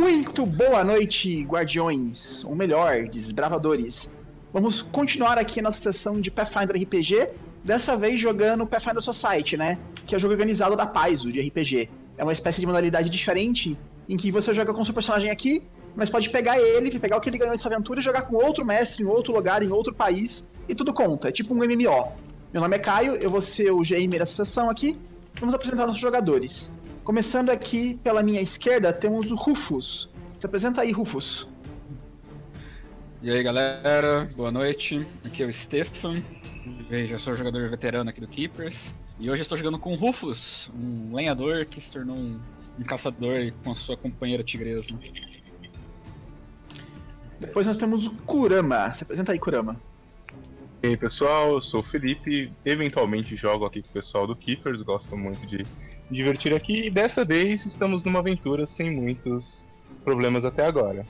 Muito boa noite, guardiões, ou melhor, desbravadores. Vamos continuar aqui a nossa sessão de Pathfinder RPG, dessa vez jogando Pathfinder Society, né? Que é o jogo organizado da Paizo, de RPG. É uma espécie de modalidade diferente, em que você joga com seu personagem aqui, mas pode pegar ele, pegar o que ele ganhou nessa aventura e jogar com outro mestre em outro lugar, em outro país, e tudo conta. É tipo um MMO. Meu nome é Caio, eu vou ser o GM dessa sessão aqui. Vamos apresentar nossos jogadores. Começando aqui pela minha esquerda, temos o Rufus. Se apresenta aí, Rufus. E aí galera, boa noite, aqui é o Stefan, eu sou jogador veterano aqui do Keepers, e hoje estou jogando com o Rufus, um lenhador que se tornou um caçador com a sua companheira tigresa. Depois nós temos o Kurama. Se apresenta aí, Kurama. E aí pessoal, eu sou o Felipe, eventualmente jogo aqui com o pessoal do Keepers, gosto muito de me divertir aqui, e dessa vez estamos numa aventura sem muitos problemas até agora.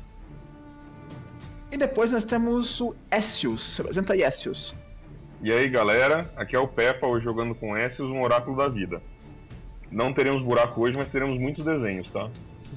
E depois nós temos o Essius. Se apresenta aí, Essius. E aí galera, aqui é o Peppa, hoje jogando com Essius, um oráculo da vida. Não teremos buraco hoje, mas teremos muitos desenhos, tá?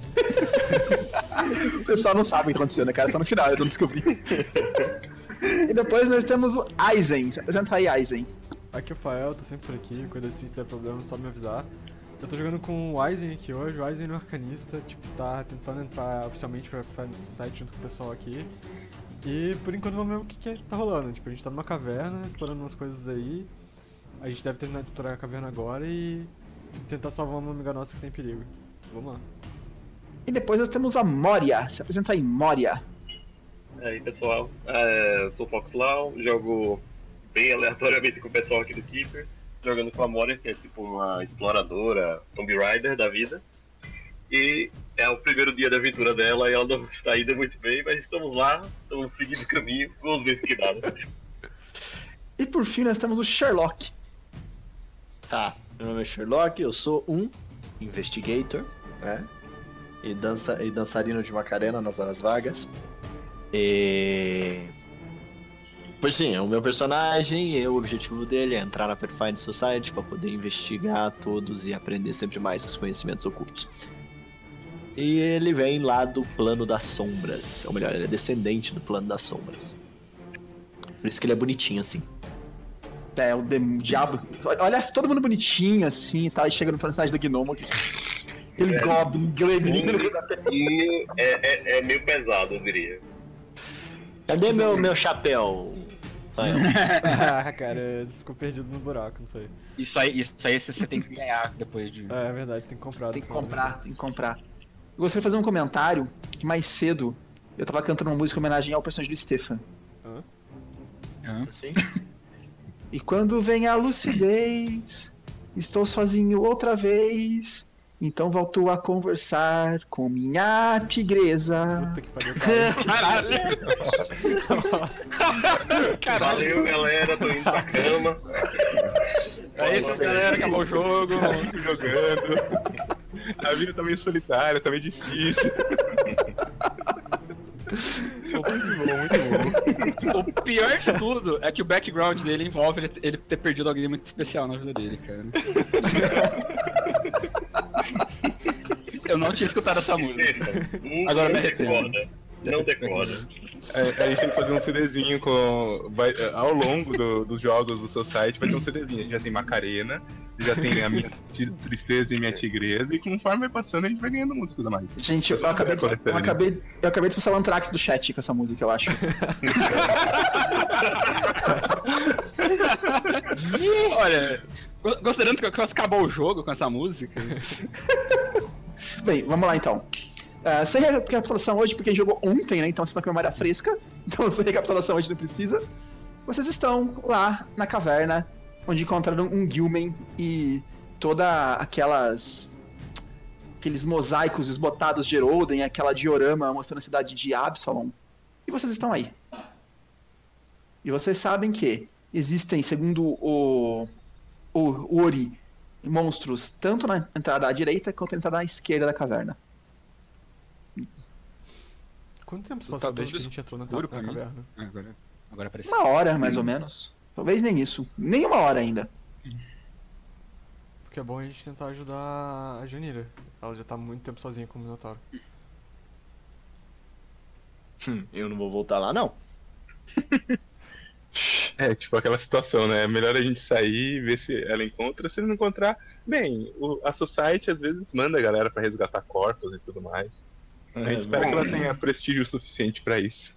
O pessoal não sabe o que tá acontecendo, cara, só no final eles vão descobrir. E depois nós temos o Aizen. Se apresenta aí, Aizen. Aqui é o Fael, tô sempre por aqui, quando assim se der problema é só me avisar. Eu tô jogando com o Aizen aqui hoje, o Aizen é um arcanista, tipo, tá tentando entrar oficialmente pra Pathfinder Society junto com o pessoal aqui. E por enquanto vamos ver o que tá rolando, tipo, a gente tá numa caverna, explorando umas coisas aí. A gente deve terminar de explorar a caverna agora e tentar salvar uma amiga nossa que tá em perigo. Vamos lá. E depois nós temos a Moria. Se apresenta aí, Moria. E aí pessoal, eu sou o Foxlau, jogo bem aleatoriamente com o pessoal aqui do Keepers, jogando com a Moria, que é tipo uma exploradora, Tomb Raider da vida. E é o primeiro dia da aventura dela e ela não está indo muito bem, mas estamos lá, estamos seguindo o caminho, vamos ver o que dá. E por fim nós temos o Sherlock. Tá, meu nome é Sherlock, eu sou um investigator, né? E dançarino de Macarena nas horas vagas. Pois sim, o meu personagem, o objetivo dele é entrar na Pathfinder Society para poder investigar todos e aprender sempre mais com os conhecimentos ocultos. E ele vem lá do plano das sombras, ou melhor, ele é descendente do plano das sombras. Por isso que ele é bonitinho assim. É, o diabo. Olha, todo mundo bonitinho assim e tal, e chega no personagem do Gnomo. Aquele Goblin, gremlin no meio da terra. E é meio pesado, eu diria. Cadê meu chapéu? Ah, cara, ficou perdido no buraco, não sei. Isso aí você tem que ganhar depois de... É verdade, tem que comprar. Tem que comprar. Eu gostaria de fazer um comentário que mais cedo eu tava cantando uma música em homenagem ao personagem do Stefan. Assim? E quando vem a lucidez, estou sozinho outra vez, então volto a conversar com minha tigresa. Puta que pariu, cara. Caralho! Nossa. Valeu galera, tô indo pra cama. É isso galera, acabou o jogo, vamos Jogando. A vida tá meio solitária, tá meio difícil. Muito bom. O pior de tudo é que o background dele envolve ele ter perdido alguém muito especial na vida dele, cara. Eu não tinha escutado essa música. Agora me arrependo. Não decora. A gente tem que fazer um CDzinho ao longo dos jogos do Society, vai ter um CDzinho. Já tem Macarena, já tem a minha tristeza e minha tigresa, e conforme vai passando a gente vai ganhando músicas a mais. Gente, eu acabei de passar o Anthrax do chat com essa música, eu acho. Olha, considerando que acabou o jogo com essa música... Bem, vamos lá então. Sem recapitulação hoje, porque a gente jogou ontem, né? Então vocês estão com a memória fresca. Então sem recapitulação hoje não precisa. Vocês estão lá na caverna, onde encontraram um Gilman e toda aqueles mosaicos esbotados de Eroden, aquela diorama mostrando a cidade de Absalom. E vocês estão aí. E vocês sabem que existem, segundo o Ori, monstros tanto na entrada à direita quanto na entrada à esquerda da caverna. Quanto tempo se passou desde que a gente entrou na caverna? Agora apareceu. Uma hora, mais ou menos. Talvez nem isso. Nem uma hora ainda. Porque é bom a gente tentar ajudar a Janira. Ela já tá há muito tempo sozinha com o Minotauro. Eu não vou voltar lá, não. É, tipo aquela situação, né? É melhor a gente sair e ver se ela encontra. Se não encontrar, bem, a Society às vezes manda a galera pra resgatar corpos e tudo mais. A gente espera que ela tenha prestígio suficiente pra isso.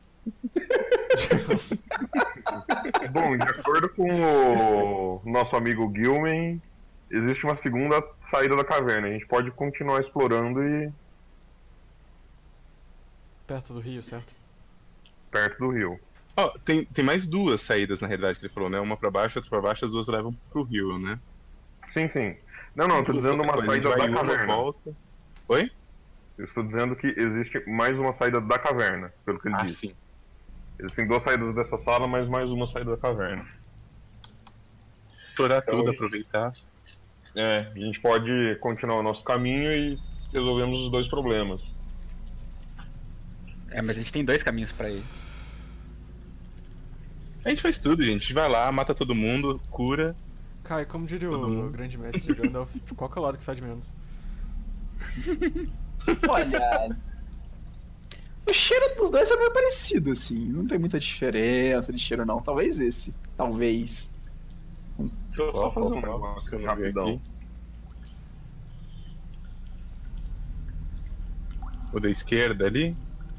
Bom, de acordo com o nosso amigo Gilman, existe uma segunda saída da caverna. A gente pode continuar explorando e Perto do rio, certo? perto do rio. Ó, tem mais duas saídas na realidade que ele falou, né? Uma pra baixo, outra pra baixo, as duas levam pro rio, né? Sim, sim. Não, eu tô dizendo uma A gente saída vai da em uma, caverna. volta. Oi? Eu estou dizendo que existe mais uma saída da caverna, pelo que ele Ah, disse. sim. Existem 2 saídas dessa sala, mas mais uma saída da caverna. Explorar Então, tudo, a gente- aproveitar. A gente pode continuar o nosso caminho e resolvemos os 2 problemas. É, mas a gente tem 2 caminhos pra ir. A gente faz tudo, gente. A gente vai lá, mata todo mundo, cura. Kai, como diria Todo o mundo. grande mestre Gandalf, qual que é o lado que faz menos? Olha. O cheiro dos dois é meio parecido, assim. Não tem muita diferença de cheiro, não. Talvez esse. Talvez. Deixa eu só fazer um negócio que eu não vi rapidão. aqui. O da esquerda ali?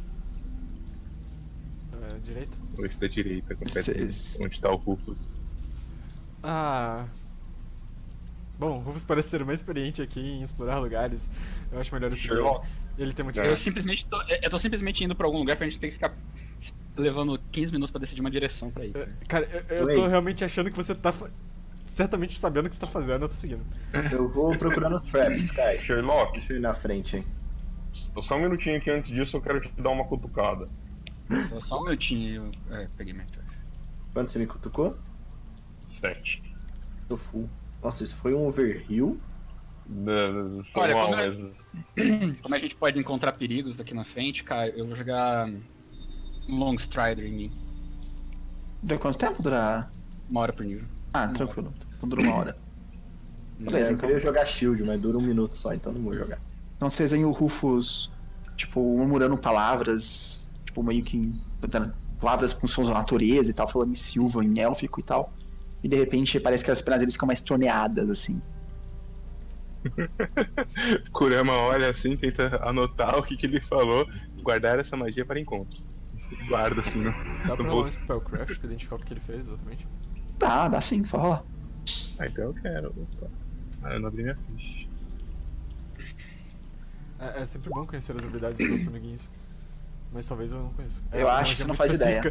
Direito? Ou esse da direita, Esse- onde tá o Rufus? Ah. Bom, o Rufus parece ser o mais experiente aqui em explorar lugares. Eu acho melhor esse Sherlock. Ele tem motivo. Eu tô simplesmente indo pra algum lugar pra gente ter que ficar levando 15 minutos pra decidir uma direção pra ir. Cara, eu tô realmente achando que você tá certamente sabendo o que você tá fazendo, eu tô seguindo. Eu vou procurando traps, Kai. Sherlock, Deixa eu ir na frente, hein. só um minutinho aqui antes disso eu quero te dar uma cutucada. Só um minutinho eu peguei minha torre. Quanto você me cutucou? 7. Tô full. Nossa, isso foi um overheal? Olha, Mal, como mas... Como a gente pode encontrar perigos daqui na frente, cara, eu vou jogar um Long Strider em mim. Deu quanto tempo? Dura. 1 hora por nível. Ah, tranquilo. Então dura 1 hora. Beleza, eu então. queria jogar shield, mas dura 1 minuto só, então não vou jogar. Então vocês veem o Rufus, tipo, murmurando palavras, tipo, meio que tentando palavras com sons da natureza e tal, falando em silva, em élfico e tal. E de repente parece que as pernas deles ficam mais troneadas, assim. Kurama olha assim, tenta anotar o que ele falou, guardar essa magia para encontros. Guarda assim, né? Dá pra No rolar um bolso. Spellcraft pra identificar o que ele fez exatamente? Dá sim, só rola. Ah, então eu quero. Opa. Ah, eu não abri minha ficha. É sempre bom conhecer as habilidades dos nossos amiguinhos. Mas talvez eu não conheça. Eu acho que você não faz ideia.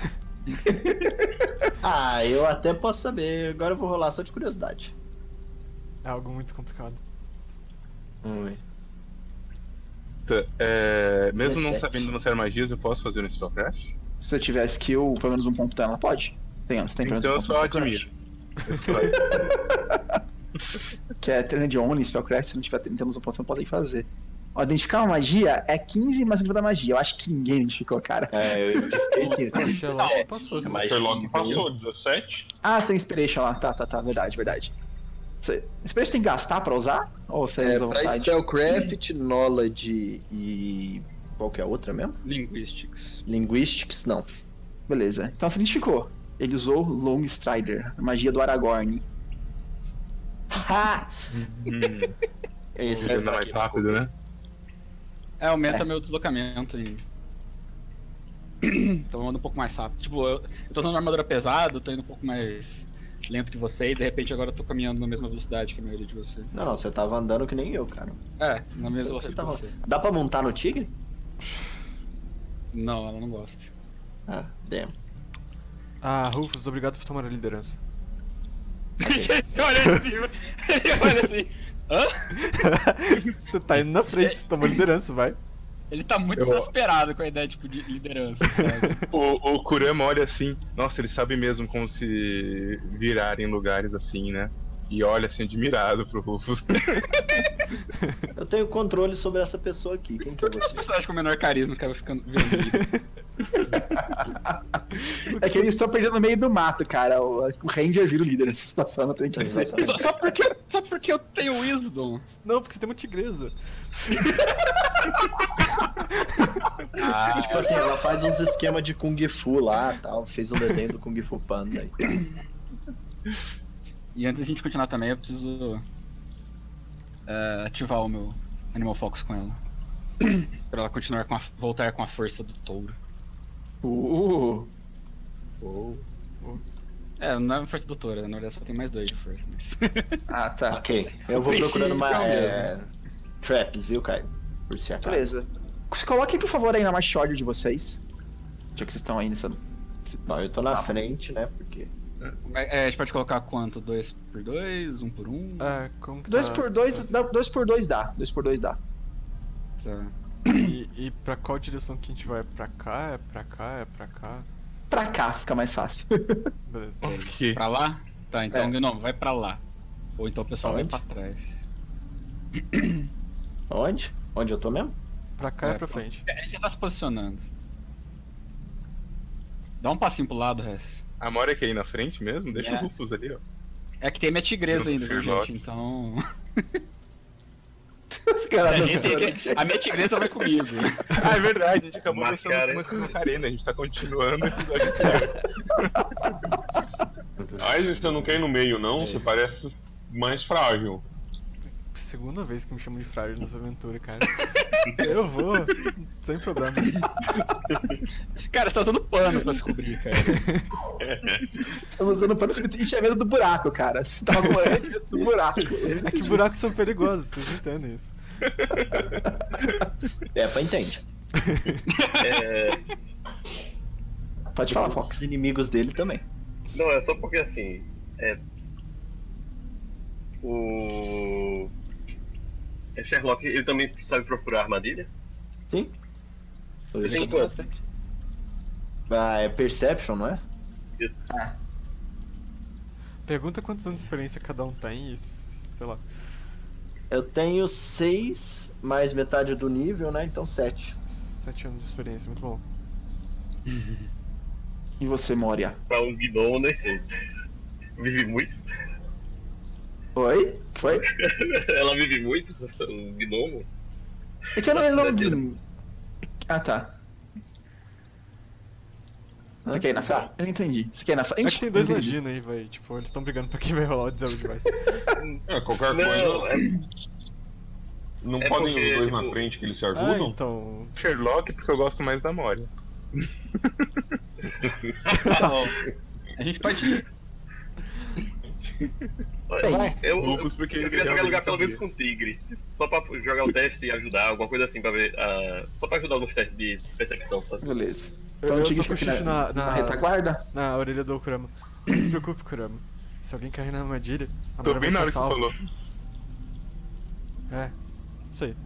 Ah, eu até posso saber. Agora eu vou rolar só de curiosidade. É algo muito complicado. Vamos ver. Tá, mesmo não 17. sabendo lançar magias, eu posso fazer no Spellcraft? Se você tiver skill, pelo menos um ponto dela, pode. Você tem pelo menos Então um eu ponto só de Spellcraft. admiro. Que é treino de Omni, Spellcraft, se não tiver tendo um ponto, você não pode fazer. Ó, identificar uma magia é 15 mais o nível da magia. Eu acho que ninguém identificou, cara. É, eu identifiquei sim. Sherlock passou. é mais- Sherlock passou, 17. Ah, você tem Inspiration lá. Tá. Verdade. Inspiration tem que gastar pra usar? Ou você usa à Pra vontade? Spellcraft, Knowledge e... Qual que é a outra mesmo? Linguistics. Linguistics, não. Beleza. Então você identificou. Ele usou Long Strider, a magia do Aragorn. Ha! Esse Você anda mais rápido, né? Aumenta meu deslocamento e. Então eu ando um pouco mais rápido. Tipo, eu tô usando uma armadura pesada, tô indo um pouco mais lento que você, e de repente agora eu tô caminhando na mesma velocidade que a maioria de você. Não, você tava andando que nem eu, cara. É, na mesma Você velocidade tava... que você. Dá pra montar no tigre? Não, ela não gosta. Ah, damn. Ah, Rufus, obrigado por tomar a liderança. Olha assim, olha assim. Hã? Você tá indo na frente, você tomou liderança, vai. Ele tá muito desesperado com a ideia tipo, de liderança, sabe? O Kurama olha assim, nossa, ele sabe mesmo como se virar em lugares assim, né? E olha assim, admirado pro Rufus. Eu tenho controle sobre essa pessoa aqui. Quem que é Os você? personagens com menor carisma acabam ficando vendo. É que eles estão perdendo no meio do mato, cara. O Ranger vira o líder nessa situação, não tem que dizer. Só porque eu tenho Wisdom. Não, porque você tem uma tigresa. Tipo assim, ela faz uns esquemas de Kung Fu lá tal. Fez um desenho do Kung Fu Panda aí. E antes da gente continuar também, eu preciso ativar o meu Animal Focus com ela. Pra ela continuar voltar com a força do touro. Não é a força do touro, na verdade só tem mais 2 de força. Mas... Ah, tá. Ok, eu vou procurando mais traps, viu, Caio? Por se acaso. Beleza. Coloquem, por favor, aí na marcha order de vocês. Já que vocês estão aí nessa... Não, eu tô na frente, né, porque... a gente pode colocar quanto? 2 por 2? 1 por 1? Como que 2 tá? por 2 dá. 2 por 2 dá. 2 por 2 dá. Tá. E pra qual direção que a gente vai? Pra cá? É pra cá? É pra cá? Pra cá fica mais fácil. Beleza. Ok. Pra lá? Tá, então É. não, vai pra lá. Ou então o pessoal Onde? vai pra trás. Onde? Onde eu tô mesmo? Pra cá é pra frente. A gente já tá se posicionando. Dá um passinho pro lado, Rez. A Mora quer ir na frente mesmo? Deixa É. o Rufus ali, ó. É que tem minha tigresa ainda, viu, Sherlock. gente? Então. Os caras não A minha tigresa vai comigo. Ah, é verdade, a gente acabou Mascara. dançando com uma Macarena, a gente tá continuando o episódio inteiro. Ai, você não quer ir no meio, não? Você parece mais frágil. Segunda vez que me chamam de frágil nessa aventura, cara. Eu vou, sem problema. Cara, você tá usando pano pra se cobrir, cara. Estamos usando pano porque a gente tinha medo do buraco, cara. Se tava morrendo, tinha medo do buraco. É que buracos são perigosos, vocês entendem isso. Pra entende. Pode falar, Fox. Os inimigos dele também. Não, é só porque assim. O Sherlock, ele também sabe procurar armadilha? Sim. Ele tem quanto? É Perception, não é? Isso. Pergunta quantos anos de experiência cada um tem e sei lá. Eu tenho 6 mais metade do nível, né? Então 7. 7 anos de experiência, muito bom. E você, Moria? Pra um gnomo, nem sei. Vive muito? Oi? Que foi? Ela vive muito? Um gnomo? É que eu Nossa, não. Ah, tá. Você quer ir na frente? Eu não entendi. Você quer ir na frente? É que tem 2 Eu entendi. ladinos aí, vai. Tipo, eles estão brigando pra quem vai rolar o Zero Device. Qualquer Não, coisa. Não é podem porque, os dois tipo, na frente que eles se Ah, ajudam? então. Sherlock, porque eu gosto mais da Mora. A gente pode ir. Bem, eu Rufus, porque eu ele queria jogar realmente lugar pelo menos sabia. com tigre. Só pra jogar o teste e ajudar, alguma coisa assim pra ver. Só pra ajudar nos testes de percepção, sabe? Beleza. Eu Então, só fica aqui cochicho na retaguarda. na orelha do Kurama. Não se preocupe, Kurama. Se alguém cair na armadilha, a Tô Mora bem vai na estar hora que salva. você falou. É, isso aí.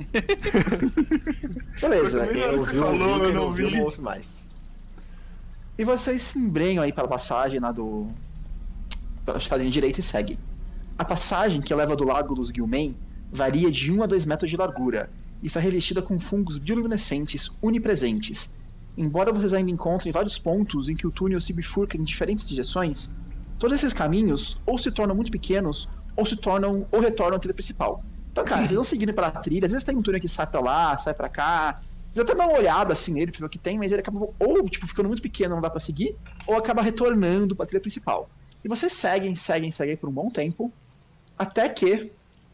Beleza. Também Quem não, ouviu, falou, ouviu, eu quem não não ouviu, vi. não ouve mais. E vocês se embrenham aí pela passagem lá do. Pela estrada de direita e seguem. A passagem que leva do lago dos Gilmen varia de 1 a 2 metros de largura e está revestida com fungos bioluminescentes onipresentes. Embora vocês ainda encontrem vários pontos em que o túnel se bifurca em diferentes direções, todos esses caminhos ou se tornam muito pequenos ou retornam à trilha principal. Então, cara, vocês vão seguindo pela trilha, às vezes tem um túnel que sai pra lá, sai pra cá. Vocês até dão uma olhada assim nele pra ver o que tem, mas ele acaba ou tipo, ficando muito pequeno, não dá pra seguir, ou acaba retornando pra trilha principal. E vocês seguem por um bom tempo, até que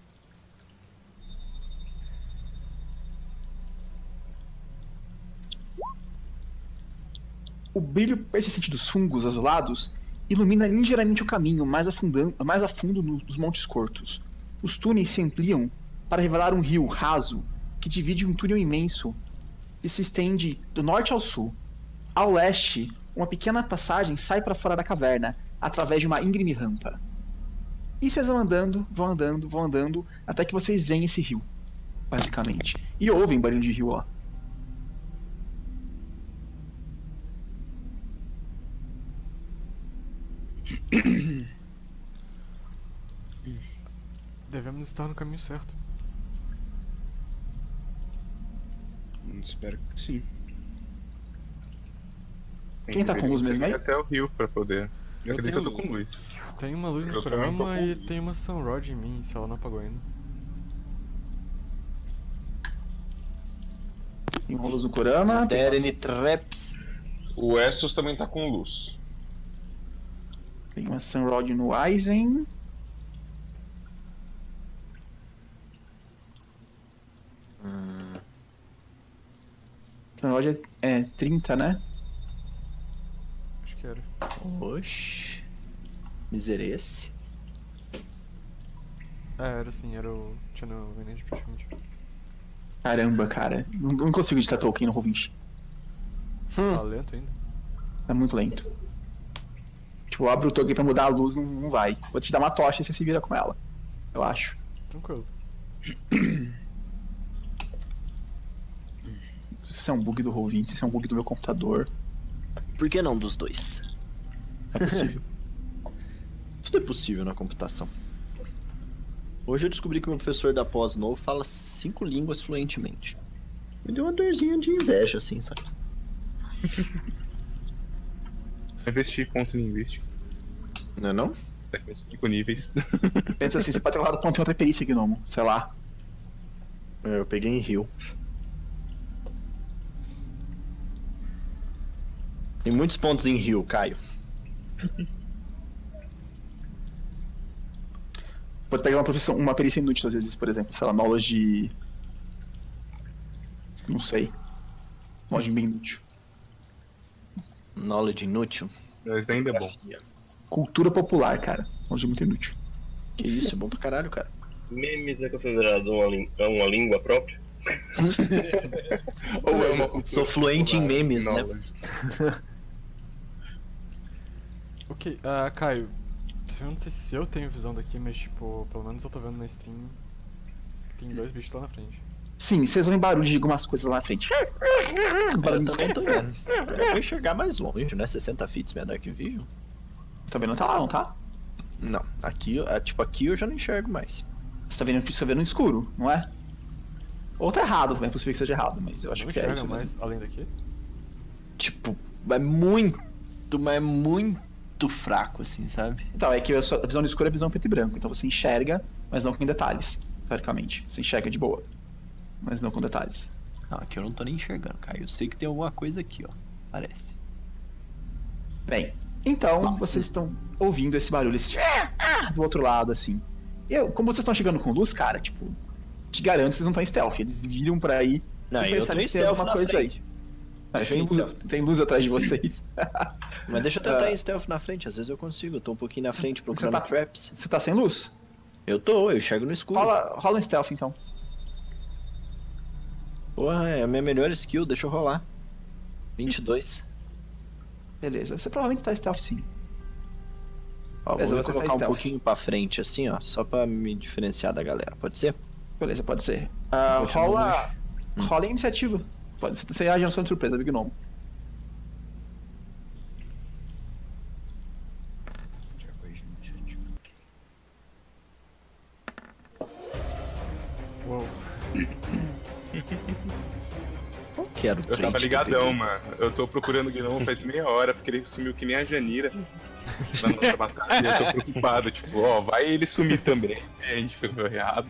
o brilho persistente dos fungos azulados ilumina ligeiramente o caminho mais a fundo nos Montes Cortos. Os túneis se ampliam para revelar um rio raso que divide um túnel imenso que se estende do norte ao sul. Ao leste, uma pequena passagem sai para fora da caverna através de uma íngreme rampa. E vocês vão andando, até que vocês veem esse rio, basicamente. E ouvem barulho de rio, ó. Devemos estar no caminho certo. Espero que sim. Quem tá com luz mesmo aí? Até o rio pra poder. Eu acredito que eu tô tenho com luz. Tem uma luz no Eu também tô Kurama com- e tem uma Sunrod em mim, se ela não apagou ainda. Tem uma luz no Kurama. There any traps? O Essos também tá com luz. Tem uma Sunrod no Aizen. Sunrod é 30, né? Acho que era. Oxi. Miserece. Era sim, era o Channel Lineage praticamente. Caramba, cara. Não consigo editar Tolkien no Roll20. Tá lento ainda? É muito lento. Tipo, eu abro o Tolkien pra mudar a luz, não vai. Vou te dar uma tocha e você se vira com ela. Eu acho. Tranquilo. Não sei se isso é um bug do Roll20, se isso é um bug do meu computador. Por que não dos dois? É possível. Tudo é possível na computação. Hoje eu descobri que meu professor da pós novo fala 5 línguas fluentemente. Me deu uma dorzinha de inveja, assim, sabe? Investir ponto linguístico. Não é não? Tá com 5 níveis. Pensa assim, você pode ter rolado ponto em outra perícia, Gnomo. Sei lá. Eu peguei em Rio. Tem muitos pontos em Rio, Caio. Pode pegar uma perícia inútil às vezes, por exemplo, sei lá, knowledge. Não sei. Knowledge bem inútil. Knowledge inútil. Mas ainda é bom. Cultura popular, cara. Knowledge muito inútil. Que isso, é bom pra caralho, cara. Memes é considerado uma língua própria? Ou é uma cultura Sou fluente em popular, memes, né? knowledge. Ok, Caio, eu não sei se eu tenho visão daqui, mas tipo, pelo menos eu tô vendo na stream que tem 2 bichos lá na frente. Sim, vocês ouvem barulho de algumas coisas lá na frente. Eu Barulho também tô vendo. Eu vou enxergar mais longe, né? 60 feet minha Dark Vision. Também não tá lá, não tá? Não, aqui, aqui eu já não enxergo mais. Você tá vendo no escuro, não é? Ou tá errado, é possível que seja errado, mas eu acho não que é enxerga isso mais mesmo. além daqui? Tipo, é muito fraco, assim, sabe? Então, é que a sua visão no escuro é visão preto e branco, então você enxerga, mas não com detalhes, teoricamente. Você enxerga de boa, mas não com detalhes. Não, aqui eu não tô nem enxergando, Caio. Eu sei que tem alguma coisa aqui, ó. Parece. Bem, então vocês estão ouvindo esse barulho do outro lado, assim. Como vocês estão chegando com luz, cara, tipo, te garanto que vocês não estão em stealth. Eles viram pra aí Não, e eu pensaram tô que tem stealth alguma na coisa frente. aí. Mas Deixa eu tem luz atrás de vocês. Mas deixa eu tentar em stealth na frente, às vezes eu consigo. Eu tô um pouquinho na frente procurando tá- traps. Você tá sem luz? Eu enxergo no escuro. Rola um stealth, então. Porra, é a minha melhor skill, deixa eu rolar. 22. Beleza, você provavelmente tá stealth sim. Ó, Beleza, vou você colocar tá um stealth. pouquinho pra frente, assim, ó. Só pra me diferenciar da galera, pode ser? Beleza, pode ser. Vou te mandar. Rola a iniciativa. Pode ser, você age na sua de surpresa, Big Gnome. Uou. Qual que era o Eu trait tava que eu ligadão, peguei? mano. Eu tô procurando o Gnomo faz meia hora, porque ele sumiu que nem a Janira na nossa batalha. Eu tô preocupado, tipo, ó, vai ele sumir também. A gente ficou errado.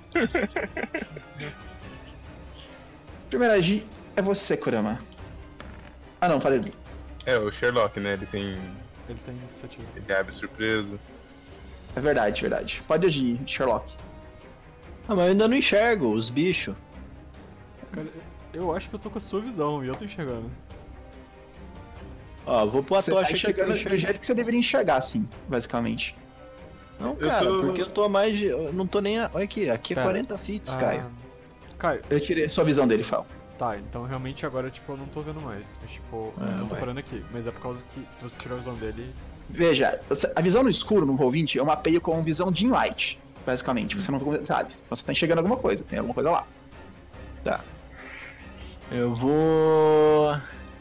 Primeiro agir é você, Kurama. Ah não, falei. É, o Sherlock, né? Ele Ele tem iniciativa. Ele abre surpreso. É verdade, verdade. Pode agir, Sherlock. Ah, mas eu ainda não enxergo os bichos. Cara, eu acho que eu tô com a sua visão e eu tô enxergando. Ó, vou pôr a Você tocha tá aqui pra enxergando do enxergar. jeito que você deveria enxergar, sim, basicamente. Não, Eu cara, tô- porque eu tô a mais de... Eu não tô nem... Olha aqui é Pera. 40 feet, Caio. Caio, Eu tirei sua visão dele, Fal. tá, então realmente agora, tipo, eu não tô vendo mais. Mas, tipo, Ah, eu tô vai. parando aqui. Mas é por causa que, se você tirar a visão dele... Veja, a visão no escuro no Roll20 é um mapeio com visão dim light, basicamente. Você não vê com detalhes. Então você tá enxergando alguma coisa, tem alguma coisa lá. Tá. Eu vou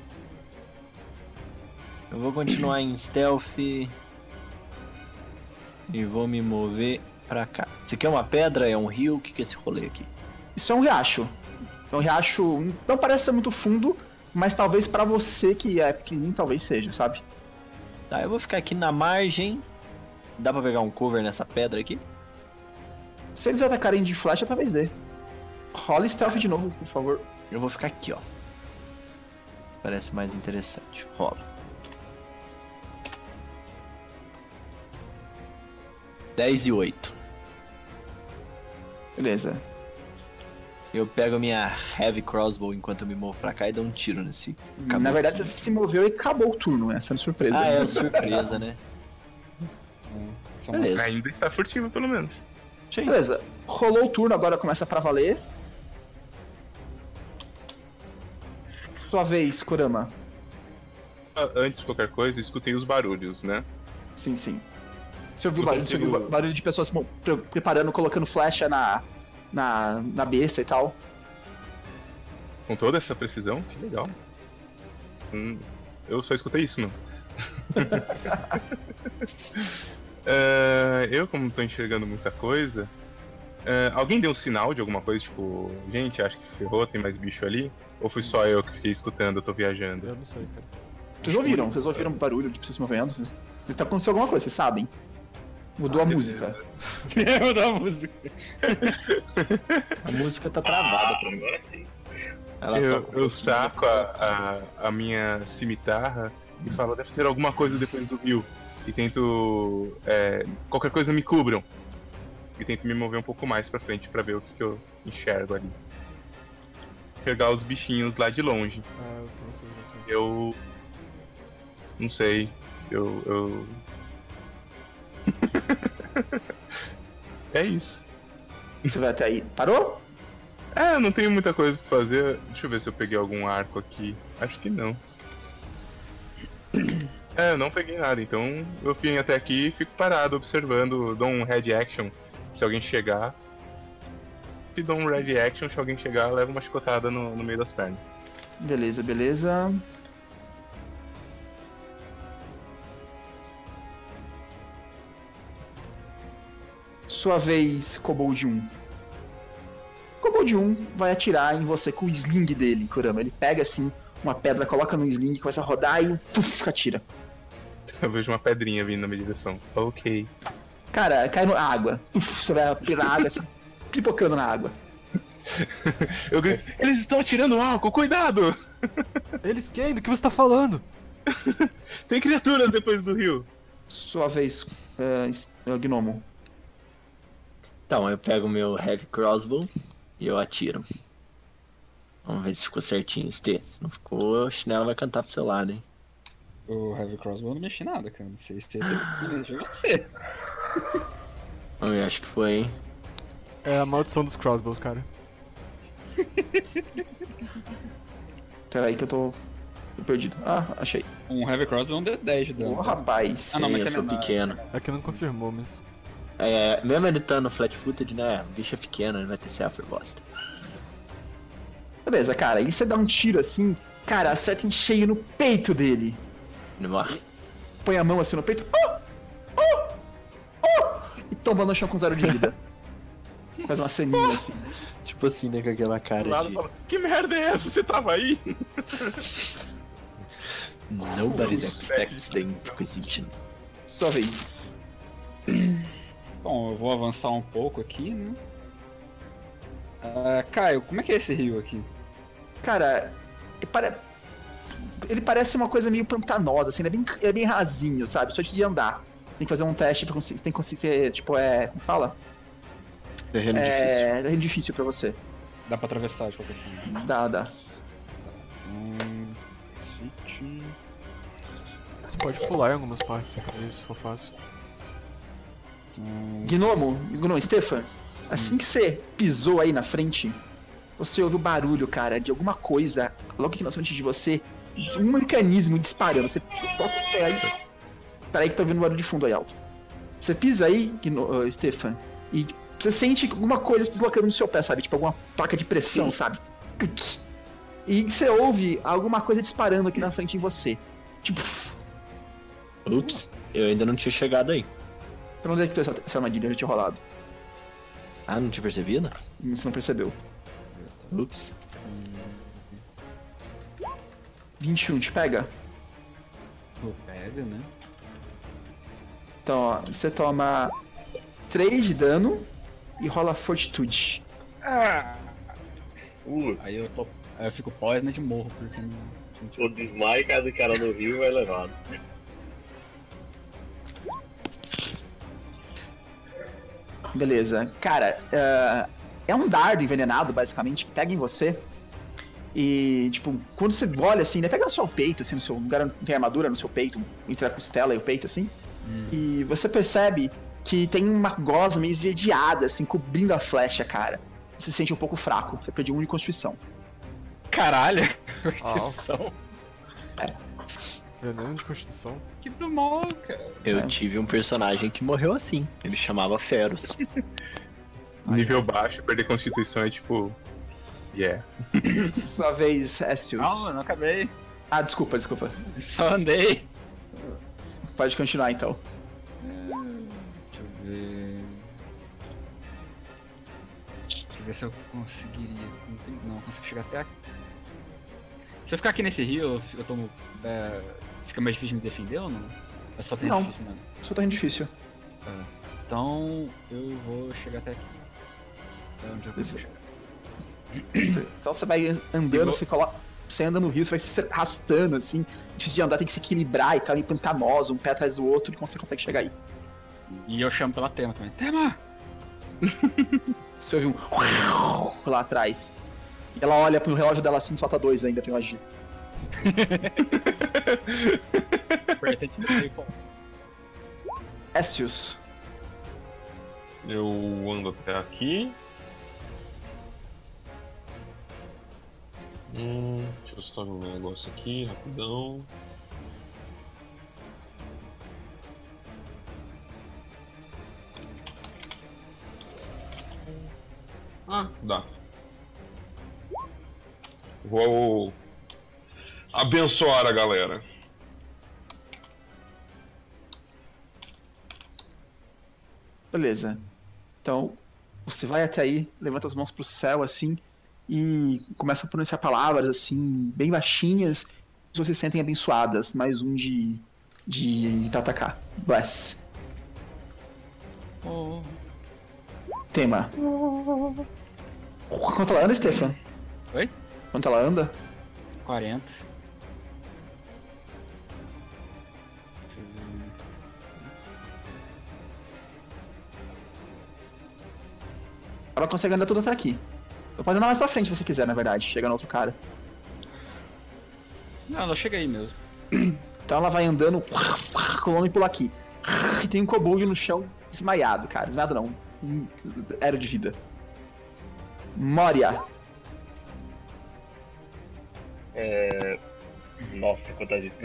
continuar em stealth. E vou me mover pra cá. Isso aqui é uma pedra? É um rio? O que é esse rolê aqui? Isso é um riacho. É um riacho, não parece ser muito fundo, mas talvez pra você que é pequenininho, talvez seja, sabe? Tá, eu vou ficar aqui na margem. Dá pra pegar um cover nessa pedra aqui? Se eles atacarem de flecha, talvez dê. Rola stealth de novo, por favor. Eu vou ficar aqui, ó. Parece mais interessante. Rola. 10 e 8. Beleza. Eu pego a minha Heavy Crossbow enquanto eu me movo pra cá e dou um tiro nesse cabelo. Na verdade, você se moveu e acabou o turno, essa é surpresa. Ah, é surpresa, né? Só uma- Beleza. Ainda está furtivo, pelo menos. Beleza. Rolou o turno, agora começa pra valer. Sua vez, Kurama. Antes de qualquer coisa, eu escutei os barulhos, né? Sim, sim. Você ouviu, Eu barulho, você ouviu consigo- barulho de pessoas preparando, colocando flecha na besta e tal. Com toda essa precisão, que legal. Eu só escutei isso, mano. Eu, como tô enxergando muita coisa, alguém deu um sinal de alguma coisa, tipo, gente, acho que ferrou, tem mais bicho ali? Ou fui só eu que fiquei escutando, eu tô viajando? Eu não sei, cara. Vocês ouviram barulho de pessoas se movendo? Tá acontecendo alguma coisa, vocês sabem. Mudou a música. Eu da música. A música tá travada pra mim. Agora sim. Ela Eu, toca um eu pouquinho. saco a minha cimitarra e falo, deve ter alguma coisa depois do rio. E tento. Qualquer coisa me cubram. E tento me mover um pouco mais pra frente pra ver o que eu enxergo ali. Pegar os bichinhos lá de longe. Ah, eu tenho vocês aqui. Eu. Não sei. Eu. É isso. Você vai até aí. Parou? Eu não tenho muita coisa pra fazer. Deixa eu ver se eu peguei algum arco aqui. Acho que não. Eu não peguei nada, então eu vim até aqui e fico parado observando, dou um red action se alguém chegar. Se dou um red action, se alguém chegar, leva uma chicotada no meio das pernas. Beleza, beleza. Sua vez, Kobold 1. Kobold 1 vai atirar em você com o sling dele, Kurama. Ele pega assim uma pedra, coloca no sling, começa a rodar e atira. Eu vejo uma pedrinha vindo na minha direção. Ok. Cara, cai na água. Você vai pela água assim, pipocando na água. Eu grito, eles estão atirando álcool, cuidado! Eles quem? Do que você tá falando? Tem criaturas depois do rio. Sua vez, Gnomo. Então, eu pego o meu Heavy Crossbow e eu atiro. Vamos ver se ficou certinho, Stê. Se não ficou, o chinelo vai cantar pro seu lado, hein? O Heavy Crossbow não mexi nada, cara. Não sei se você teve você. Vamos ver, acho que foi, hein? É a maldição dos crossbows, cara. Pera aí que eu tô perdido. Ah, achei. Um Heavy Crossbow é um D10 de dano. Ô, rapaz. Ah, não, mas Sim, eu é sou menor. pequeno. Aqui não confirmou, mas. Mesmo ele estando flat-footed, né? O bicho é pequeno, ele vai ter CA for bosta. Beleza, cara. E você dá um tiro assim, cara, acerta em cheio no peito dele. Ele morre. Põe a mão assim no peito. E tomba no chão com 0 de vida. Faz uma ceninha assim. Tipo assim, né? Com aquela Do cara lado de... fala, que merda é essa? Você tava aí? Nobody expects the Inquisition. Sua vez. Bom, eu vou avançar um pouco aqui, né? Caio, como é que é esse rio aqui? Cara, ele parece uma coisa meio pantanosa, assim, é bem rasinho, sabe? Só de andar. Tem que fazer um teste pra conseguir. Tem que conseguir, tipo, como fala? Terreno difícil. É difícil pra você. Dá pra atravessar de qualquer forma. Dá. Switch. Você pode pular em algumas partes se quiser, se for fácil. Gnomo, Stefan, assim que você pisou aí na frente, você ouve o barulho, cara, de alguma coisa logo aqui na frente de você, de um mecanismo disparando. Você toca aí. Peraí que tô ouvindo barulho de fundo aí alto. Você pisa aí, Stefan, e você sente alguma coisa se deslocando no seu pé, sabe? Tipo alguma placa de pressão, sabe? Clique. E você ouve alguma coisa disparando aqui na frente em você. Tipo, Ups, eu ainda não tinha chegado aí. pra onde é que essa armadilha já tinha rolado? Ah, não tinha percebido? Você não percebeu. Ups. 21 te pega? Pô, pega, né? Então, ó, você toma 3 de dano e rola Fortitude. Aí eu fico poisoned de morro, porque não... O desmaio, cada cara no rio vai levado. Beleza. Cara, é um dardo envenenado, basicamente, que pega em você. E, tipo, quando você olha assim, ele pega no seu peito, assim, no seu lugar onde tem armadura, no seu peito, entre a costela e o peito, assim. E você percebe que tem uma gosma meio esverdeada, assim, cobrindo a flecha, cara. Você se sente um pouco fraco. Você perdeu 1 de constituição. Caralho! Veneno de constituição. Que do mal, cara. Eu tive um personagem que morreu assim. Ele chamava Feros. Nível baixo, perder constituição é tipo. Yeah. Sua vez, Essius. Calma, não acabei. Ah, desculpa. Só andei. Pode continuar, então. Deixa eu ver... Deixa eu ver se eu conseguiria... Não, eu consigo chegar até aqui. Se eu ficar aqui nesse rio, eu tomo... Fica mais difícil de me defender ou não? É só terreno Não. difícil, mano. Só tá difícil. Então, eu vou chegar até aqui. Até onde eu consigo chegar. Então você vai andando, você anda no rio, você vai se arrastando, assim. Difícil de andar, tem que se equilibrar e tal, em pantanoso, um pé atrás do outro, e você consegue chegar aí. E eu chamo pela Tema também. Tema! Você ouve um lá atrás. E ela olha pro relógio dela assim, falta 2 ainda pra eu agir. Essius. Eu ando até aqui. Deixa eu só ver um negócio aqui, rapidão. Dá. Vou abençoar a galera. Beleza. Então, você vai até aí, levanta as mãos pro céu assim e começa a pronunciar palavras assim, bem baixinhas, e vocês sentem abençoadas. Mais um de atacar. Bless. Tema. Quanto ela anda, Stefan? Oi? Quanto ela anda? 40. Ela consegue andar tudo até aqui. Ela pode andar mais pra frente se você quiser, na verdade. Chega no outro cara. Não, ela chega aí mesmo. Então ela vai andando, colando e pula aqui. E tem um kobold no chão desmaiado, cara. Desmaiado não. Era de vida. Moria. Nossa, quanta gente.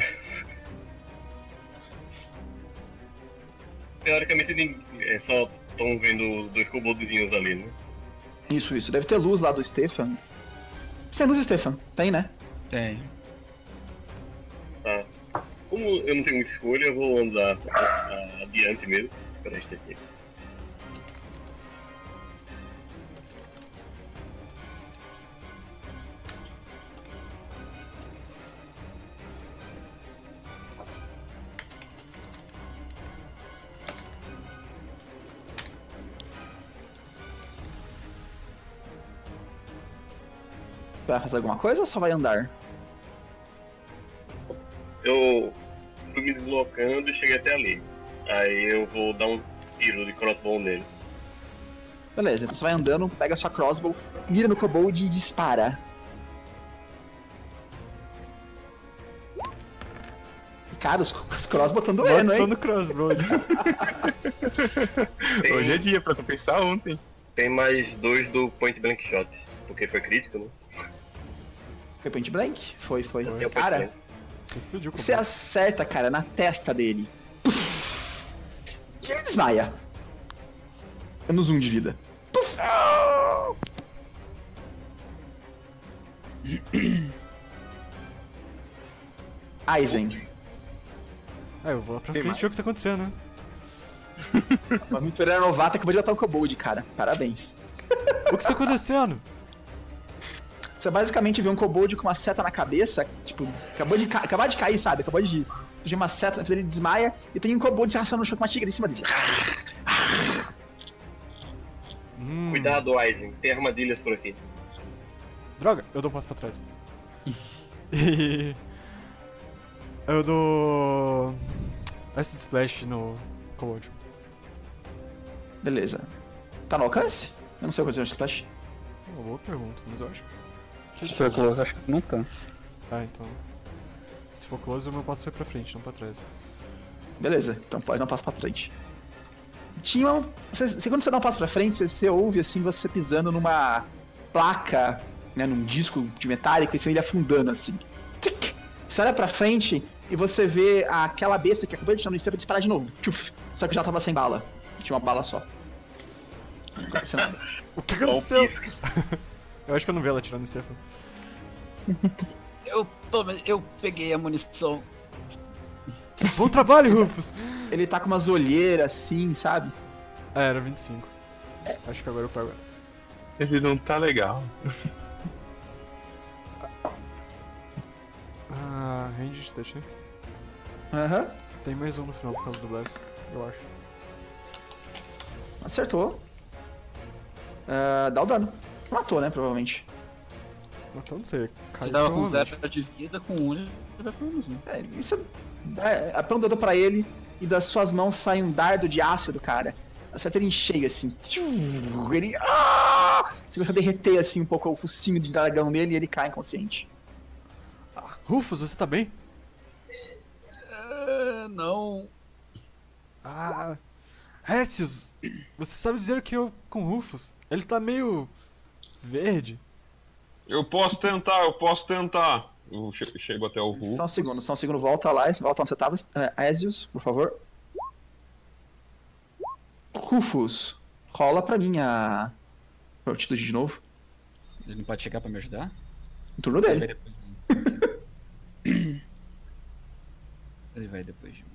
Teoricamente só estão vendo os 2 koboldzinhos ali, né? Isso. Deve ter luz lá do Stefan. Você tem luz, Stefan? Tem, né? Tem. Tá. Como eu não tenho muita escolha, eu vou andar adiante mesmo. Pra este aqui. Vai fazer alguma coisa ou só vai andar? Eu fui me deslocando e cheguei até ali. Aí eu vou dar um tiro de crossbow nele. Beleza, então você vai andando, pega a sua crossbow, mira no kobold e dispara. E, cara, os crossbows estão doendo, Maldição hein? do crossbow. Hoje é dia pra compensar ontem. Tem mais 2 do point blank shot, porque foi crítico, né? Foi point blank? Foi. É o point Cara, blank. Você explodiu com você acerta, cara, na testa dele. Puf! E ele desmaia. Menos 1 de vida. Puf! Aizen. Eu vou lá pra Tem frente ver o que tá acontecendo, né? Uma aventureira novata acabou de matar um kobold, cara. Parabéns. O que está acontecendo? Você basicamente vê um kobold com uma seta na cabeça, tipo, acabar de cair, sabe? Acabou de uma seta, ele desmaia, e tem um kobold se arrastando no chão com uma tigre em cima dele. Cuidado, Aizen, tem armadilhas por aqui. Droga, eu dou um passo pra trás. E... eu dou... Acid Splash no kobold. Beleza. Tá no alcance? Eu não sei o que é Acid Splash. Uma boa pergunta, mas eu acho que... Se for close, acho que não tá. Ah, então... se for close, o meu passo foi pra frente, não pra trás. Beleza, então pode dar um passo pra frente. Quando você dá um passo pra frente, você ouve assim, você pisando numa placa, né, num disco de metálico, e você vê ele afundando assim. Tic! Você olha pra frente e você vê aquela besta que acabou de tirar no Stefan disparar de novo. Tchuf! Só que já tava sem bala. Tinha uma bala só. Não aconteceu nada. O que aconteceu? Eu acho que eu não vi ela atirando no Stefan. Eu peguei a munição. Bom trabalho, Rufus! Ele tá com umas olheiras assim, sabe? Ah, era 25. Acho que agora eu pego. Ele não tá legal. Ah, range de touch, né? Aham. Tem mais um no final por causa do Blast, eu acho. Acertou. Dá o dano. Matou, né, provavelmente. Matou, não sei. Ele Caiu tava com provavelmente. 0 de vida, com 1 ele vai com menos 1. Isso aponta o dedo pra ele e das suas mãos sai um dardo de ácido, cara. Acerta ele em cheio, assim. Ele... Você começa a derreter, assim, um pouco o focinho de dragão nele e ele cai inconsciente. Rufus, você tá bem? Não. Ah... Récius, você sabe dizer o que eu com Rufus? Ele tá meio... verde. Eu posso tentar. Eu chego até o Ru. Só um segundo, volta lá, volta onde você tava. Asius, por favor. Rufus, rola pra mim a altitude de novo. Ele não pode chegar pra me ajudar? No turno Ele vai dele. depois de mim. Ele vai depois de mim.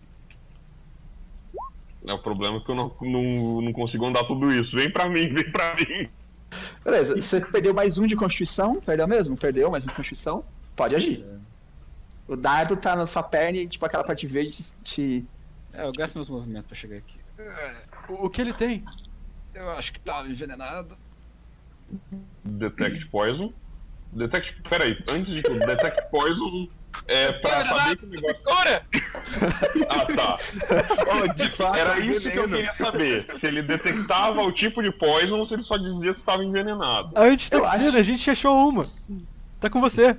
O problema é que eu não consigo andar tudo isso. Vem pra mim. Beleza, você perdeu mais um de Constituição. Perdeu mesmo? Perdeu mais um de Constituição. Pode agir. O dardo tá na sua perna e tipo aquela parte verde te... Eu gasto meus movimentos pra chegar aqui. O que ele tem? Eu acho que tá envenenado. Detect Poison. Peraí, antes de tudo, Detect Poison é pra saber que o negócio... Cura! Ah, tá. De fato, Era isso que eu veneno. queria saber. Se ele detectava o tipo de poison ou se ele só dizia se estava envenenado. A antitoxina, acho. a gente achou uma. Tá com você.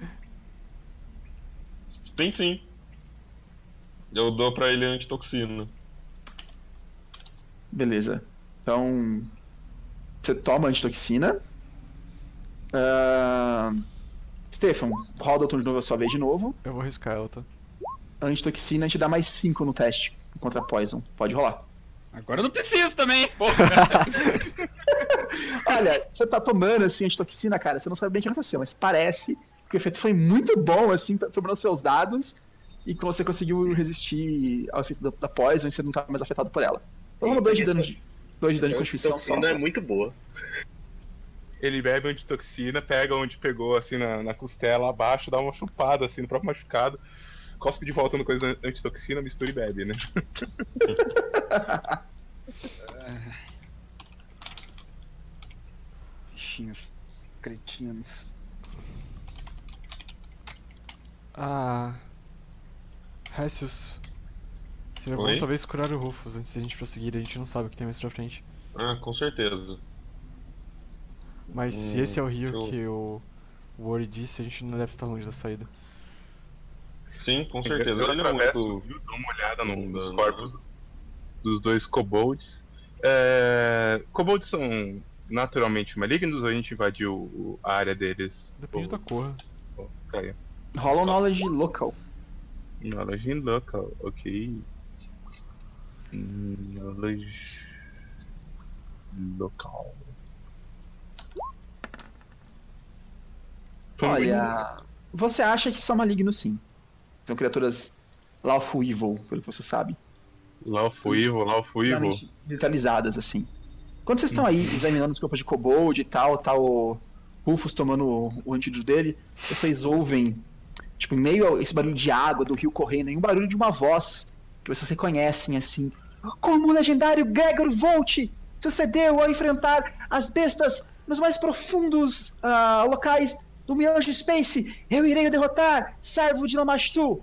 Sim. Eu dou pra ele antitoxina. Beleza. Então... Você toma a antitoxina. Stefan, roda o turno de novo a sua vez de novo. Eu vou arriscar ela, tá? A antitoxina te dá mais 5 no teste contra Poison. Pode rolar. Agora eu não preciso também, porra. Olha, você tá tomando assim antitoxina, cara, você não sabe bem o que aconteceu, mas parece que o efeito foi muito bom, assim, tomando seus dados e que você conseguiu resistir ao efeito da Poison e você não tá mais afetado por ela. Então vamos 2 de dano de Constituição só. Toxina é muito boa. Ele bebe antitoxina, pega onde pegou, assim, na costela, abaixo, dá uma chupada, assim, no próprio machucado, cospe de volta no coisa antitoxina, mistura e bebe, né? Bichinhos cretinos. Ah... Récius... Seria bom Oi? talvez curar o Rufus antes da gente prosseguir, a gente não sabe o que tem mais pra frente. Ah, com certeza. Mas se esse é o rio eu- que o Ori disse, a gente não deve estar longe da saída. Sim, com certeza. Eu Ele é atravesso, muito... viu, dou uma olhada nos Não. corpos dos dois kobolds. Kobolds são naturalmente malignos ou a gente invadiu a área deles? Depende da cor. Caia. Rola um Knowledge Local. Knowledge local, ok. Knowledge local. Olha, você acha que são malignos sim. São criaturas Lawful Evil, pelo que você sabe. Lawful Evil. Realmente vitalizadas, assim. Quando vocês estão aí examinando os corpos de kobold e tal, tá o Rufus tomando o antídoto dele, vocês ouvem, tipo, em meio a esse barulho de água do rio correndo, e um barulho de uma voz que vocês reconhecem assim. Como o legendário Gregor Volt sucedeu ao enfrentar as bestas nos mais profundos locais do Miojo Space, eu irei o derrotar, servo de Lamashtu.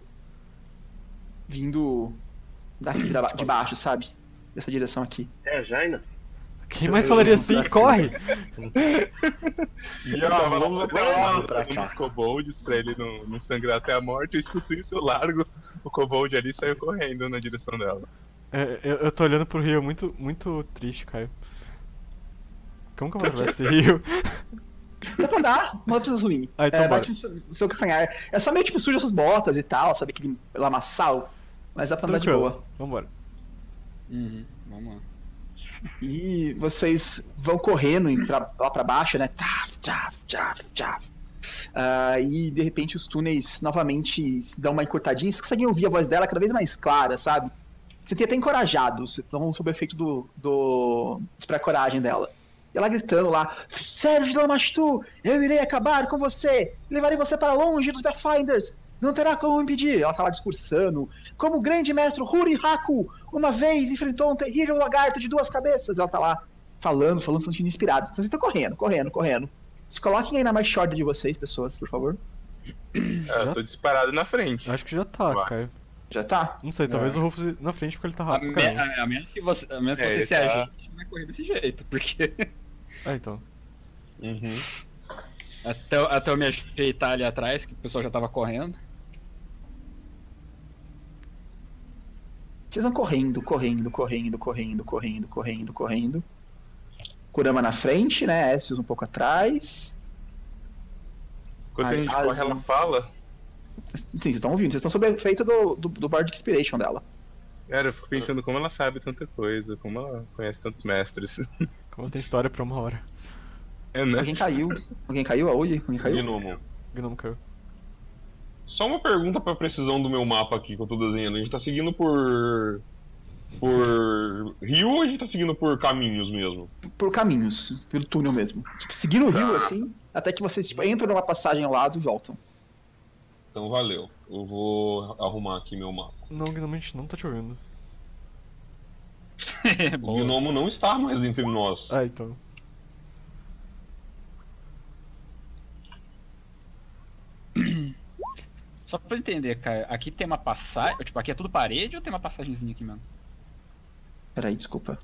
Vindo daqui de baixo, sabe? Dessa direção aqui. É a Jaina? Quem mais falaria assim? Corre! E eu tava lá pra cá. nos kobolds pra ele não sangrar até a morte. Eu escuto isso, eu largo o kobold ali e saio correndo na direção dela. Eu tô olhando pro rio muito, muito triste, Caio. Como que eu vou atravessar esse rio? Dá pra andar, não precisa ruim. Ah, então bora. Bate no seu calcanhar. É só meio tipo suja suas botas e tal, sabe? Aquele lamaçal. Mas dá pra andar de Tranquilo. boa. Vambora. Vamos lá. E vocês vão correndo lá pra baixo, né? Taf, taf, taf, taf. E de repente os túneis novamente dão uma encurtadinha. Vocês conseguem ouvir a voz dela cada vez mais clara, sabe? Você tem até encorajado, vocês estão sob o efeito do espera-coragem dela. E ela gritando lá: Sérgio de Lamashtu, eu irei acabar com você, levarei você para longe dos Pathfinders, não terá como impedir. Ela tá lá discursando, como o grande mestre Huri Haku uma vez enfrentou um terrível lagarto de 2 cabeças. Ela tá lá falando, sentindo inspirados. Vocês estão correndo. Se coloquem aí na mais short de vocês, pessoas, por favor. Eu tô disparado na frente. Acho que já tá, Vai. Caio. Já tá? Não sei, talvez o Rufus na frente porque ele tá rápido, cara. A menos que você ele se tá- ajeite, não vai correr desse jeito, porque Então. Uhum. até eu me ajeitar ali atrás, que o pessoal já tava correndo. Vocês vão correndo. Kurama na frente, né? Essos um pouco atrás. Quando a gente Ai, corre, ela fala. Sim, vocês estão ouvindo. Vocês estão sob o efeito do Bardic Inspiration dela. Cara, eu fico pensando como ela sabe tanta coisa, como ela conhece tantos mestres. Como tem história pra uma hora. É, né? Alguém caiu? A Uli? Alguém caiu? Gnomo. Gnome caiu. Só uma pergunta pra precisão do meu mapa aqui que eu tô desenhando. A gente tá seguindo por rio ou a gente tá seguindo por caminhos mesmo? Por caminhos, pelo túnel mesmo. Tipo, seguindo o rio, assim, até que vocês tipo, entram numa passagem ao lado e voltam. Então valeu. Eu vou arrumar aqui meu mapa. Não, Gnome, a gente não tá te ouvindo. O Boa. gnomo não está mais entre nós. Então. Só pra eu entender, cara, aqui tem uma passagem. Tipo, aqui é tudo parede ou tem uma passagenzinha aqui mesmo? Peraí, desculpa.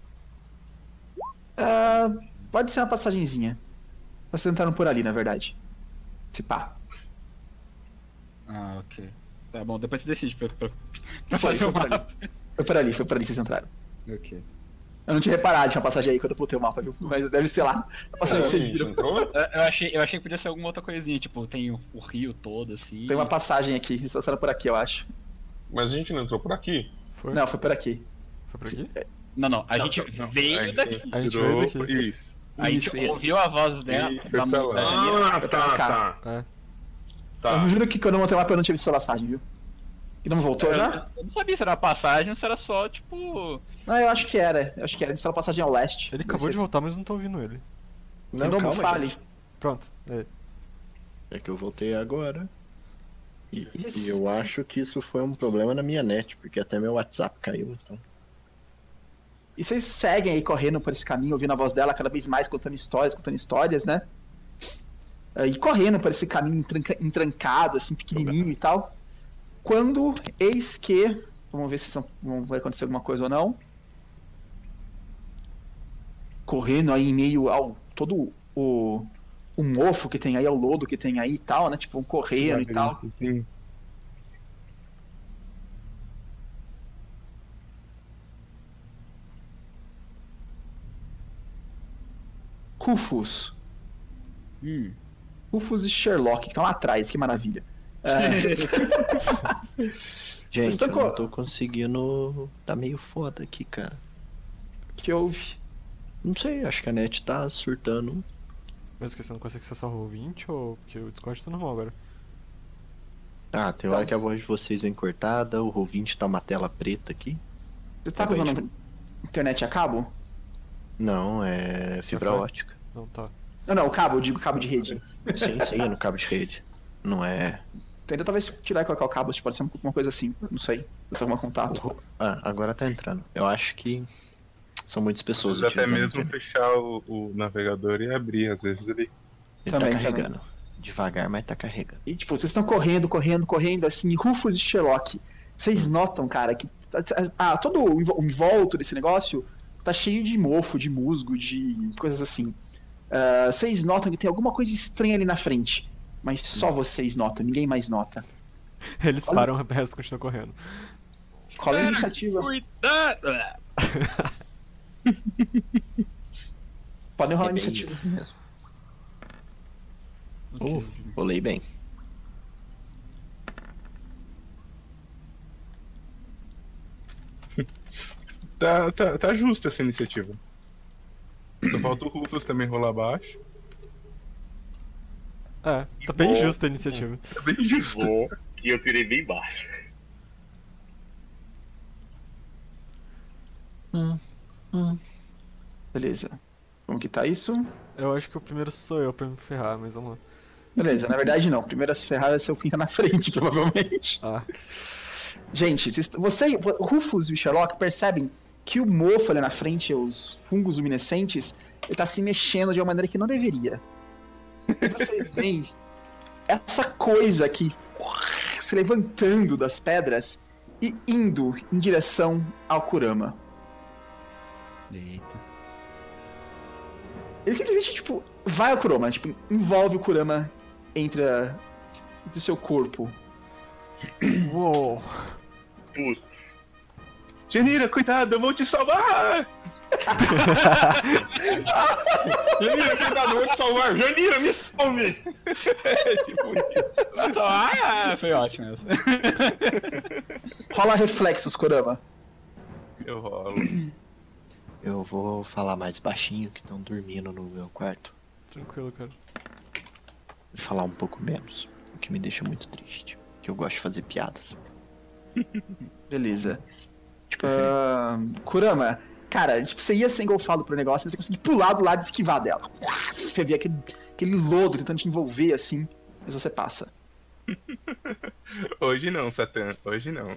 Pode ser uma passagenzinha. Vocês entraram por ali, na verdade. Se pá. Ah, ok. Tá bom, depois você decide pra Foi fazer o por ali. mapa. Foi por ali que vocês entraram. Ok. Eu não tinha reparado, tinha uma passagem aí quando eu botei o mapa, viu? Mas deve ser lá. A passagem que a vocês gente viram. entrou? Eu achei que podia ser alguma outra coisinha, tipo, tem o rio todo assim. Tem uma passagem aqui, eles passaram por aqui, eu acho. Mas a gente não entrou por aqui? Foi? Não, foi por aqui. Foi por aqui? Não, a gente veio daqui. A gente tirou- veio daqui. Isso. A gente Isso, isso. ouviu a voz dela. E foi da pra lá. montanha. Ah, tá. É. Tá. Eu juro que quando eu montei o mapa eu não tive essa passagem, viu? E não voltou já? Eu não sabia se era uma passagem ou se era só, tipo. Não, eu acho que era. Eu acho que era. Isso era uma passagem ao leste. Ele acabou de voltar, mas não tô ouvindo ele. Não, calma, fale. gente. Pronto. É que eu voltei agora. E Isso. eu acho que isso foi um problema na minha net, porque até meu WhatsApp caiu, então. E vocês seguem aí correndo por esse caminho, ouvindo a voz dela cada vez mais, contando histórias, né? E correndo por esse caminho entrancado, assim, pequenininho e tal. Quando, eis que... Vamos ver se vai acontecer alguma coisa ou não. Correndo aí em meio ao... Todo o mofo que tem aí, ao lodo que tem aí e tal, né? Tipo, correndo e tal. Sim. Rufus. Rufus e Sherlock, que estão lá atrás, que maravilha. Gente, estão eu com- não tô conseguindo. Tá meio foda aqui, cara. Que houve? Não sei, acho que a net tá surtando. Mas que você não consegue acessar o roll 20 ou porque o Discord tá normal agora? Ah, tem hora que a voz de vocês vem cortada, o Roll20 tá uma tela preta aqui. Você tá Agora, usando internet a cabo? Não, é fibra Wi-Fi? ótica. Não, tá. Não, o cabo, eu digo cabo de rede. Sim, no cabo de rede. Não é. Tenta talvez tirar e colocar o cabo, pode ser uma coisa assim, não sei. Eu tô com contato. Ah, agora tá entrando. Eu acho que são muitas pessoas Precisa até utilizando mesmo ele. fechar o navegador e abrir. Às vezes ele. Ele Também, tá carregando. Devagar, mas tá carregando. E tipo, vocês estão correndo, assim, Rufus e Sherlock. Vocês notam, cara, que todo o envolto desse negócio tá cheio de mofo, de musgo, de coisas assim. Vocês notam que tem alguma coisa estranha ali na frente. Mas só vocês notam, ninguém mais nota. Eles param, o resto continua correndo. Qual é a iniciativa? Cuidado! Podem rolar a É bem iniciativa. isso mesmo. Rolei bem. Tá justa essa iniciativa. Só falta o Rufus também rolar abaixo. É, tá bem Bom. justa a iniciativa. Tá bem justo. Bom, que eu tirei bem baixo. Beleza. Como que tá isso? Eu acho que o primeiro sou eu pra me ferrar, mas vamos lá. Beleza, na verdade não. Primeiro a se ferrar é seu quem tá na frente, provavelmente. Ah, Gente, o Rufus e o Sherlock percebem que o mofo ali na frente, os fungos luminescentes, ele tá se mexendo de uma maneira que não deveria. E vocês veem essa coisa aqui se levantando das pedras e indo em direção ao Kurama. Eita. Ele simplesmente, tipo, vai ao Kurama, tipo, envolve o Kurama entre o seu corpo. uou. Putz. Janira, cuidado, eu vou te salvar! Janira, cuidado, eu vou te salvar. Janira, me salve. Foi ótimo essa. Rola reflexos, Kurama. Eu rolo. Eu vou falar mais baixinho que estão dormindo no meu quarto. Tranquilo, cara. E falar um pouco menos. O que me deixa muito triste. Que eu gosto de fazer piadas. Beleza. Tipo, Kurama, cara, tipo, você ia ser engolfado pro negócio, mas você conseguir pular do lado e esquivar dela. Você vê aquele lodo tentando te envolver assim, mas você passa. Hoje não, Satã. Hoje não.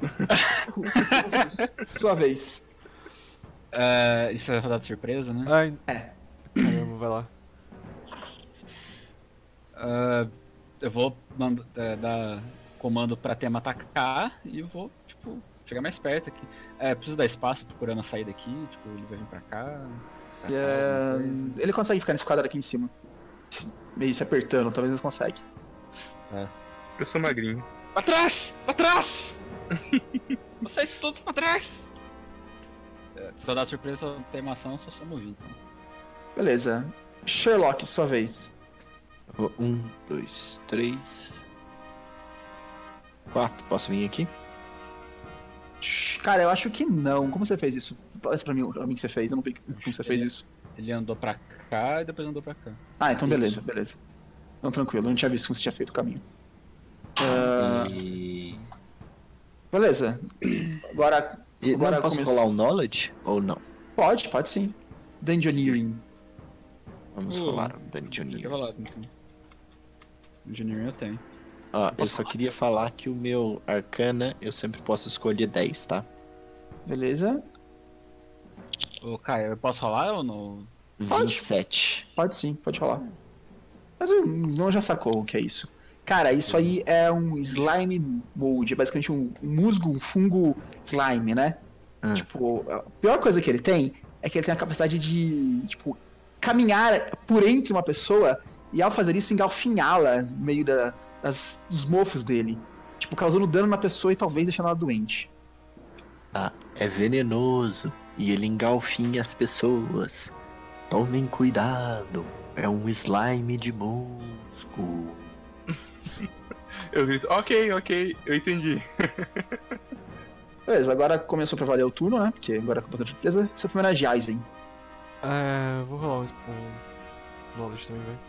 Sua vez. Isso é rodada de surpresa, né? Ai, É. caramba, vai lá. Eu vou dar comando pra Tema atacar e eu vou, tipo, chegar mais perto aqui. Preciso dar espaço pro Kurama sair daqui, tipo, ele vai vir pra cá. Ele consegue ficar nesse quadrado aqui em cima. Meio se apertando, talvez ele consegue. Eu sou magrinho. Pra trás! Pra trás! Vocês todos pra trás! Só dá surpresa, só tem uma ação, só sou movido. Então. Beleza. Sherlock, sua vez. 1, 2, 3, 4. Posso vir aqui? Cara, eu acho que não. Como você fez isso? Parece pra mim que você fez. Eu não vi como você fez isso. Ele andou pra cá e depois andou pra cá. Ah, então beleza. Então tranquilo, eu não tinha visto como você tinha feito o caminho. E... Beleza. Agora não posso começou. rolar um knowledge? Ou não? Pode sim. Dungeoneering. Vamos rolar um Dungeoneer. Rolado, então. Engineering eu tenho. Eu só queria falar que o meu Arcana eu sempre posso escolher 10, tá? Beleza? Ô, Caio, eu posso rolar ou não? Pode. 27. Pode sim, pode rolar. Mas o não já sacou o que é isso. Cara, isso aí é um slime mold, é basicamente um musgo, um fungo slime, né? Tipo, a pior coisa que ele tem é que ele tem a capacidade de, tipo, caminhar por entre uma pessoa e ao fazer isso engalfinhá-la no meio dos mofos dele. Tipo, causando dano na pessoa e talvez deixando ela doente. É venenoso e ele engalfinha as pessoas. Tomem cuidado, é um slime de musgo. Eu grito, ok, eu entendi. Beleza, agora começou pra valer o turno, né? Porque agora é com surpresa. Essa primeira é Jaizen. Vou rolar um knowledge também, velho.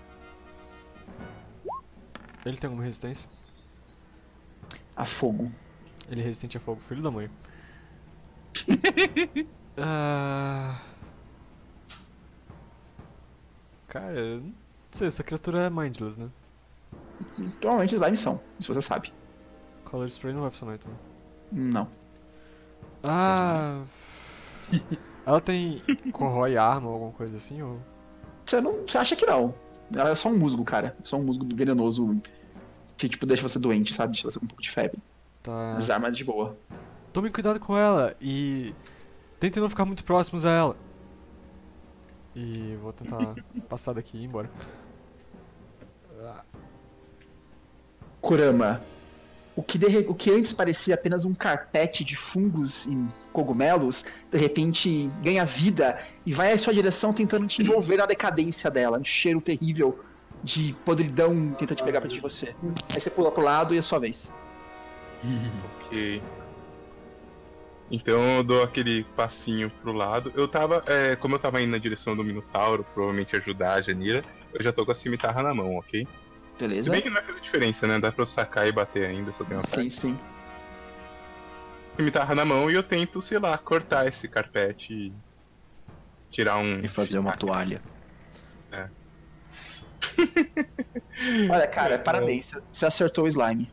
Ele tem alguma resistência? A fogo. Ele é resistente a fogo, filho da mãe. Cara, não sei, essa criatura é mindless, né? Normalmente slimes são, isso você sabe. Color Spray não vai funcionar então. Não. Ah. Ela tem. Corrói arma ou alguma coisa assim? Ou... Você acha que não. Ela é só um musgo, cara. É só um musgo venenoso que, tipo, deixa você doente, sabe? Deixa você com um pouco de febre. Tá. As armas de boa. Tomem cuidado com ela e. Tentem não ficar muito próximos a ela. E vou tentar passar daqui e ir embora. Kurama. O que antes parecia apenas um carpete de fungos e cogumelos, de repente ganha vida e vai à sua direção tentando te envolver na decadência dela. Um cheiro terrível de podridão tenta te pegar perto de você. Aí você pula pro lado e é sua vez. Ok. Então eu dou aquele passinho pro lado. Como eu tava indo na direção do Minotauro, provavelmente ajudar a Janira, eu já tô com a cimitarra na mão, ok? Se Beleza? bem que não vai fazer diferença, né? Dá pra eu sacar e bater ainda, só tem uma Sim, sim. cimitarra na mão e eu tento, sei lá, cortar esse carpete e tirar um... E fazer uma toalha. Olha, cara, parabéns. Você acertou o slime.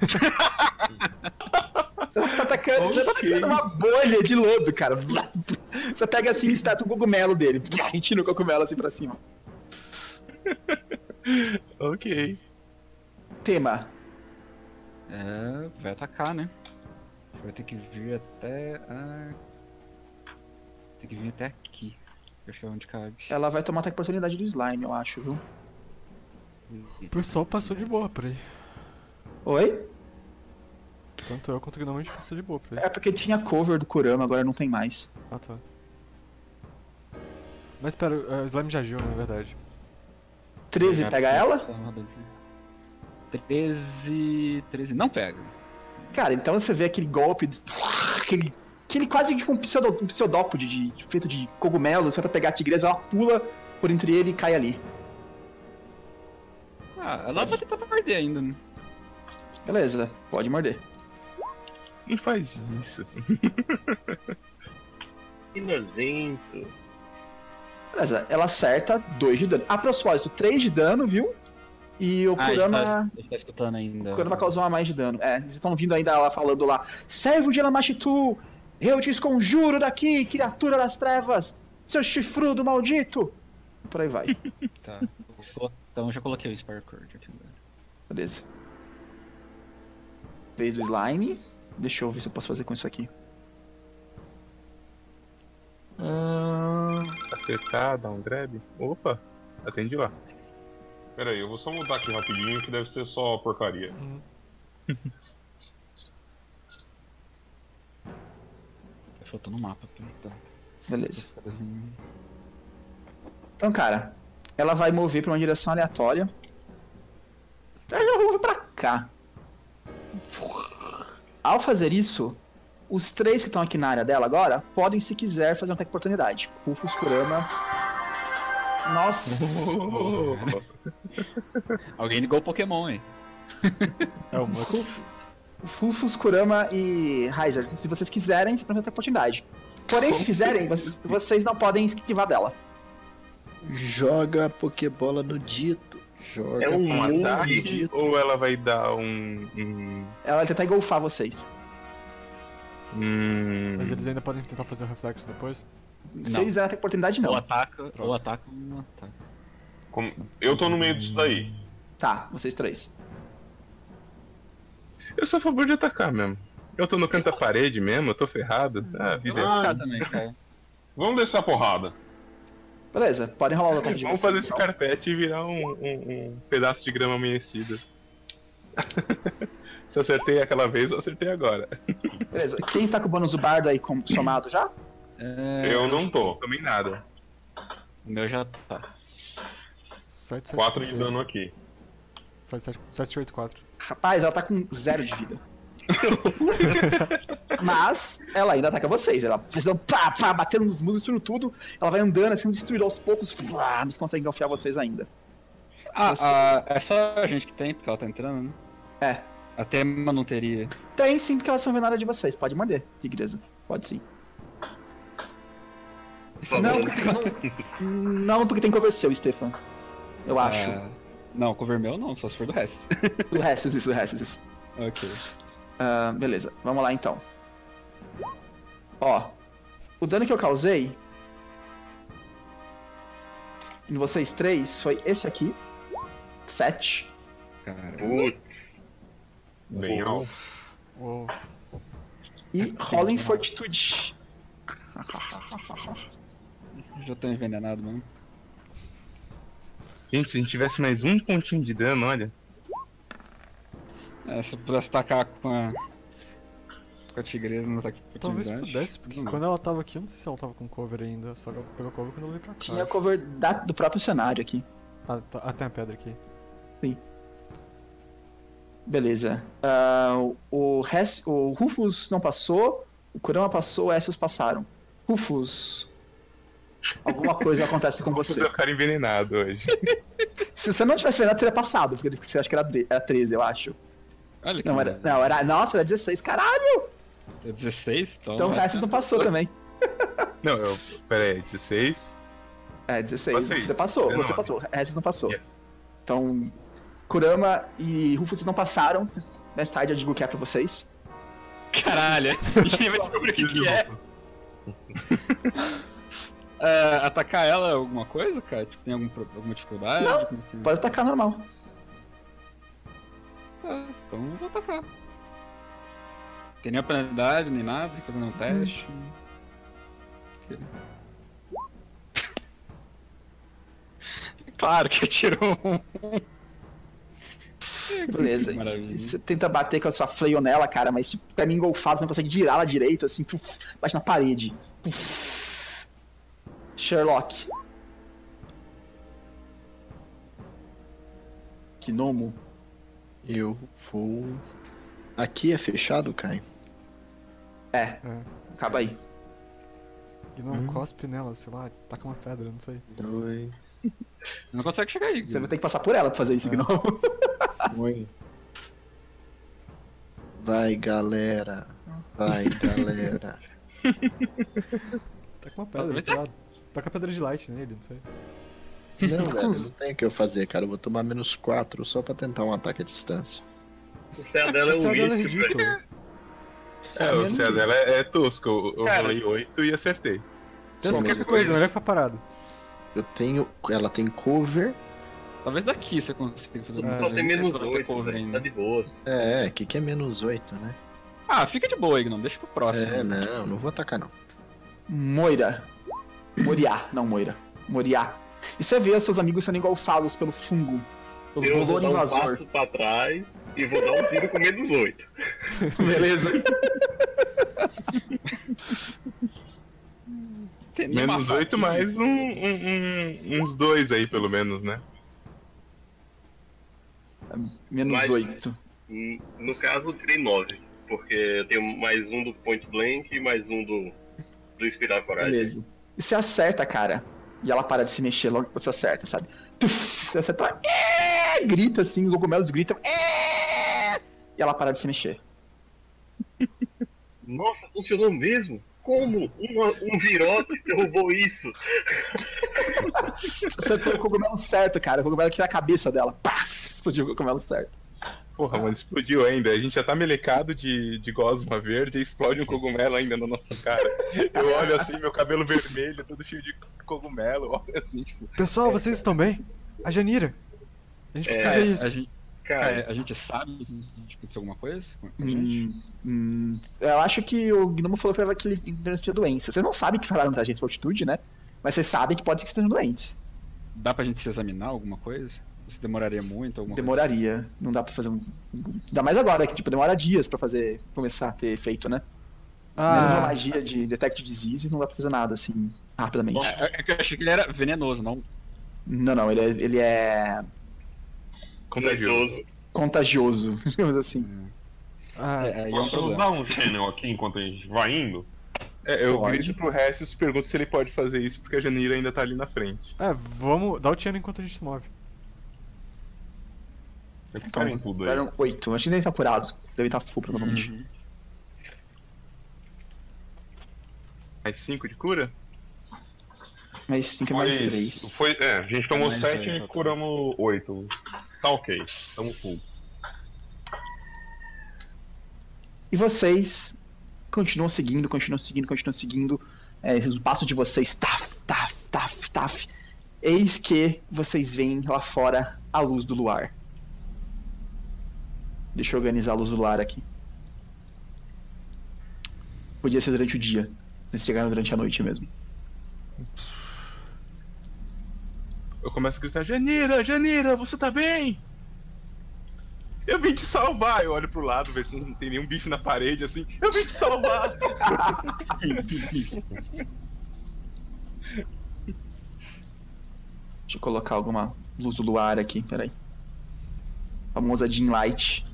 Você tá atacando uma bolha de lodo, cara. Você pega assim e está um cogumelo dele. Retira o cogumelo assim pra cima. Ok. Tema. Vai atacar, né? Vai ter que vir até. Tem que vir até aqui. Deixa eu ver onde cabe. Ela vai tomar ataque de oportunidade do slime, eu acho, viu? O pessoal passou de boa por aí. Oi? Tanto eu quanto o Gnomante passou de boa por aí. É porque tinha cover do Kurama, agora não tem mais. Ah, tá. Mas espera, o slime já agiu, na verdade. 13 pega ela? 13 não pega. Cara, então você vê aquele golpe, aquele quase que um pseudópode feito de cogumelo, você tenta pegar a tigresa, ela pula por entre ele e cai ali. Ela vai tentar morder ainda, né? Beleza, pode morder. Não faz isso. Que nojento. Beleza, ela acerta 2 de dano. A propósito, 3 de dano, viu? E o Kurama... A gente tá escutando ainda. O Kurama causou mais de dano. Vocês estão ouvindo ainda ela falando lá. Servo de Elamashitu, eu te esconjuro daqui, criatura das trevas, seu chifrudo maldito. Por aí vai. Tá. Então eu já coloquei o Spire Cord aqui. Beleza. Vez do slime. Deixa eu ver se eu posso fazer com isso aqui. Acertar, dar um grab. Opa, atende lá. Pera aí, eu vou só mudar aqui rapidinho, que deve ser só porcaria. Faltou no mapa. Tá. Beleza. Então, cara, ela vai mover pra uma direção aleatória. Eu vou pra cá. Ao fazer isso, os 3 que estão aqui na área dela agora podem, se quiser, fazer um ataque de oportunidade. Rufus, Kurama. Nossa! Alguém ligou o Pokémon, hein? É o Mux. Rufus, Kurama e Heiser. Se vocês quiserem, vocês podem ter oportunidade. Porém, se fizerem, vocês não podem esquivar dela. Joga a Pokébola no dito. Joga É um a Pokébola no ataque dito. ou ela vai dar um... Ela vai tentar engolfar vocês. Mas eles ainda podem tentar fazer o reflexo depois? Se eles derem ataque de oportunidade, não. Ou ataca, ou ataca. Eu tô no meio disso daí. Tá, vocês 3. Eu sou a favor de atacar mesmo. Eu tô no canto da parede mesmo, eu tô ferrado. A vida é assim. Também, cara. Vamos descer a porrada. Beleza, podem rolar o ataque de Vamos vocês. fazer esse então. carpete e virar um pedaço de grama amanhecida. Se eu acertei aquela vez, eu acertei agora. Beleza, quem tá com o bônus do bardo aí somado já? Eu não tô. Tomei nada. O meu já tá. 4 de dano aqui. 784. Rapaz, ela tá com 0 de vida. Mas ela ainda ataca vocês. Ela vocês dão pá, pá, batendo nos muros, destruindo tudo. Ela vai andando assim, destruindo aos poucos. Pá, mas consegue enfiar vocês ainda. É só a gente que tem, porque ela tá entrando, né? É. A Tema não teria. Tem sim, porque elas são venadas de vocês. Pode morder, tigresa. Pode sim. Por favor. Não, porque tem cover seu, Stefan. Eu acho. Não, cover meu não, só se for do resto. Do resto, isso. Ok. Beleza, vamos lá então. Ó, o dano que eu causei em vocês três foi esse aqui. 7. Cara, Putz. Bem alto. Uou. E Rolling Fortitude. já tô envenenado mesmo. Gente, se a gente tivesse mais um pontinho de dano, olha. Se eu pudesse tacar com a tigresa no ataque de Talvez oportunidade. pudesse, porque Não. quando ela tava aqui, eu não sei se ela tava com cover ainda. Só que ela pegou cover quando eu vim pra cá. Tinha cover do próprio cenário aqui. Tem a pedra aqui. Beleza. O Rufus não passou, o Kurama passou, o Essos passaram. Rufus, alguma coisa acontece com Vou fazer você. o cara envenenado hoje. Se você não tivesse envenenado, teria passado, porque você acha que era 13, eu acho. Olha que Nossa, era 16, caralho! É 16? Então o Ressus não passou também. Não, pera aí, 16. É, 16. Passei. Você passou, 19. você passou. Ressus não passou. Yeah. Então, Kurama e Rufus não passaram. Mais tarde eu digo o que é pra vocês. Caralho, a gente vai descobrir o que é. Atacar ela é alguma coisa, cara? Tipo, tem alguma dificuldade? Não. Pode atacar normal. Então eu vou atacar. Tem nenhuma penalidade, nem nada, tem que fazer nenhum teste. Claro que tirou um. Beleza. Que maravilha. E você tenta bater com a sua flail nela, cara, mas se pega engolfado, você não consegue girá-la direito, assim, bate na parede. Sherlock. Gnomo. Eu vou. Aqui é fechado, Kai? Acaba aí. E não cospe nela, sei lá, taca uma pedra, não sei. 2, Você não consegue chegar aí. Você vai ter que passar por ela pra fazer isso, Gnomo. 1. Vai, galera. Vai, galera. Taca uma pedra, sei lá. Taca a pedra de light nele, não sei. Não, velho, não tem o que eu fazer, cara. Eu vou tomar -4 só pra tentar um ataque à distância. O CA dela é Essa um dela é lixo, ridículo. velho. O CA dela é tosco. Eu Cara. rolei 8 e acertei. Testa Sim, qualquer mas- coisa, olha pra parado. Eu tenho. Ela tem cover. Talvez daqui você consiga fazer alguma Ah, Só coisa. tem Não sei menos se vai ter 8, cover velho. ainda. Tá de boa. Que é -8, né? Fica de boa aí, não. Deixa pro próximo. Não vou atacar não. Moira. Moriá, não Moira. Moriá. E você vê os seus amigos sendo engolfados pelo fungo. Pelo Eu vou bolor dar um invasor. passo pra trás e vou dar um tiro com -8. Beleza. Tem nenhuma Menos faca. 8 mais uns 2 aí, pelo menos, né? Menos 8. No caso, eu tirei 9. Porque eu tenho mais um do Point Blank e mais um do Inspirar Coragem. Beleza. E você acerta, cara. E ela para de se mexer logo que você acerta, sabe? Tuf, você acerta, ela, grita assim, os cogumelos gritam. E ela para de se mexer. Nossa, funcionou mesmo? Como? Um virote derrubou isso? Você acertou o cogumelo certo, cara. O cogumelo aqui na cabeça dela. Pá, explodiu o cogumelo certo. Porra, mano, explodiu ainda. A gente já tá melecado de gosma verde e explode um cogumelo ainda na nossa cara. Eu olho assim, meu cabelo vermelho, todo cheio de cogumelo. Olha assim, tipo. Pessoal, vocês estão bem? A Janira. A gente precisa isso. A gente, Cara, a gente sabe se aconteceu alguma coisa com a gente? Eu acho que o Gnomo falou que era aquele que tinha doença. Vocês não sabem que falaram da gente por altitude, né? Mas vocês sabem que pode ser que estejam doentes. Dá pra gente se examinar alguma coisa? Isso demoraria muito? Alguma Demoraria. Não dá pra fazer um. Ainda mais agora, que tipo, demora dias pra fazer. Começar a ter efeito, né? Menos uma magia de Detect Disease, não dá pra fazer nada assim, rapidamente. coisa? É que eu achei que ele era venenoso, não. Não, ele é Contagioso. contagioso, digamos assim. Aí é um Posso problema. usar um channel aqui enquanto a gente vai indo? Eu Pode. grito pro Ressus e pergunto se ele pode fazer isso porque a Janira ainda tá ali na frente. Vamos dar o tiro enquanto a gente se move. Recuperem tudo aí. Eram 8. Acho que nem tá curados. Deve estar full, provavelmente. Mais 5 de cura? Mais 5 é mais 3. A gente tomou Mais 7 oito. e curamos 8. Tá ok, tamo full. E vocês continuam seguindo. O passo de vocês, taf. Eis que vocês veem lá fora a luz do luar. Deixa eu organizar a luz do luar aqui. Podia ser durante o dia. Eles chegaram durante a noite mesmo. Eu começo a gritar, Janira, você tá bem? Eu vim te salvar. Eu olho pro lado, ver se não tem nenhum bicho na parede, assim. Eu vim te salvar. Deixa eu colocar alguma luz do luar aqui, peraí. Famosa dim light.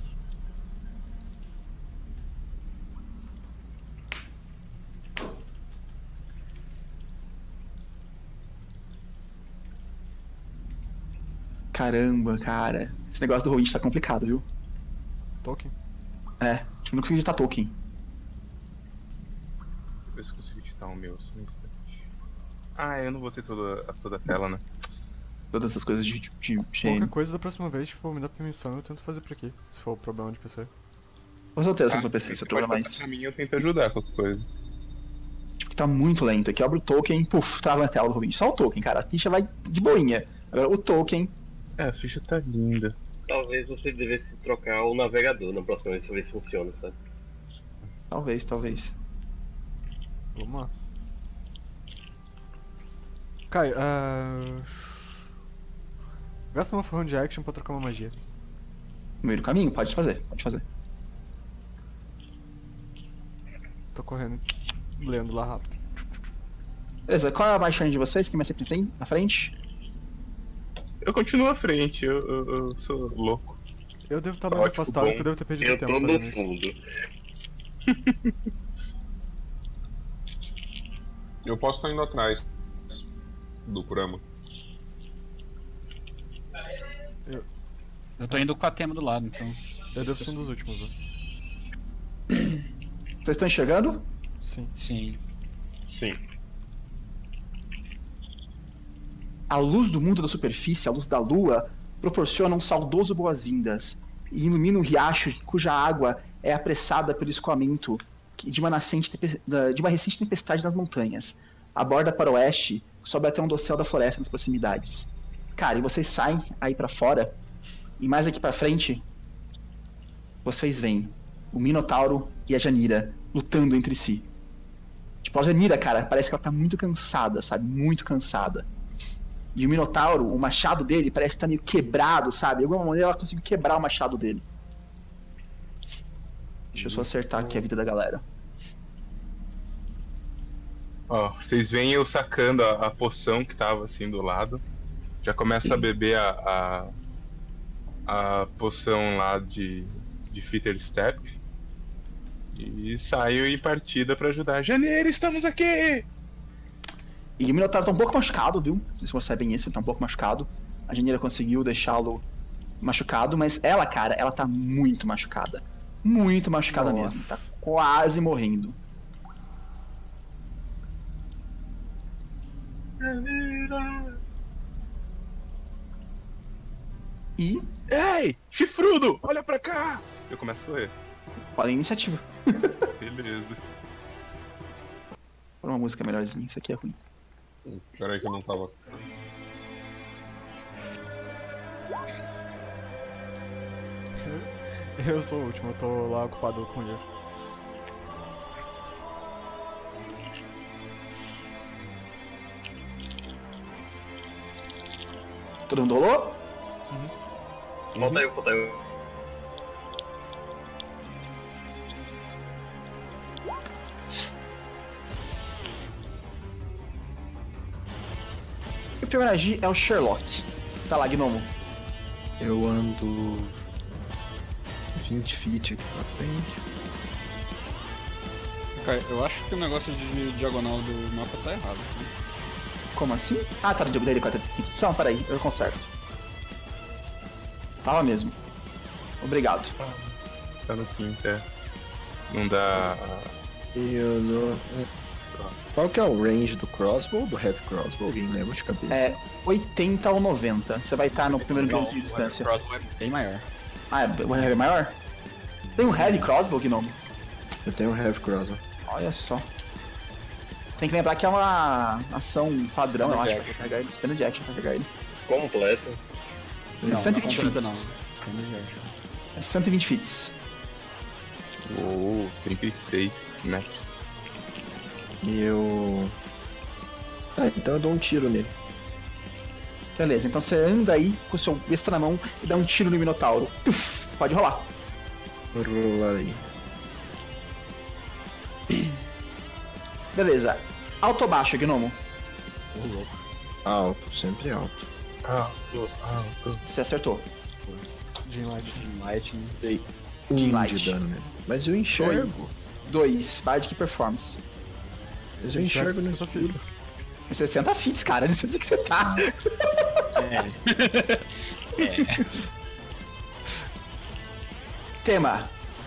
Caramba, cara. Esse negócio do Roll20 tá complicado, viu? Tolkien. Não consegui editar Tolkien. Deixa eu ver se eu consigo editar o meu, só um instante. Eu não vou ter toda a tela, né? Todas essas coisas de Qualquer GN. coisa da próxima vez, tipo, me dá permissão, eu tento fazer por aqui. Se for o problema de PC. Com certeza, se eu PC, você programa pode mais. passar pra mim, eu tento ajudar qualquer coisa. Tipo, que tá muito lento. Aqui abre o Tolkien, trava na tela do Roll20. Só o Tolkien, cara. A ficha vai de boinha. Agora o Tolkien. A ficha tá linda. Talvez você devesse trocar o navegador na próxima vez pra ver se funciona, sabe? Talvez. Vamos lá. Caio, gasta uma forrão de action pra trocar uma magia. No meio do caminho? Pode fazer. Tô correndo, lendo lá rápido. Beleza, qual é a baixinha de vocês? Quem vai sempre na frente? Eu continuo à frente, eu sou louco. Eu devo estar mais Ótimo, afastado, bom. porque eu devo ter perdido Eu tempo tô no fazendo isso. fundo. Eu posso estar indo atrás do Kurama. Eu tô indo com a tema do lado, então. Eu devo ser um dos últimos, né? Vocês estão enxergando? Sim. Sim. Sim. A luz do mundo da superfície, a luz da lua, proporciona um saudoso boas-vindas e ilumina um riacho cuja água é apressada pelo escoamento de uma recente tempestade nas montanhas. Aborda para o oeste, sobe até um dossel da floresta nas proximidades. Cara, e vocês saem aí pra fora, e mais aqui pra frente, vocês veem o Minotauro e a Janira lutando entre si. Tipo, a Janira, cara, parece que ela tá muito cansada, sabe? Muito cansada. E o Minotauro, o machado dele parece que tá meio quebrado, sabe? De alguma maneira ela conseguiu quebrar o machado dele. Deixa eu só acertar aqui a vida da galera. Ó, vocês veem eu sacando a poção que tava assim do lado. Já começa a beber a poção lá de Fitter Step. E saio em partida pra ajudar. Janeiro, estamos aqui! E o Minotauro tá um pouco machucado, viu? Vocês percebem isso, ele tá um pouco machucado. A Janira conseguiu deixá-lo machucado, mas ela, cara, ela tá muito machucada. Muito machucada mesmo. Tá quase morrendo. E Ei, chifrudo, olha pra cá! Eu começo a correr. olha a iniciativa. Beleza. Por uma música melhorzinha, isso aqui é ruim. Peraí que eu não tava. Eu sou o último, eu tô lá ocupado com o livro. Todo mundo rolou? Volta eu. E o primeiro a agir é o Sherlock. Tá lá, Gnomo. Eu ando 20 feet aqui pra frente. Cara, eu acho que o negócio de diagonal do mapa tá errado. Né? Como assim? Ah, tá, dele com a edição? Peraí, eu conserto. Tava mesmo. Obrigado. Tá no quinto, é. Não dá. E eu dou. Qual que é o range do crossbow, do heavy crossbow? Alguém lembra de cabeça? É 80 ou 90. Você vai estar no primeiro Não, minuto de distância. O crossbow é bem maior. Ah, o heavy é maior? Tem um heavy crossbow, Gnome? Eu tenho um heavy crossbow. Olha só. Tem que lembrar que é uma ação padrão, eu acho, pra carregar ele. Standard action pra carregar ele. Completo. É 120 não, fits. não. É 120 fits. 36 metros. E eu... Ah, então eu dou um tiro nele. Beleza, então você anda aí com o seu besta na mão e dá um tiro no Minotauro. Tuf, pode rolar. Vou rolar aí. Beleza. Alto ou baixo, Gnomo? Alto, sempre alto. Você acertou. Jim Lightning. Lightning. Dei De 1 light. de dano nele. Mas eu enxergo. 2. Bardic Performance. Mas eu enxergo no Você escuro. 60 fits, cara. Não sei onde que você tá. Tema.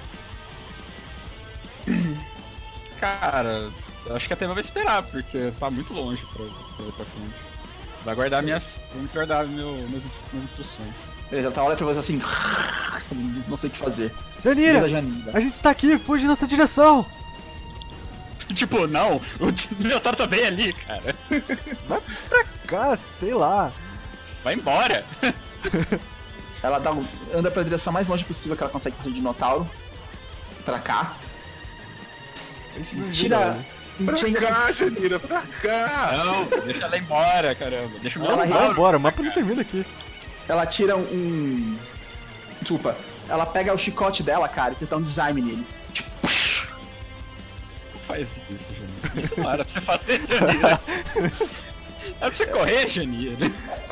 Cara, eu acho que a Tema vai esperar, porque tá muito longe pra ir pra frente. Vai guardar minhas instruções. Beleza, ela tá olhando pra você assim. Não sei o que fazer. Janira! Mira, Janira. A gente está aqui, fuge nessa direção! Tipo, não, o Minotauro tá bem ali, cara. Vai pra cá, sei lá. Vai embora. Ela anda pra direção mais longe possível que ela consegue fazer de Minotauro. Pra cá. A gente não Tira. Pra cá, Janira, pra cá! Não, deixa ela embora, caramba. Deixa o Ela Vai Minotauro. embora, o mapa não termina aqui. Ela tira um. Desculpa. Ela pega o chicote dela, cara, e tenta um desarme nele. Não faz isso, Janira. Isso não era pra você fazer, Janira. Era pra você correr, Janira.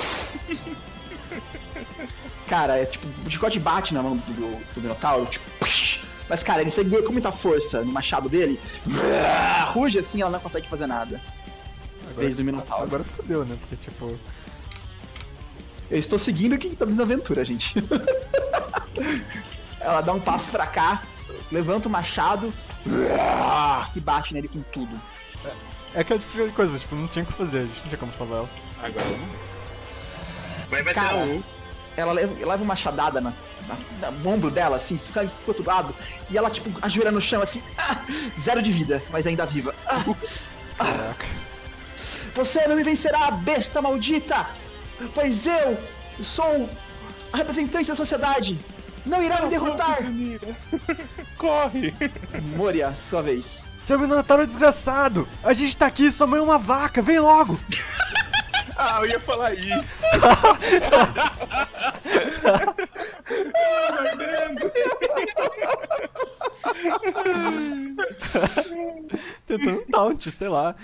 Cara, é tipo, o chicote bate na mão do Minotauro, tipo. Mas, cara, ele segura com muita força no machado dele. Ruge assim, ela não consegue fazer nada. Vez do Minotauro. Agora fodeu, né? Porque, tipo... Eu estou seguindo o que tá dizendo a aventura, gente. Ela dá um passo pra cá, levanta o machado e bate nele com tudo. É aquela tipo de coisa, tipo, não tinha o que fazer, a gente não tinha como salvar ela. Agora não. Mas vai Cara, ter um. ela leva uma machadada no ombro dela, assim, sai pro outro lado, e ela, tipo, ajoelha no chão, assim, 0 de vida, mas ainda viva. Caraca. Você não me vencerá, besta maldita! Pois eu sou a representante da sociedade! Não irá me derrotar! Corre! Moria, sua vez. Seu Minotauro desgraçado! A gente tá aqui, sua mãe é uma vaca, vem logo! Ah, eu ia falar isso! Tentando um taunt, sei lá.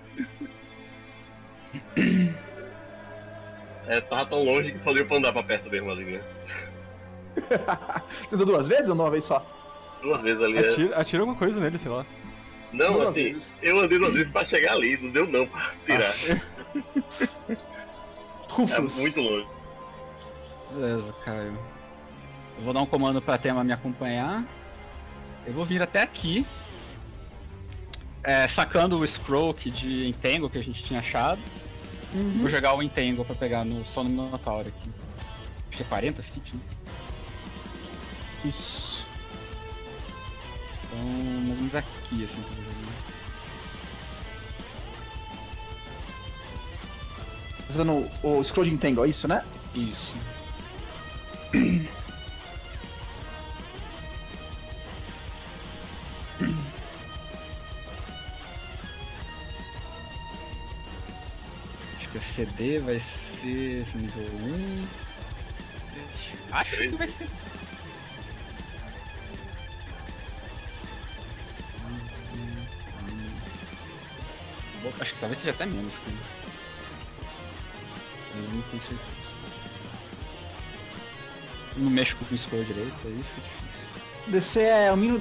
Tava tão longe que só deu pra andar pra perto mesmo ali, né? Você deu 2 vezes ou uma vez só? 2 vezes ali. Atira alguma coisa nele, sei lá. Não, 2 assim, vezes. eu andei 2 vezes pra chegar ali, não deu não pra tirar. É Rufus. muito longe. Beleza, Caio. Eu vou dar um comando pra Tema me acompanhar. Eu vou vir até aqui. Sacando o Scroll de Entangle que a gente tinha achado. Vou jogar o Entangle pra pegar só no Minotauro aqui. Acho que é 40 feet, né? Isso. Então, mais ou menos aqui, assim, que eu vou jogar. Usando o scroll de Entangle, é isso, né? Isso. Acho que a CD vai ser esse nível 1. Acho que vai ser. Acho que talvez seja até menos, cara. Mas não tenho certeza. Não mexo com o scroll direito, aí fica difícil. DC é o mínimo.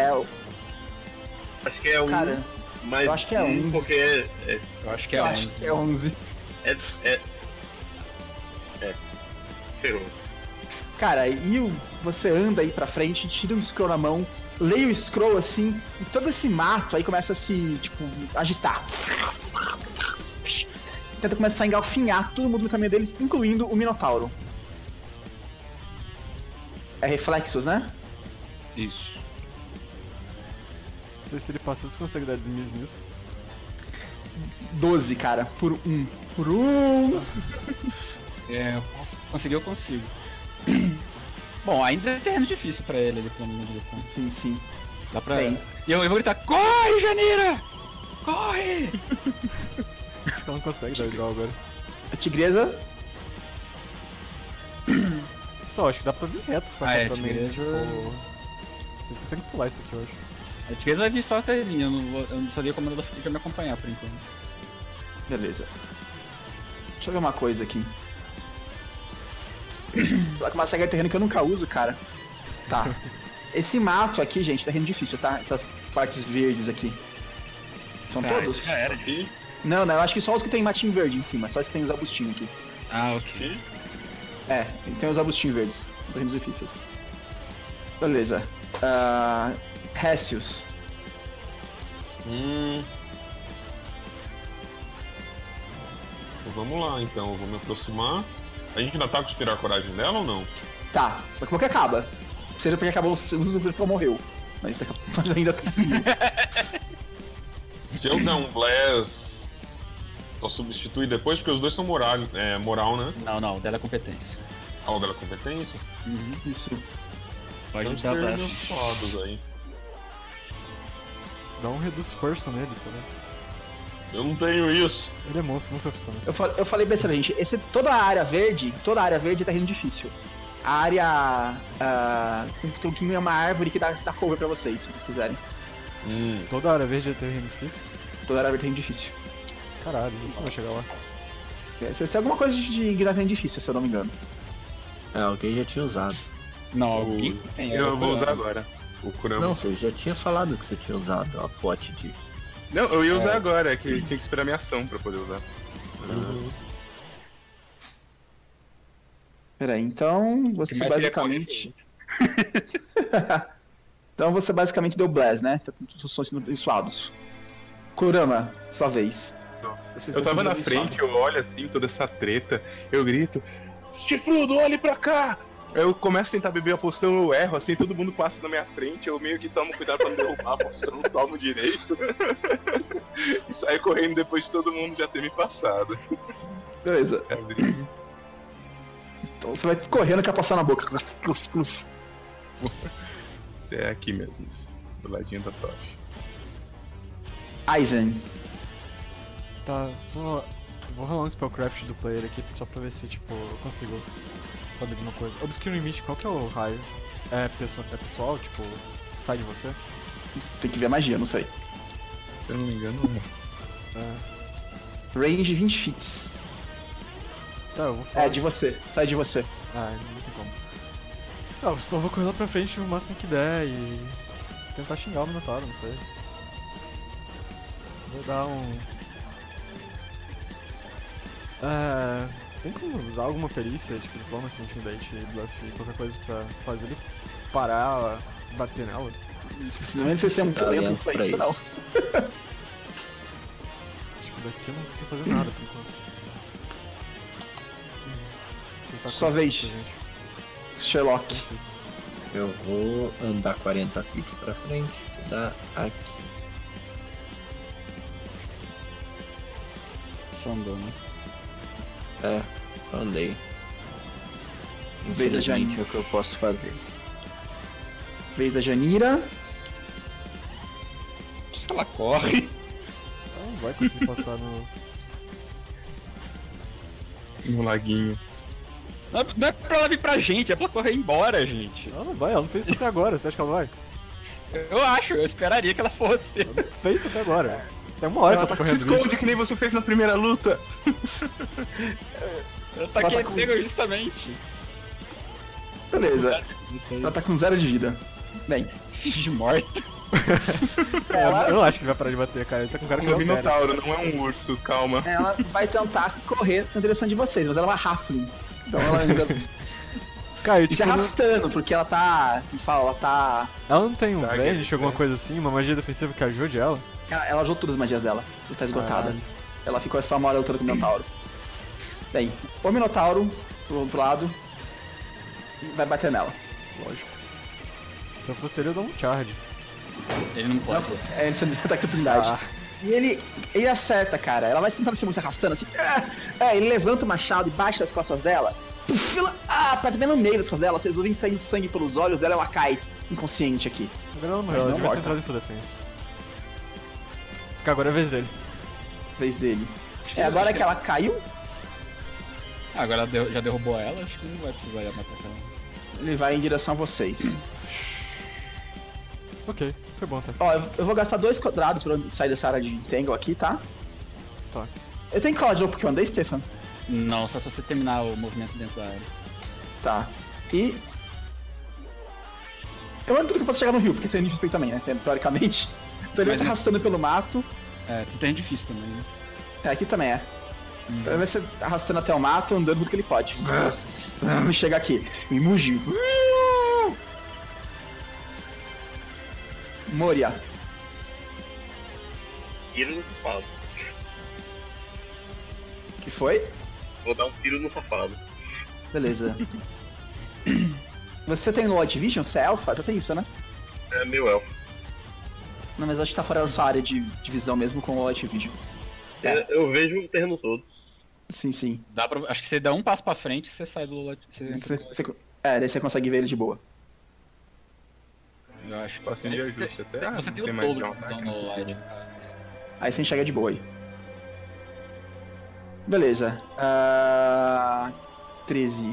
Acho que é um. Cara, mas eu acho que é 11. porque Eu acho que é eu 11. acho que é 11. Ferrou. Cara, você anda aí pra frente, tira um scroll na mão leia o scroll assim, e todo esse mato aí começa a se, tipo, agitar. Tenta começar a engalfinhar todo mundo no caminho deles, incluindo o Minotauro. É reflexos, né? Isso. Se ele passar, você consegue dar desmios nisso? 12, cara, por 1. Por 1. É, conseguir eu consigo. Bom, ainda é terreno difícil pra ele ali, pelo menos. Sim, sim. Dá pra... Bem. E eu vou gritar, corre, Janira! Corre! Acho que ela não consegue dar o draw agora. A tigresa. Pessoal, acho que dá pra vir reto pra cá é, também. tigresa. Tipo... Vocês conseguem pular isso aqui, eu acho. A tigresa vai vir só até mim, eu não sabia como ela fica me acompanhar por enquanto. Beleza. Deixa eu ver uma coisa aqui. Só que uma saga terreno que eu nunca uso, cara. Tá. Esse mato aqui, gente, tá terreno difícil, tá? Essas partes verdes aqui. São todos? Já era aqui. Não, eu acho que só os que tem matinho verde em cima, só os que tem os arbustinhos aqui. Ah, ok. É, eles têm os arbustinhos verdes. São terrenos difíceis. Beleza. Récius. Vamos lá, então. Eu vou me aproximar. A gente ainda tá com tirar a coragem dela ou não? Tá, daqui a pouco acaba. Seja porque acabou o super que morreu. Mas ainda tá. Se eu der um blast, eu substituir depois, porque os dois são moral, né? Não, dela é competência. Ah, o dela é competência? Isso. Pode Então dar perdeu blast. fodos aí. Dá um reduce person nele, sabe? Eu não tenho isso. Ele é monstro, não foi funcionar. Eu falei besteira, gente. Toda a área verde é terreno difícil. A área com um tronquinho é uma árvore que dá cover pra vocês, se vocês quiserem. Toda área verde é terreno difícil? Toda área verde é terreno difícil. Caralho, a gente não vai chegar lá. Você tem alguma coisa de que dá terreno difícil, se eu não me engano. É, alguém já tinha usado. Não, alguém tem. Eu vou usar agora. O Kurama. Não, você já tinha falado que você tinha usado a pote de... Não, eu ia usar agora, é que tinha que esperar minha ação pra poder usar. Peraí, então você Que mais queria basicamente... Então você basicamente deu blast, né? Tá com os sons sendo suados. Kurama, sua vez. Eu tava na frente, eu olho assim, toda essa treta, eu grito, Chifrudo, olhe pra cá! Aí eu começo a tentar beber a poção, eu erro, assim, todo mundo passa na minha frente, eu meio que tomo cuidado pra não derrubar a poção, tomo direito. E saio correndo depois de todo mundo já ter me passado. Beleza. Então você vai correndo que passar na boca. É aqui mesmo, do ladinho da tocha. Aizen. Tá, só... Vou rolar um spellcraft do player aqui, só pra ver se, tipo, eu consigo saber de uma coisa. Obscure Mist, qual que é o raio? É pessoal, tipo, sai de você? Tem que ver a magia, não sei. Se eu não me engano, Range 20 feet. Tá, eu vou falar... De você. Sai de você. Não tem como. Não, eu só vou correr lá pra frente o máximo que der e... tentar xingar o Minotauro, não sei. Vou dar um... tem como usar alguma perícia, tipo Diplomacy, Intimidate, Bluff, qualquer coisa pra fazer ele parar, bater nela? Senão você é muito lento, não sei isso não. Tipo, daqui eu não consigo fazer nada por enquanto. Sua vez, Sherlock. Eu vou andar 40 feet pra frente, tá aqui. Só andou, né? Andei. Vez da Infelizmente Janira. é o que eu posso fazer. Vez da Janira. Se ela corre. Ela não vai conseguir passar no... no laguinho. Não é pra ela vir pra gente, é pra correr embora, gente. Ela não vai, ela não fez isso até agora, você acha que ela vai? Eu esperaria que ela fosse. Ela não fez isso até agora. Tem uma hora Ela que tá eu tô se correndo bicho. esconde que nem você fez na primeira luta. Ela tá aqui pego justamente. Beleza. Não sei. Ela tá com 0 de vida. Bem, De morte. Eu não acho que ele vai parar de bater, cara. Ele tá com um cara que É não um é o Teres. minotauro, não é um urso, calma. ela vai tentar correr na direção de vocês, mas ela é uma Halfling. Então ela ainda Cara, E se tipo, arrastando, porque ela tá. Como fala, ela tá. ela não tem um Tá, vanish, alguma né? coisa assim, uma magia defensiva que ajude ela? Ela usou todas as magias dela. Ela tá esgotada. Caralho. Ela ficou essa uma hora lutando com o Minotauro. Bem, o Minotauro, pro outro lado, vai bater nela. Lógico. Se eu fosse ele, eu dou um charge. Ele não pode. É, isso é ataque de oportunidade. Ah, E ele acerta, cara. Ela vai tentando se arrastando assim. Ele levanta o machado e bate nas costas dela. Puf, ela aperta bem no meio das costas dela. Vocês ouvem sair sangue pelos olhos dela, ela cai inconsciente aqui. agora ela Mas morreu, ela não devia ter morta. entrado em full defense. Porque agora é a vez dele. Vez dele. Agora que ela caiu, Agora já derrubou ela, acho que não vai precisar ir atacar ela. ele vai em direção a vocês. Ok, foi bom, tá? Ó, eu vou gastar 2 quadrados pra sair dessa área de entangle aqui, tá? Tá. Eu tenho que falar de novo porque eu andei, Stefan? Não, só se você terminar o movimento dentro da área. Tá. E. Eu ando tudo que eu posso chegar no rio, porque tem nível de speed também, né? Teoricamente. Então ele vai Mas se arrastando pelo mato. É, tudo é difícil também, né? Aqui também é. Então ele vai se arrastando até o mato, andando tudo que ele pode. Me chega aqui. Me mugiu. Moria. Tiro no safado. Que foi? Vou dar um tiro no safado. Beleza. Você tem no White Vision? Você é Alpha? Já tem isso, né? É meu elfo. Não, mas acho que tá fora da sua área de visão mesmo com o White Vision. Eu vejo o terreno todo. Sim, sim. Dá pra, acho que você dá um passo pra frente e você sai do lado. Daí você consegue ver ele de boa. Eu acho que Passinho de ajuste até. Você tem tem o mais dobro de um de ataque. visão no light. Aí você enxerga de boa aí. Beleza. 13.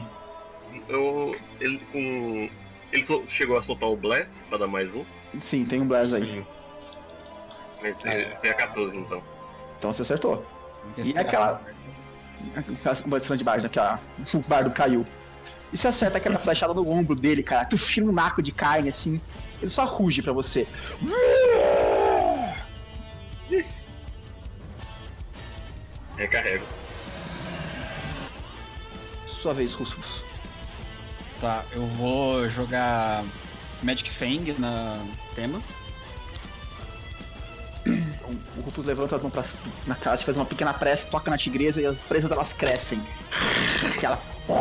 Ele chegou a soltar o Blast pra dar mais um. Sim, tem um Blaze aí. Esse é 14 então. Então você acertou. E aquela voz de baixo, né? Que o bardo caiu. E você acerta aquela flechada no ombro dele, cara. Tu fira um naco de carne assim. Ele só ruge pra você. Isso. Recarrego. Sua vez, Rufus. Tá, eu vou jogar Magic Fang na tema. O Rufus levanta as mãos na casa, faz uma pequena pressa, toca na tigresa e as presas delas crescem. Aquela.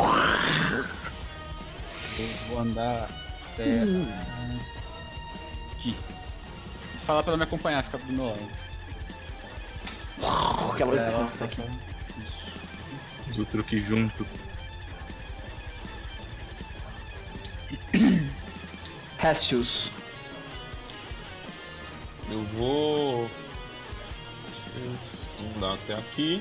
Eu vou andar até aqui. Falar pra ela me acompanhar, ficar do meu lado. Aquela. Faz o truque junto. Restius. Eu vou andar até aqui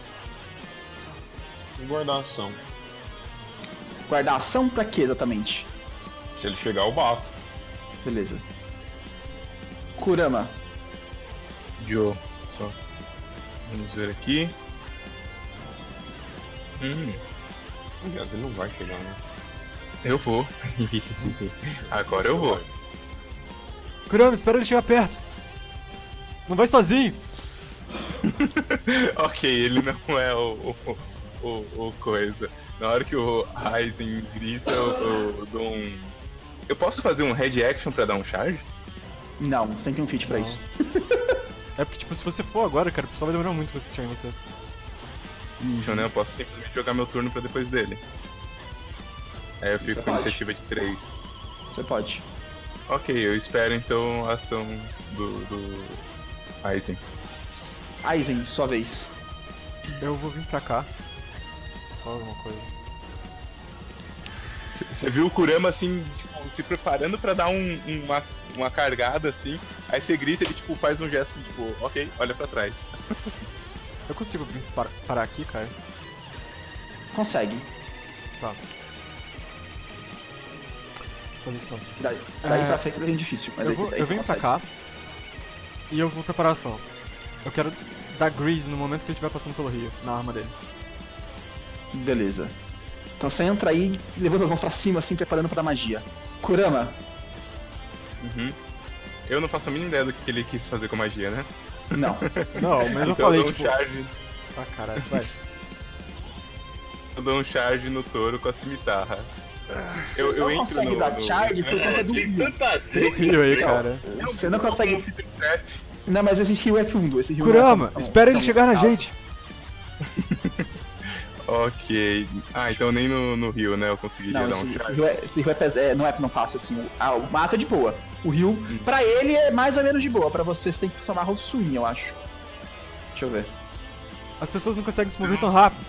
e guardar a ação. Guardar ação pra quê exatamente? Se ele chegar, eu bato. Beleza. Kurama. Joe, só. Vamos ver aqui. Aliás, ele não vai chegar, né? Eu vou. Agora eu vou. Kurama, espera ele chegar perto. Não vai sozinho. Ok, ele não é o coisa. Na hora que o Ryzen grita, eu dou um. Eu posso fazer um head action pra dar um charge? Não, você tem que ter um feat pra isso. É porque, tipo, se você for agora, cara, o pessoal vai demorar muito pra você chegar em você. Então, né? Eu posso simplesmente jogar meu turno pra depois dele. Aí eu fico Você com pode. iniciativa de 3. Você pode. Ok, eu espero então a ação do Ryzen. Aizen, sua vez. Eu vou vir pra cá. Só alguma coisa. Você viu o Kurama assim, tipo, se preparando pra dar uma cargada assim, aí você grita e ele tipo faz um gesto tipo, ok, olha pra trás. Eu consigo vir parar aqui, cara? Consegue. Tá. Fazer isso não. Daí É, pra frente é bem difícil, mas eu aí vou, você eu venho pra consegue. cá e eu vou preparar a ação. Eu quero dar grease no momento que ele estiver passando pelo rio, na arma dele. Beleza. Então você entra aí, levanta as mãos pra cima assim, preparando pra dar magia. Kurama. Uhum. Eu não faço a mínima ideia do que ele quis fazer com magia, né? Não. Não, mas eu Então falei, dou um tipo... charge, Ah, caralho, vai. eu dou um charge no touro com a cimitarra. Eu não entro consegue dar no... charge por conta do Tem rio. tanta gente. Rio aí, cara. Você não consegue. Não, mas esse rio é fundo. Esse rio Kurama, não é tão- espera ele tão chegar na alto. gente. Ok. Ah, então nem no rio, né? Eu conseguiria Não, dar um esse charge. rio não é tão fácil assim. O mato é de boa. O rio, pra ele, é mais ou menos de boa. Pra você, você tem que somar swing, eu acho. Deixa eu ver. As pessoas não conseguem se mover tão rápido.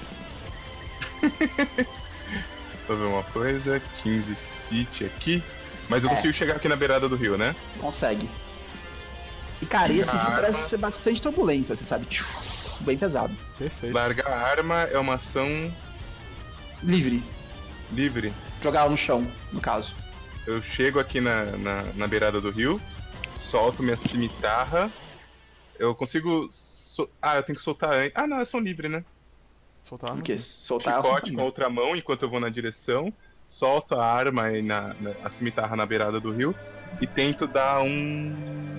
Só ver uma coisa. 15 feet aqui. Mas eu consigo chegar aqui na beirada do rio, né? Consegue. E, cara, esse rio Arma. parece ser bastante turbulento, você sabe? Bem pesado. Perfeito. Largar a arma é uma ação Livre. livre. Jogar ela no chão, no caso. Eu chego aqui na beirada do rio, solto minha cimitarra. Eu consigo. Eu tenho que soltar antes. Ah, não, é ação livre, né? Soltar O quê? Soltar Chicote com a outra mão enquanto eu vou na direção. Solto a arma aí a cimitarra na beirada do rio. E tento dar um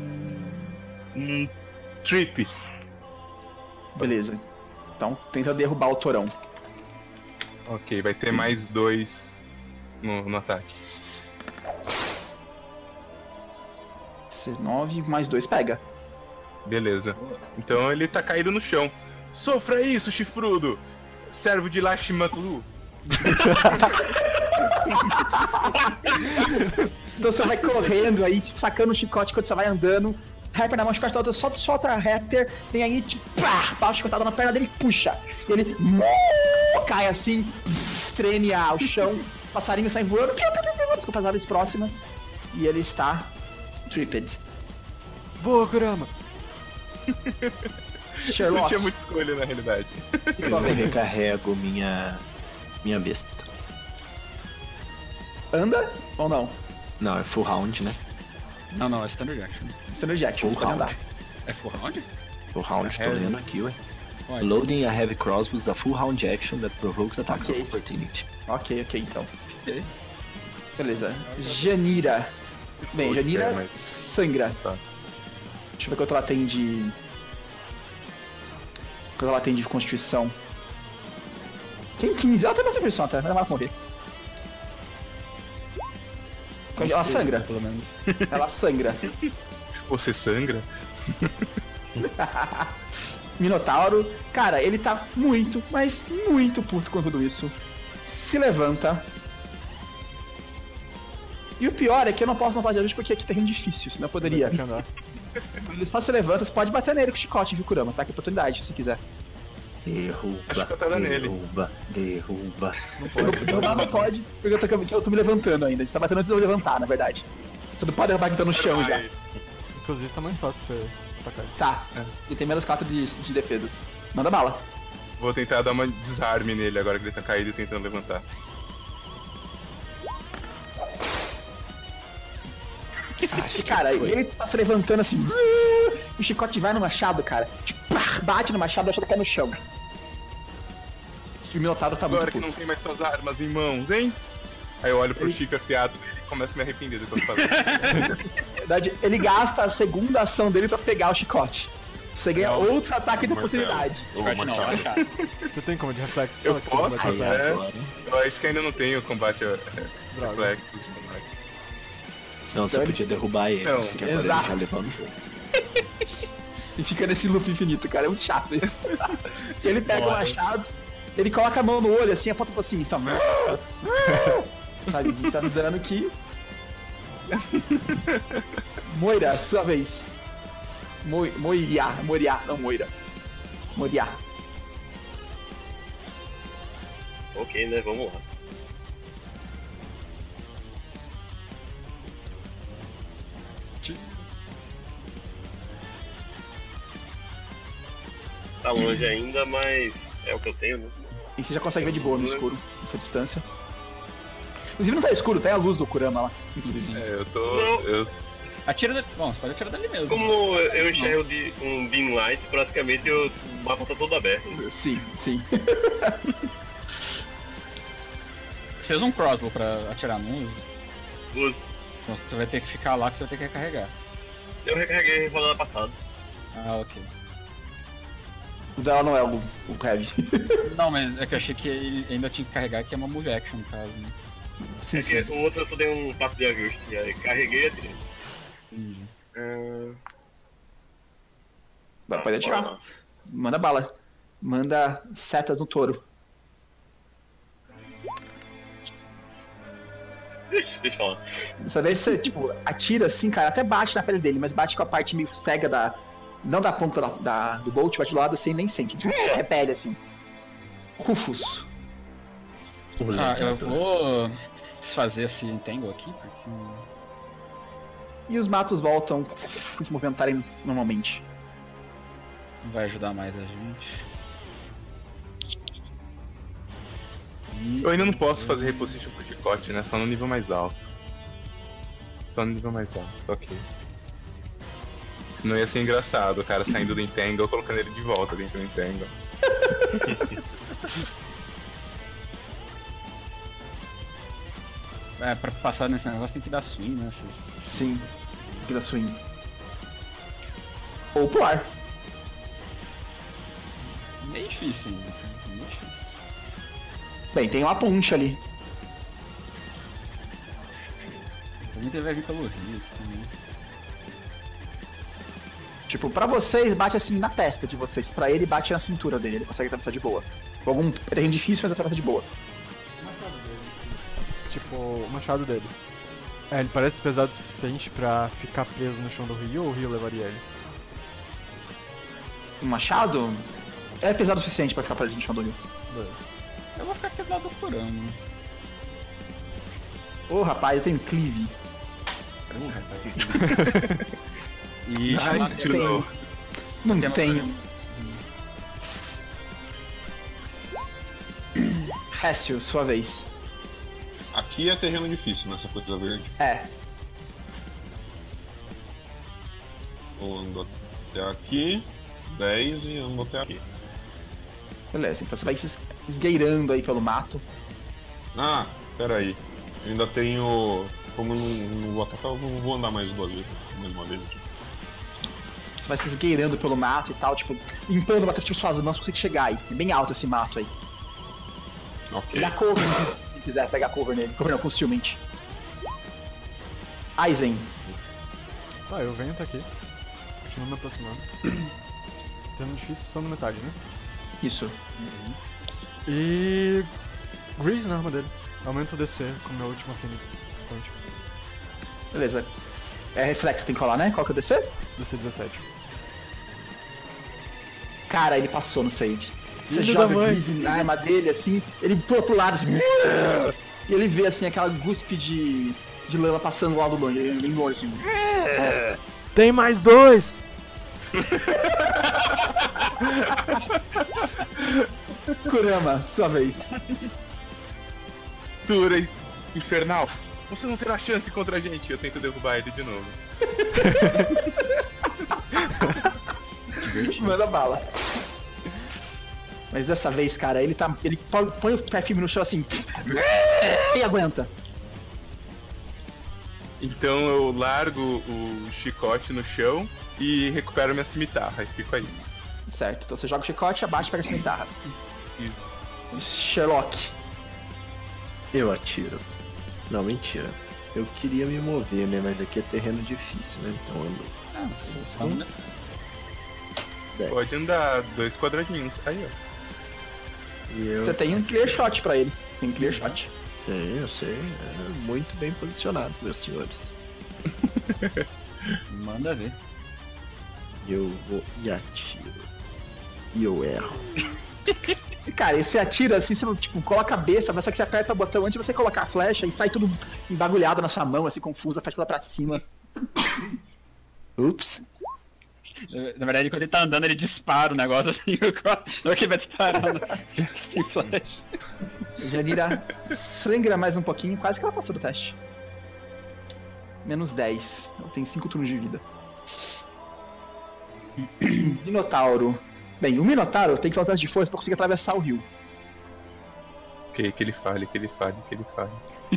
trip. Beleza. Então, tenta derrubar o torão. Ok, vai ter mais 2 no ataque. 9 mais 2 pega. Beleza. Então ele tá caído no chão. Sofra isso, chifrudo! Servo de Lashmatlu. Então você vai correndo aí, tipo, sacando o chicote quando você vai andando. Rapper na mão, chicote na outra, solta a Rapper, vem aí, tipo, pá, dá uma chicotada na perna dele e puxa. E ele cai assim, treme o chão, passarinho sai voando, desculpa as aves próximas. E ele está tripped. Boa, Kurama. Não Sherlock, tinha muita escolha na realidade. Eu recarrego minha besta. anda ou não? Não, é full round, né? Não, é Standard Action. Standard Action, Full você pode round. andar. É full round? Full round, tô Heavy. lendo aqui, ué. Olha. Loading a heavy crossbow is a full round action that provokes attacks Ok. of opportunity. Ok, então. Ok. Beleza. Janira. Bem, Janira mas- sangra. Tá. Deixa eu ver quanto ela tem de. Quanto ela tem de constituição. Tem 15. Ela tem bastante constituição até, ela vai morrer. Ela sangra. Pelo menos. Ela sangra. Você sangra? Minotauro. Cara, ele tá muito, mas muito puto com tudo isso. Se levanta. E o pior é que eu não posso não fazer ajuste porque aqui tá terreno difícil, senão eu poderia. Tem que andar. Ele só se levanta, você pode bater nele com chicote, viu, Kurama? Tá aqui a oportunidade, se quiser. Derruba, Acho que eu tava nele. derruba. Derrubar não pode, porque eu tô me levantando ainda. Você tá batendo antes de eu levantar, na verdade. Você não pode derrubar que tá no chão já. Inclusive tá mais fácil pra você atacar. Tá. E tem menos 4 de defesas. Manda bala. Vou tentar dar uma desarme nele agora que ele tá caído e tentando levantar. E, cara, ele tá se levantando assim. O chicote vai no machado, cara. Tipo, bate no machado, o machado cai no chão. E o Minotauro tá Agora muito que puto. não tem mais suas armas em mãos, hein? Aí eu olho pro Chico afiado dele e começo a me arrepender do que eu tô fazendo. Na verdade, ele gasta a segunda ação dele pra pegar o chicote. Você ganha Não. outro ataque de Martelo. oportunidade. Ô, Não, machado. cara. Você tem como de reflexo? Eu Fala que você tem como de posso? Aí reflexo. agora. Eu acho que ainda não tenho combate a Droga. reflexos de combate. Senão você Então podia derrubar ele. Não, porque agora ele exato. já levantou. E fica nesse loop infinito, cara. É muito chato isso. Ele pega o Bora. machado, ele coloca a mão no olho assim, aponta pra assim, só. Sabe, tá avisando que. Moira, sua vez. Moriá, não Moira. Moriá. Ok, né? Vamos lá. Tá longe ainda, mas é o que eu tenho, né? E você já consegue ver de boa no escuro, nessa distância. Inclusive não tá escuro, tá a luz do Kurama lá, inclusive. É, eu tô. Não. Eu, Atira da... Bom, você pode atirar dali mesmo. Como eu enxergo de um beam light, praticamente o mapa tá todo aberto. Né? Sim, sim. Você usa um crossbow pra atirar no uso. Uso. Então você vai ter que ficar lá que você vai ter que recarregar. Eu recarreguei rodada passada. Ah, ok. O dela não é o heavy. Não, mas é que eu achei que ele ainda tinha que carregar, que é uma move action, no caso, né? Sim, É que sim. o outro eu só dei um passo de ajuste. E aí carreguei e atirei. Pode atirar. Manda bala. Manda setas no touro. Ixi, deixa eu falar. Dessa vez você, tipo, atira assim, cara, até bate na pele dele, mas bate com a parte meio cega da. Não da ponta do Bolt, bate do lado assim, nem sente. Repele assim. Rufus. Eu vou desfazer esse entangle aqui, porque. E os matos voltam a se movimentarem normalmente. Não vai ajudar mais a gente. Eu ainda não posso fazer reposition por chicote, né? Só no nível mais alto. Só no nível mais alto, ok. Senão ia ser engraçado, o cara saindo do Entangle, colocando ele de volta dentro do Entangle. Pra passar nesse negócio tem que dar swing, né? Sim. Aqui da swing. Ou pular. Meio difícil ainda, cara. Meio difícil. Bem, tem uma ponte ali. Provavelmente ele vai vir pelo rio também. Tipo, pra vocês bate assim na testa de vocês. Pra ele bate na cintura dele. Ele consegue atravessar de boa. Com algum terreno difícil, mas atravessa de boa. Tipo, o machado dele. Ele parece pesado o suficiente pra ficar preso no chão do rio ou o rio levaria ele? Um machado é pesado o suficiente pra ficar preso no chão do rio. Beleza. Eu vou ficar aqui do lado do Kurama. Ô rapaz, eu tenho cleave. E Nice, tirou. Não tenho. Hessio, sua vez. Aqui é terreno difícil nessa coisa verde. É. Eu ando até aqui, 10 e ando até aqui. Beleza, então você vai se esgueirando aí pelo mato. Ah, pera aí. Eu ainda tenho... Como eu não vou atacar, eu não vou andar mais duas vezes. Mais uma vez aqui. Você vai se esgueirando pelo mato e tal, tipo, limpando bastante com suas mãos pra conseguir chegar aí. É bem alto esse mato aí. Ok. Dá cover, se quiser pegar cover nele. Cover não, concealment. Aizen. Tá, eu venho até aqui. Continuo me aproximando. Terreno difícil só na metade, né? Isso. E... Grease na arma dele. Aumento o DC com meu último affinity point. Beleza. É reflexo, tem que rolar, né? Qual que é o DC? DC 17. Cara, ele passou no save. Você Filho da joga mãe. Grease na arma dele, assim, ele pula pro lado, assim, e ele vê, assim, aquela guspe de lama passando lá do longe, ele engole, assim. Tem mais 2! Kurama, sua vez. Tura infernal, você não terá chance contra a gente. Eu tento derrubar ele de novo. Manda bala. Mas dessa vez, cara, ele põe o pé firme no chão assim e aguenta. Então eu largo o chicote no chão e recupero minha cimitarra e fico aí. Certo, então você joga o chicote, abaixa e pega a cimitarra. Isso. Sherlock. Eu atiro. Não, mentira. Eu queria me mover, né? Mas aqui é terreno difícil, né? Então eu ando. 10. Pode andar 2 quadradinhos. Aí, ó. E eu... Você tem um clear shot pra ele. Tem um clear shot. Sim, eu sei. É muito bem posicionado, meus senhores. Manda ver. Eu vou e atiro. E eu erro. E, cara, e você atira assim, você tipo, coloca a cabeça, mas só que você aperta o botão antes de você colocar a flecha e sai tudo embagulhado na sua mão, assim, confusa, a flecha pula pra cima. Ups. Na verdade, quando ele tá andando, ele dispara o negócio assim, não é que ele vai disparando sem flash. Janira sangra mais um pouquinho, quase que ela passou do teste. Menos 10. Ela tem 5 turnos de vida. Minotauro. Bem, o Minotauro tem que fazer um teste de força pra conseguir atravessar o rio. Ok, que ele fale, que ele fale, que ele fale.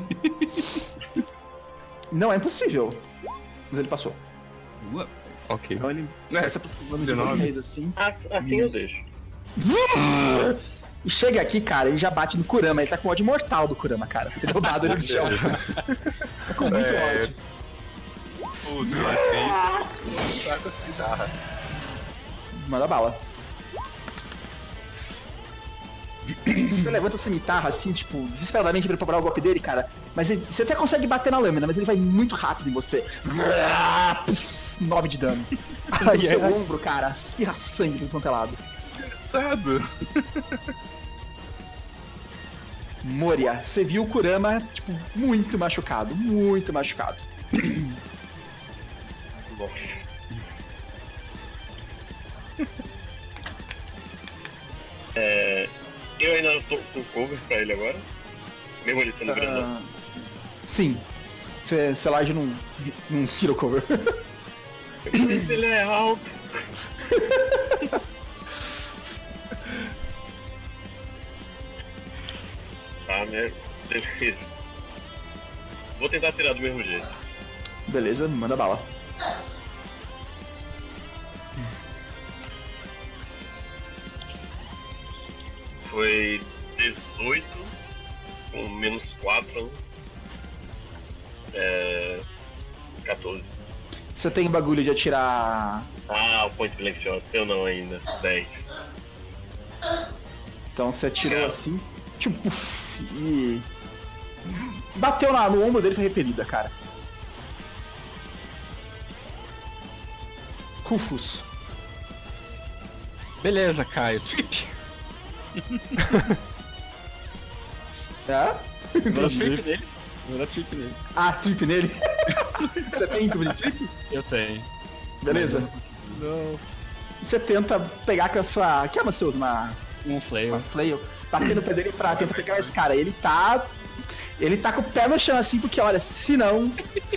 Não é impossível. Mas ele passou. Ok. Então ele vai se aproximando de 19. vocês assim. Assim eu deixo. E chega aqui, cara, ele já bate no Kurama. Ele tá com ódio mortal do Kurama, cara. Por ter derrubado ele no chão. Tá com muito ódio. Os latentes. Tá com essa guitarra. Manda bala. Você levanta a cimitarra assim, tipo, desesperadamente pra preparar o golpe dele, cara. Mas você até consegue bater na lâmina, mas ele vai muito rápido em você. 9 de dano. No seu ombro, cara, espirra sangue do quanto é lado. Moria, você viu o Kurama, tipo, muito machucado, muito machucado. Nossa. Eu ainda tô cover pra ele agora? Mesmo ele sendo grandão? Sim. Você large não tira o cover. Ele é alto. Beleza. Vou tentar atirar do mesmo jeito. Beleza, manda bala. Foi 18 com menos 4. 14. Você tem bagulho de atirar. Ah, o point blank shot. Eu não ainda. 10. Então você atirou assim, tipo, e. Bateu no ombro dele e foi repelida, cara. Rufus. Beleza, Caio. Trip. Vou dar trip nele. Ah, trip nele? Você tem cover de trip? Eu tenho. Beleza. Não. Você tenta pegar com a sua. Que arma você usa? Um flail. Uma flail. Bater no pé dele pra tentar pegar esse cara. Ele tá com o pé no chão assim, porque olha, se não.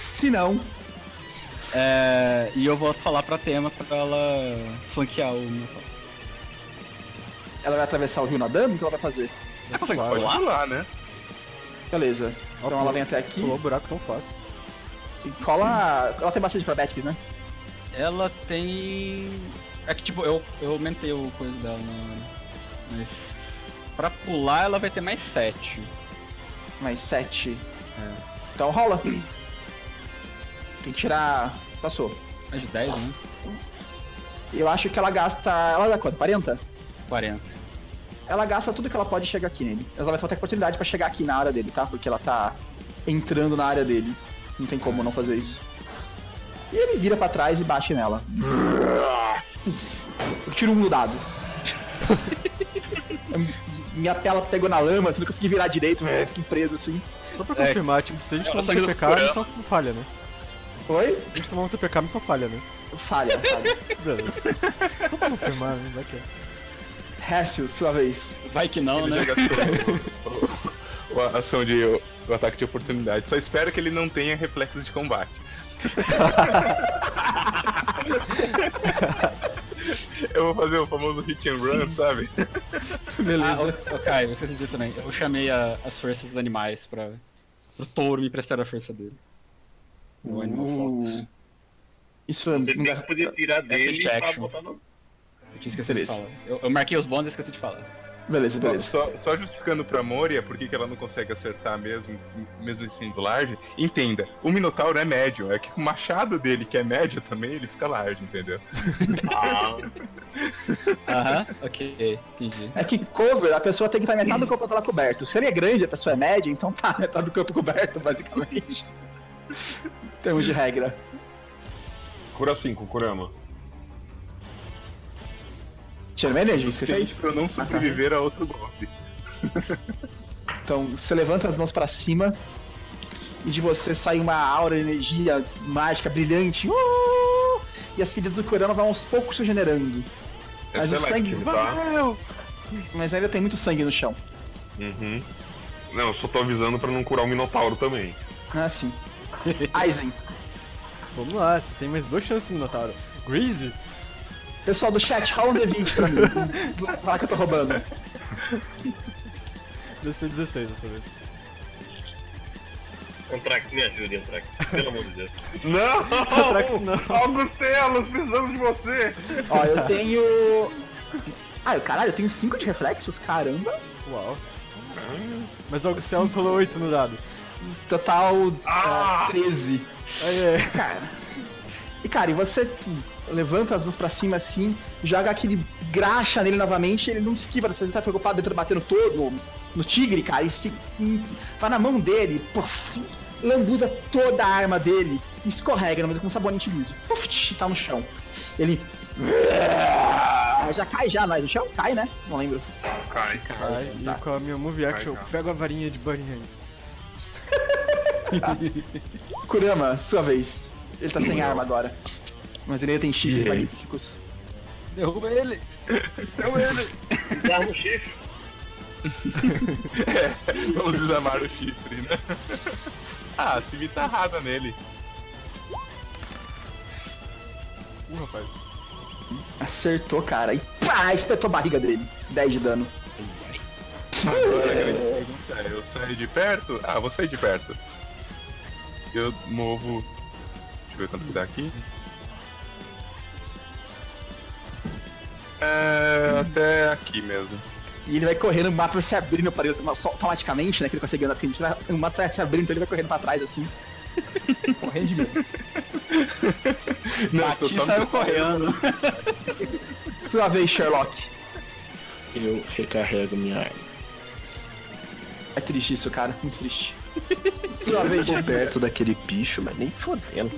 E eu vou falar pra Tema pra ela flanquear o Minotauro. Ela vai atravessar o rio nadando? O que ela vai fazer? Ela consegue Pode pular? pular, né? Beleza. Então ela vem até aqui. Pulou o buraco tão fácil. E cola. Ela tem bastante acrobatics, né? Ela tem... É que tipo, eu aumentei o coisa dela, mas... Pra pular ela vai ter mais 7. Mais 7. É. Então rola. Tem que tirar... Passou. Mais de 10, né? Eu acho que ela gasta... Ela dá quanto? 40? 40. Ela gasta tudo que ela pode chegar aqui nele. Ela vai ter oportunidade pra chegar aqui na área dele, tá? Porque ela tá entrando na área dele. Não tem como não fazer isso. E ele vira pra trás e bate nela. Eu tiro um no dado. Minha tela pegou na lama, você não consegui virar direito, fiquei preso assim. Só pra confirmar, tipo, se a gente tomar um TPK, a missão falha, né? Oi? Se a gente tomar um TPK, a missão falha, né? Falha. Beleza. Só pra confirmar, né? Vai que é. Récio, sua vez. Vai que não, Ele né? já gastou a ação de o ataque de oportunidade. Só espero que ele não tenha reflexos de combate. Eu vou fazer o famoso hit and run, sabe? Beleza. Caio, você dizer também. Eu chamei as forças dos animais pro touro me prestar a força dele. O Animal Fox. Isso é... Você podia tirar dele Assist pra action. botar no... Eu tinha esquecido de falar. Eu marquei os bônus e esqueci de falar. Beleza. Só justificando pra Moria por que ela não consegue acertar mesmo sendo large, entenda, o Minotauro é médio, é que o machado dele, que é médio também, ele fica large, entendeu? Aham, ok, entendi. É que cover, a pessoa tem que estar metade do corpo dela coberto. Se ele é grande, a pessoa é média, então tá metade do corpo coberto, basicamente. Em termos de regra. Cura 5, Kurama. Tira energia, você fez? Pra eu não sobreviver a outro golpe. Então, você levanta as mãos pra cima e de você sai uma aura de energia mágica, brilhante. E as feridas do Kurama vão aos poucos se regenerando. Mas o sangue... Mas ainda tem muito sangue no chão. Uhum. Não, eu só tô avisando pra não curar o Minotauro também. Ah, sim. Aizen. Vamos lá, você tem mais 2 chances no Minotauro. Greasy? Pessoal do chat, rola um D20 pra mim. Fala que eu tô roubando. Deve ser 16 dessa vez. Antrax, me ajude, Antrax. Pelo amor de Deus. Não! Antrax, não. Augustelos, precisamos de você! Ó, eu tenho... Ah, caralho, eu tenho 5 de reflexos? Caramba. Uau. Mas o Augustus rolou 8 no dado. Total 13. Aí. Cara. E cara, e você levanta as mãos pra cima assim, joga aquele graxa nele novamente, ele não esquiva, você tá preocupado de batendo todo no tigre, cara, e se vai na mão dele, puff, lambuza toda a arma dele, e escorrega no meio com um sabonete liso, puff, tá no chão. Ele já cai já, mas no chão cai, né? Não lembro. Cai. E com a minha move action, eu pego a varinha de Bunny Hands. Kurama, sua vez. Ele tá sem arma agora. Mas ele ainda tem chifres magníficos. Derruba ele! Derruba ele! Desarma o chifre. Vamos desarmar o chifre, né? Se bitarrada nele. Rapaz. Acertou, cara. E pá, espetou a barriga dele. 10 de dano. Agora a grande pergunta é, eu saio de perto? Vou sair de perto. Eu movo... Deixa eu ver quanto que dá aqui. Até aqui mesmo. E ele vai correndo, o mato vai se abrindo para ele automaticamente, né? Que ele consegue andar, o mato vai se abrindo, então ele vai correndo pra trás assim. Correndo de medo. Não, Aqui saiu correndo. Sua vez, Sherlock. Eu recarrego minha arma. É triste isso, cara. Muito triste. Sua vez, Tô perto daquele bicho, mas nem fodendo.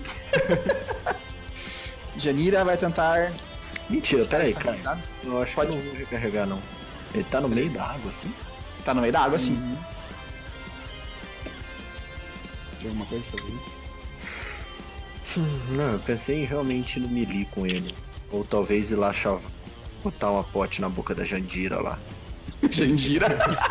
Janira vai tentar... Mentira, peraí, cara. Tá? Eu acho que eu não vou recarregar, não. Ele tá no meio da água, assim? Tá no meio da água, sim. Tem alguma coisa pra fazer? Não, eu pensei em realmente ir no melee com ele. Ou talvez ir lá botar uma pote na boca da Jandira lá. Jandira?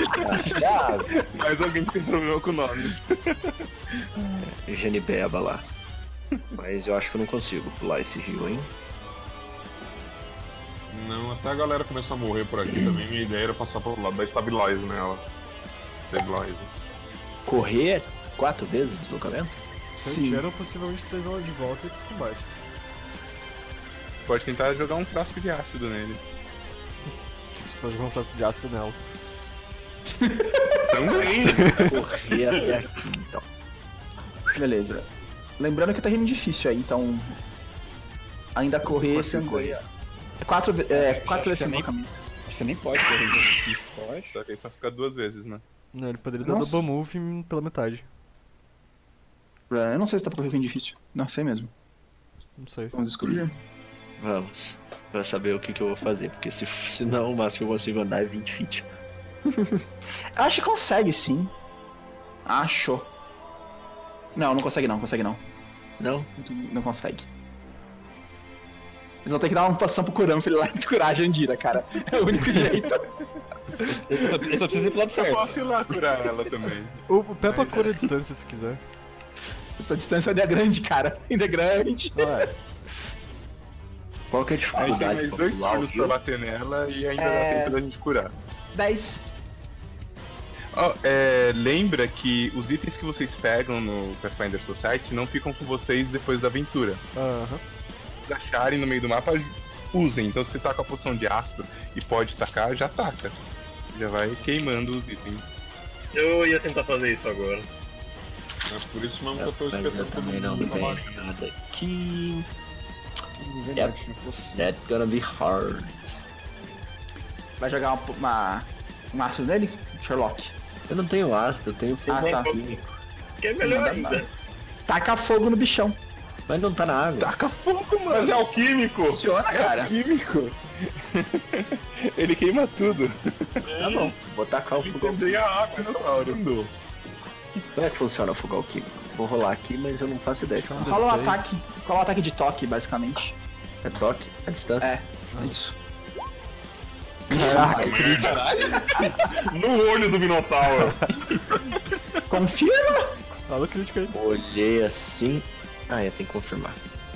Mais alguém que tem problema com nomes. Genibeba lá. Mas eu acho que eu não consigo pular esse rio, hein? Não, até a galera começar a morrer por aqui também. Minha ideia era passar pro lado da Stabilize nela. Stabilize. Correr 4 vezes o deslocamento? Se eu tiver, possivelmente 3 ela de volta e combate. Pode tentar jogar um frasco de ácido nele. Tipo, se for jogar um frasco de ácido nela. Também! Correr até aqui, então. Beleza. Lembrando que tá rindo difícil aí, então... Ainda correr, você correr. 4 vezes sem deslocamento. Você nem pode correr. Pode, só que aí só fica 2 vezes, né? Não, ele poderia dar Nossa. double move pela metade. Eu não sei se tá correndo difícil. Não sei mesmo. Não sei. Vamos descobrir. Vamos. Pra saber o que eu vou fazer. Porque se não, o máximo que eu consigo andar é 20 feet. Acho que consegue, sim. Acho. Não consegue não, Não? Não consegue. Eles vão ter que dar uma pontuação pro Kurama pra ele ir lá e curar a Jandira, cara. É o único jeito. Eu só preciso ir pro lado Eu certo. posso ir lá curar ela também. O Peppa cura a distância se quiser. Essa distância ainda é grande, cara. Ainda é grande. Qual que é a A gente tem dificuldade mais pra 2 pular o turnos pra rio? bater nela e ainda dá tempo da gente curar. 10. Lembra que os itens que vocês pegam no Pathfinder Society não ficam com vocês depois da aventura. Aham. Se acharem no meio do mapa, usem. Então se você tá com a poção de ácido e pode tacar, já taca. Já vai queimando os itens. Eu ia tentar fazer isso agora. É por isso mesmo que eu tô Mas eu esperando todo também não mundo tem trabalhar. nada aqui. Verdade, não fosse. That's gonna be hard. Vai jogar um ácido nele, Sherlock? Eu não tenho ácido, eu tenho fogo tá. químico. Que é melhor Não dá ainda. nada. Taca fogo no bichão. Mas não tá na água. Taca fogo, mano! Mas é alquímico! Funciona, cara. Alquímico! Ele queima tudo. Tá bom, vou tacar o fogo alquímico. Entendei a água, dinossauro. Como é que funciona o fogo alquímico? Vou rolar aqui, mas eu não faço ideia. Rola um D6. ataque de toque, basicamente. É toque? A distância? É, isso. Caraca, No olho do Minotauro. Confirma? fala o crítico aí. Olhei assim. Ah, eu tenho que confirmar.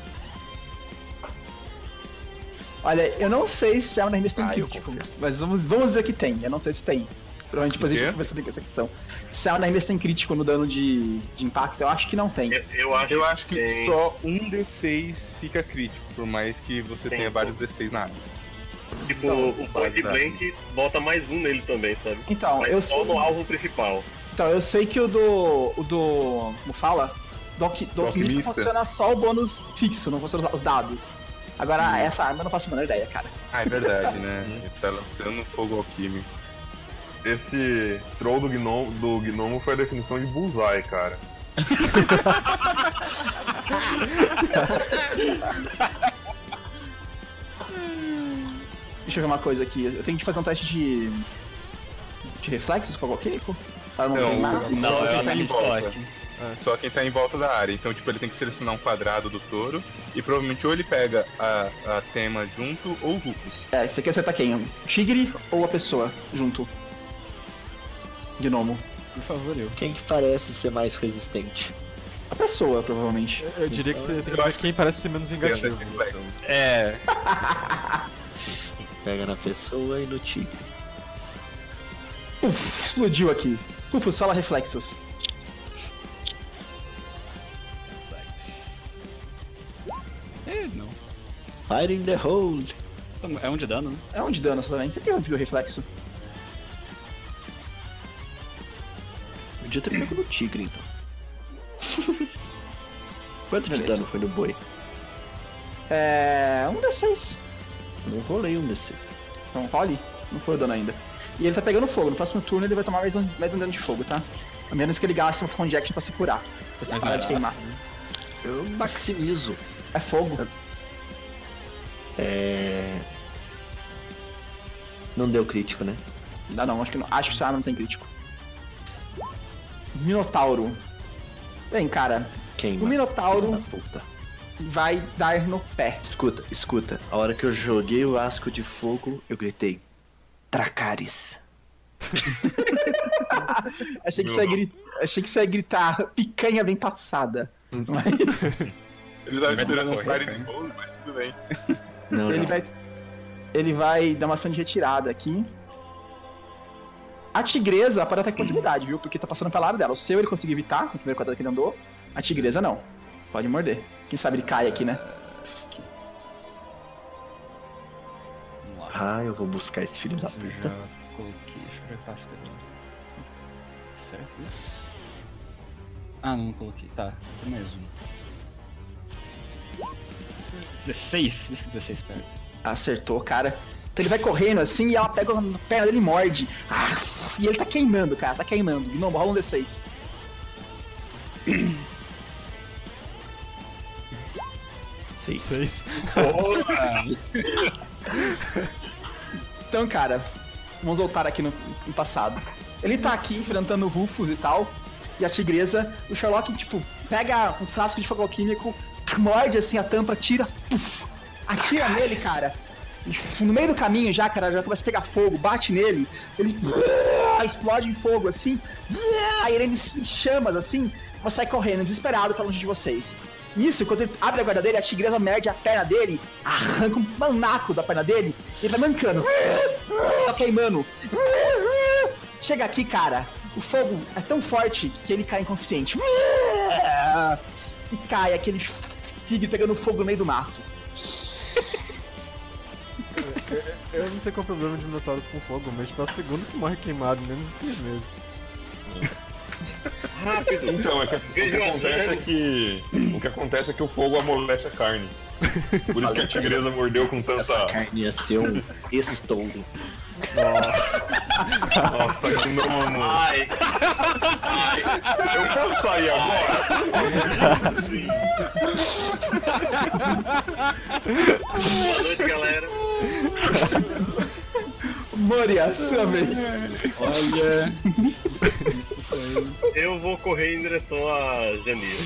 Olha, eu não sei se a arma da Hermes tem Ah, eu crítico, confirmo. mas vamos dizer que tem. Eu não sei se tem. Provavelmente depois a gente vai conversar sobre essa questão. Se a arma da Hermes tem crítico no dano de impacto, eu acho que não tem. Eu acho, Eu acho que tem. só um D6 fica crítico, por mais que você Tem tenha só. vários D6 na área. Tipo, o point blank bota mais um nele também, sabe? Então, Mas eu só sei. no alvo principal. Então, eu sei que o do. Como fala? Do alquimista funciona só o bônus fixo, não funciona os dados. Agora, essa arma eu não faço a menor ideia, cara. Ah, é verdade, né? Ele tá lançando fogo alquímico. Esse troll do gnomo foi a definição de bullseye, cara. Deixa eu ver uma coisa aqui. Eu tenho que fazer um teste de reflexos com fogo alquímico? Para não queimar? Não, é é o quem de tá em volta. toque. Só quem tá em volta da área. Então, tipo, ele tem que selecionar um quadrado do touro. E provavelmente ou ele pega a tema junto ou o Rufus. É, você quer acertar quem? O tigre ou a pessoa junto? Gnomo. Por favor, eu. Quem que parece ser mais resistente? A pessoa, provavelmente. Eu diria que você tem que ver quem parece ser menos vingativo. É. Pega na pessoa e no tigre. Uf, explodiu aqui. Rufus, fala reflexos. Não. Fire in the hole. É um de dano, né? É um de dano só também. Por que eu vi o reflexo? Podia ter pego no tigre, então. Quanto de Beleza. dano foi no boi? É. Um D6. Eu não rolei um desses. Então role. Não foi o dano ainda. E ele tá pegando fogo. No próximo turno ele vai tomar mais um dano de fogo, tá? A menos que ele gaste um conjection pra se curar. Pra se parar de queimar. Eu maximizo. É fogo. Não deu crítico, né? Não, acho que não. Acho que essa arma não tem crítico. Minotauro. Bem, cara, Queima. o Minotauro Da puta. vai dar no pé. Escuta. A hora que eu joguei o asco de fogo, eu gritei: Dracarys. Achei que você ia gritar picanha bem passada. Mas Ele tava Vai esperando correr, um fire cara. de bolo, mas tudo bem. Não, ele vai dar uma ação de retirada aqui. A tigresa pode atacar com oportunidade, viu? Porque tá passando pela área dela. O seu ele conseguiu evitar, no primeiro quadrado que ele andou. A tigresa não. Pode morder. Quem sabe ele cai aqui, né? Vamos lá. Ah, eu vou buscar esse filho da Eu puta. já coloquei. Deixa eu ver a casca dele. Certo isso? Ah, não coloquei. Tá, tem mais um. 16? 16 pega. Acertou, cara. Então ele vai correndo assim e ela pega a perna dele e morde. Ah, e ele tá queimando, cara. Tá queimando. Gnomo, rola um D6. Seis. 6. Então, cara, vamos voltar aqui no passado. Ele tá aqui enfrentando o Rufus e tal. E a tigresa, o Sherlock, tipo, pega um frasco de fogo alquímico, morde assim a tampa, tira, puf, atira nele, cara. No meio do caminho já, cara, já começa a pegar fogo, bate nele, ele explode em fogo assim, aí ele se chamas assim, você sai correndo, desesperado pra longe de vocês. Nisso, quando ele abre a guarda dele, a tigresa merde a perna dele, arranca um manaco da perna dele, e ele vai mancando, tá queimando. Chega aqui, cara, o fogo é tão forte que ele cai inconsciente. E cai aquele tigre pegando fogo no meio do mato. Eu não sei qual é o problema de minotauros com fogo, mas tipo, é o segundo que morre queimado em menos de 3 meses. Rápido! Então, o que acontece é que o fogo amolece a carne. Por isso que a tigresa mordeu com tanta. Essa carne ia ser um estouro. Nossa, que não. Ai! Ai! Eu posso sair agora? Boa noite, galera! Moria, sua vez. Olha. Isso foi. Eu vou correr em direção a Janira.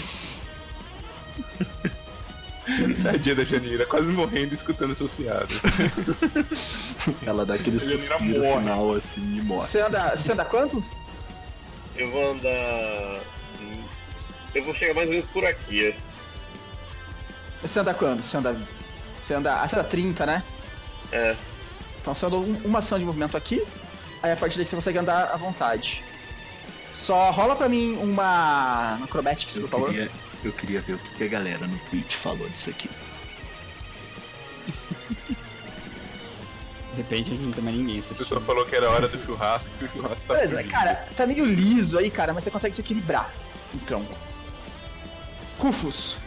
Tadinha da Janira, quase morrendo escutando essas piadas. Ela dá aquele Janira suspiro morre. final assim e morre. Você anda quanto? Eu vou andar. Eu vou chegar mais ou menos por aqui. Você anda quanto? Você anda 30, né? É. Então você andou uma ação de movimento aqui, aí a partir daí você consegue andar à vontade. Só rola pra mim uma acrobatics, por favor. Eu queria ver o que a galera no Twitch falou disso aqui. repente a gente não tem mais ninguém. A pessoa falou que era hora do churrasco, que o churrasco tá Beleza, fugindo. cara, tá meio liso aí, cara, mas você consegue se equilibrar o tronco. Rufus.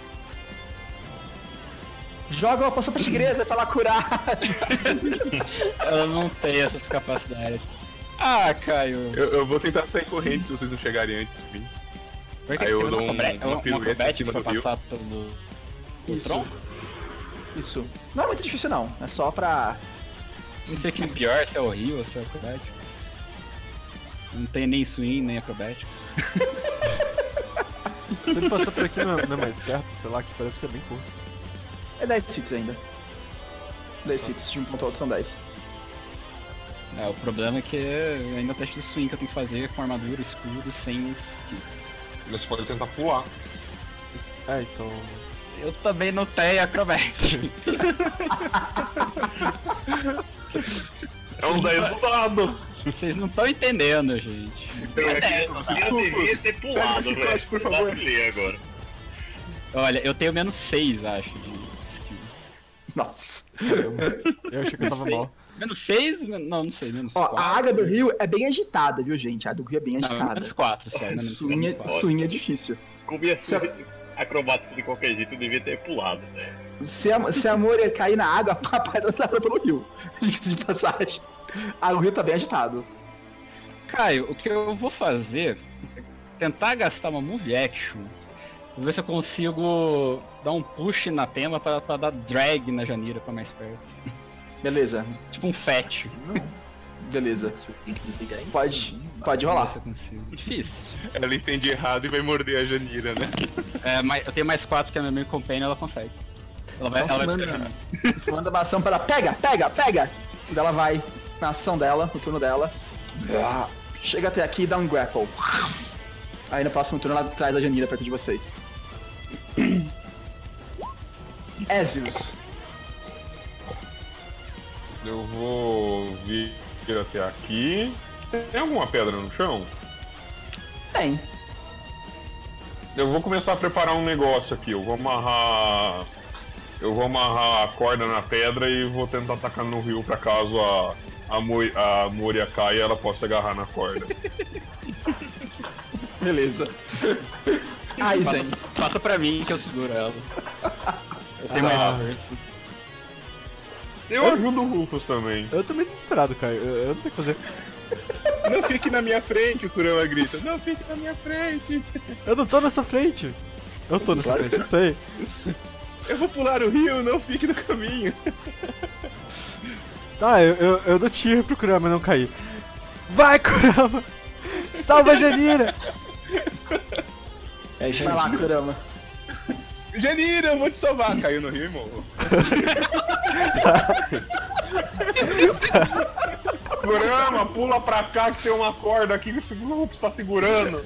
Joga uma poção pra tigresa pra ela curar. Ela não tem essas capacidades. Ah, Caio. Eu vou tentar sair correndo se vocês não chegarem antes de mim. Aí eu dou uma pirueta em cima pra do rio. passar pelo Isso. tronco? Isso. Não é muito difícil não, é só pra... Não sei o que é pior, se é o rio ou se é acrobático. Não tem nem swing, nem acrobático. Se ele passar por aqui não é mais perto, sei lá, que parece que é bem curto. É 10 hits ainda. 10 hits de um ponto alto são 10. É, o problema é que ainda o teste de swing que eu tenho que fazer com armadura, escudo, sem skill. Você pode tentar pular. É, então... Eu também não tenho acrobático. É um 10 do dado! Vocês não estão entendendo, gente. Eu devia ter pulado, velho. por favor. Vacilei agora. Olha, eu tenho menos 6, acho, de skill. Nossa. Caramba. Eu achei que eu tava mal. Menos 6? Não, não sei, menos Ó, 4. a água do rio é bem agitada, viu, gente? A água do rio é bem Não, agitada. menos 4 só. Menos Swing, 4. swing é difícil. Combinações acrobáticas de qualquer jeito, eu devia ter pulado. Se a Moria cair na água, a paz ela se leva pelo rio. Diga-se de passagem. Ah, o rio tá bem agitado. Caio, o que eu vou fazer é tentar gastar uma move action. Vou ver se eu consigo dar um push na tema pra dar drag na Janira pra mais perto. Beleza, Tipo um fetch. beleza. Tem que desligar isso. Pode rolar. Ver se eu consigo. Difícil. Ela entende errado e vai morder a Janira, né? É, mas eu tenho mais 4 que a minha meio companion, ela consegue. Ela vai, Então ela você vai manda- ficar Você manda uma ação para ela. Pega, pega, pega! E ela vai na ação dela, no turno dela. Chega até aqui e dá um grapple. Aí no próximo turno ela traz a Janira perto de vocês. Ezreus. Eu vou vir até aqui. Tem alguma pedra no chão? Tem. Eu vou começar a preparar um negócio aqui. Eu vou amarrar a corda na pedra e vou tentar atacar no rio pra caso a Moria caia e ela possa agarrar na corda. Beleza. Aizen. Passa pra mim que eu seguro ela. Eu tenho mais força. Eu ajudo o Rufus também. Eu tô meio desesperado, Caio. Eu não sei o que fazer. Não fique na minha frente, o Kurama grita. Não fique na minha frente. Eu não tô nessa frente. Eu tô nessa frente, eu sei. Eu vou pular o rio, não fique no caminho. Tá, eu dou tiro pro Kurama não cair. Vai, Kurama! Salva a Janira! É, Vai lá, Kurama. Janira, eu vou te salvar. Caiu no rio e morreu. Kurama, pula pra cá que tem uma corda aqui que o Rufus tá segurando.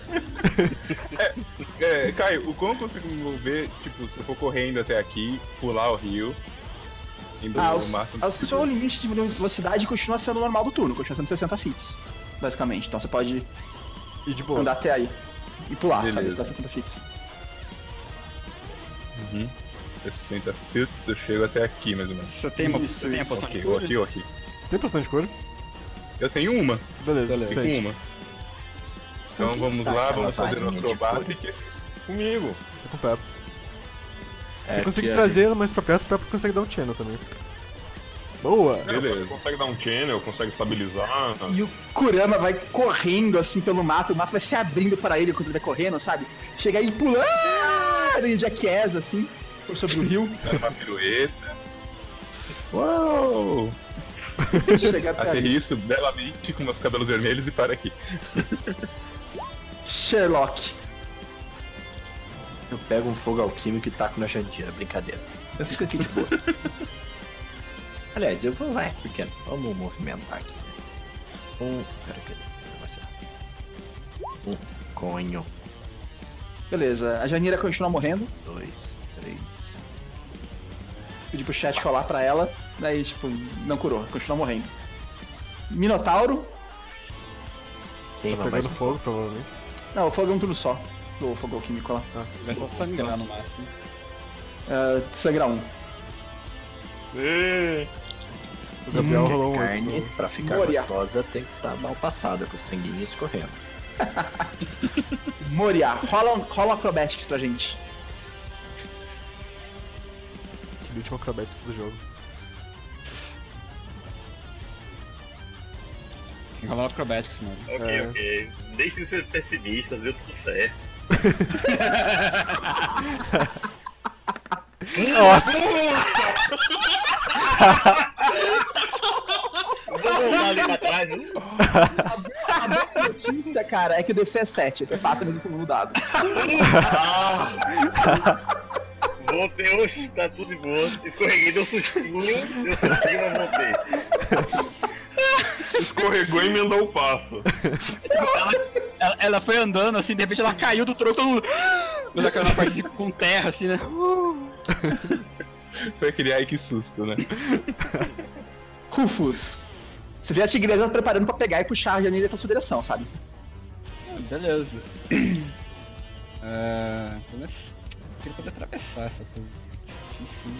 Caio, o quão eu consigo me mover, tipo, se eu for correndo até aqui, pular o rio, indo no máximo O seu limite de velocidade continua sendo o normal do turno, continua sendo 60 feet, basicamente. Então você pode E de boa. andar até aí e pular, Beleza. sabe? Dá 60 feet. 60 feet, eu chego até aqui, mais ou menos. Você tem Isso, a isso. poção Ok, de ou cura? aqui ou aqui. Você tem poção de cura? Eu tenho uma, Beleza, fico com sente. uma. Então Quem vamos tá lá, aquela vamos fazer o varinha de acrobática. Comigo. Tô com o Peppo. Você É, consegue que a trazer ela mais pra perto, o Peppo consegue dar um channel também. Boa! Beleza. Consegue dar um channel, consegue estabilizar. E o Kurama vai correndo assim pelo mato, o mato vai se abrindo para ele quando ele vai correndo, sabe? Chega aí pulando, e Jackass assim, por sobre o rio. Dá uma pirueta. Uou! Chega até aí. Aterriço belamente com meus cabelos vermelhos e para aqui. Sherlock. Eu pego um fogo alquímico e taco na Jandira, brincadeira. Eu fico aqui de boa. Aliás, eu vou lá, porque vamos movimentar aqui. Pera, cadê? Conho. Beleza, a Janira continua morrendo. 2, 3. Pedi pro chat rolar pra ela, daí tipo, não curou, continua morrendo. Minotauro. Queima Tá mais pegando um fogo, provavelmente. Não, o fogo é um turno só. Do fogo alquímico lá. Vai só sangrar no máximo. Sangra 1. Ê, O Gabriel rolou um Carne, 8. pra ficar Moria. gostosa, tem que estar mal passada, com o sanguinho escorrendo. Moria, rola um acrobatics pra gente. Que último acrobatics do jogo. Tem que rolar acrobatics, mano. Ok. Deixe de ser pessimista, deu tudo certo. Nossa! Vamos voltar ali pra trás, hein? A boa notícia, cara, é que o DC é 7, esse é fato mesmo com o dado. Voltei, oxe, tá tudo de boa. Escorreguei, deu sustinho, mas voltei. Escorregou e emendou o passo. Ela foi andando assim, de repente ela caiu do tronco, todo mundo. Ela caiu na parte com terra, assim, né? Foi aquele ai que susto, né? Rufus, você vê a tigresa preparando pra pegar e puxar a Janira pra sua direção, sabe? Beleza. Mas eu queria poder atravessar essa coisa. Enfim.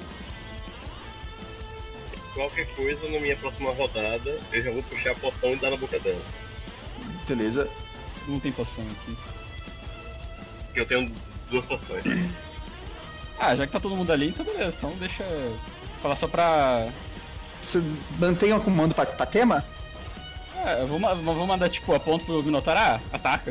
Qualquer coisa na minha próxima rodada, eu já vou puxar a poção e dar na boca dela. Beleza. Não tem poção aqui. Porque eu tenho 2 poções. Já que tá todo mundo ali, então beleza. Então deixa eu falar só pra... Você mantém o comando pra tema? Eu vou mandar tipo a ponto pro Minotauro. Ataca.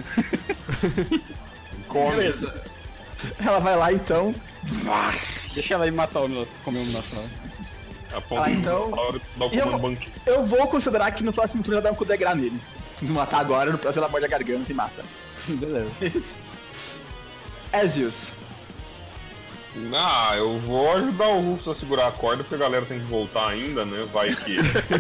Beleza. Ela vai lá então. Deixa ela ir matar o Minotauro, comer o Minotauro. Então, dá o comando banquinho. eu vou considerar que no próximo turno ela dá um coup de grâce nele. Não matar agora, no próximo ela morde a garganta e mata. Beleza. Ezreus. Eu vou ajudar o Rufus a segurar a corda, porque a galera tem que voltar ainda, né? Vai que...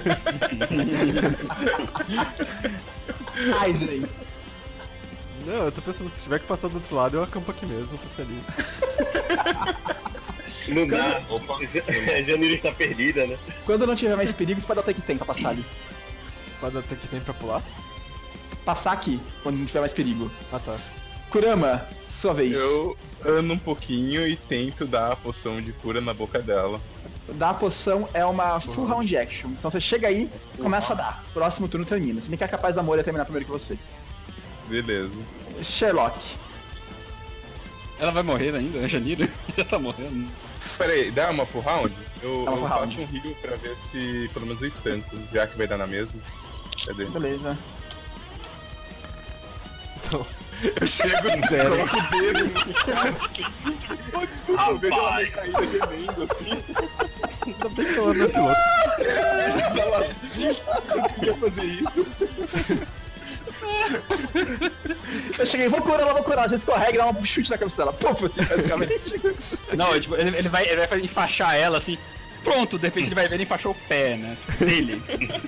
Aisley. Não, eu tô pensando que se tiver que passar do outro lado, eu acampo aqui mesmo, tô feliz. Não dá. A Janira está perdida, né? Quando não tiver mais perigo, você pode dar o que tem pra passar ali. Pode até que tem pra pular? Passar aqui, quando não tiver mais perigo. Ah, tá. Kurama, sua vez. Eu ando um pouquinho e tento dar a poção de cura na boca dela. Dar a poção é uma full round action. Então você chega aí e começa a dar. Próximo turno termina. Se bem que é capaz da Moria terminar primeiro que você. Beleza. Sherlock. Ela vai morrer ainda, a Janira já tá morrendo. Peraí, dá uma full round? Eu Dá uma full round. faço um heal pra ver se pelo menos eu estanco, já que vai dar na mesma. Cadê? Beleza. Então, Eu chego Sério? coloco o dedo no cara. Oh, desculpa, eu vejo ela meio caída gemendo assim. ainda bem que ela não é piloto. Eu queria fazer isso. Eu cheguei, vou curar, você escorrega e dá um chute na cabeça dela. Puf, assim, basicamente. Não, tipo, ele vai enfaixar ela assim. Pronto, de repente ele vai ver e enfaixou o pé, né? Dele.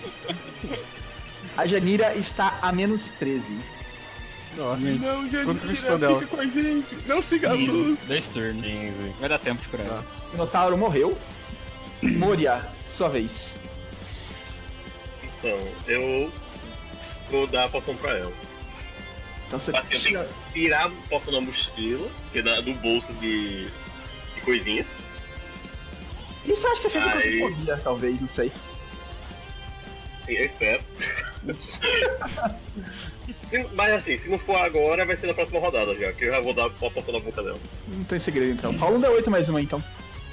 A Janira está a menos 13. Nossa, Não, Janira, quanto que custa fica dela? com a gente. Não siga a luz. 2 turnos. Vai dar tempo de curar ela. O Minotauro morreu. Moria, sua vez. Então, eu vou dar a poção pra ela. Então você Assim, eu tenho que tirar a poção da mochila, que é do bolso de coisinhas. Isso eu acho que você fez com Aí. cosmofobia, talvez, não sei. Sim, eu espero. Mas assim, se não for agora, vai ser na próxima rodada já, que eu já vou dar a poção na boca dela. Não tem segredo então. Rola um D8 mais uma então.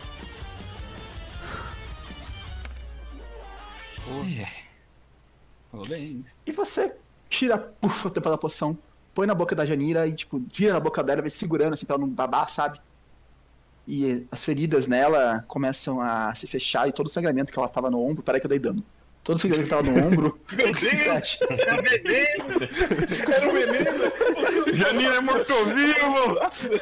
Falou bem. E você tira o tempo da poção, põe na boca da Janira e tipo, vira na boca dela, vai segurando assim pra ela não babar, sabe? E as feridas nela começam a se fechar e todo o sangramento que ela tava no ombro, peraí que eu dei dano. Todo o sangramento que tava no ombro, se fecha. Era veneno! Era o veneno. Janira é morto-vivo!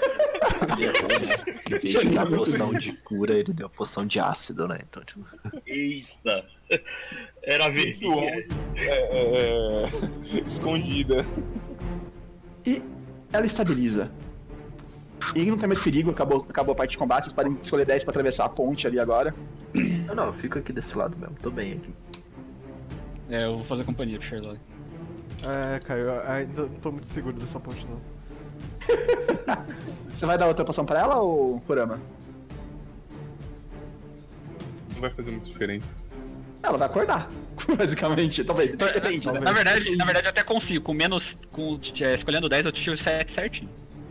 Em vez de dar poção de cura, ele deu poção de ácido, né? Então, tipo... Eita! Era verdinha. Escondida. E ela estabiliza. E não tem mais perigo, acabou a parte de combate, vocês podem escolher 10 pra atravessar a ponte ali agora. Não, eu fico aqui desse lado mesmo, tô bem aqui. Eu vou fazer companhia pro Sherlock. Caio, eu ainda não tô muito seguro dessa ponte não. Você vai dar outra poção pra ela ou Kurama? Não vai fazer muita diferença. ela vai acordar. Basicamente, talvez. Depende, né? Na verdade, eu até consigo. Escolhendo 10, eu tiro 7 certinho.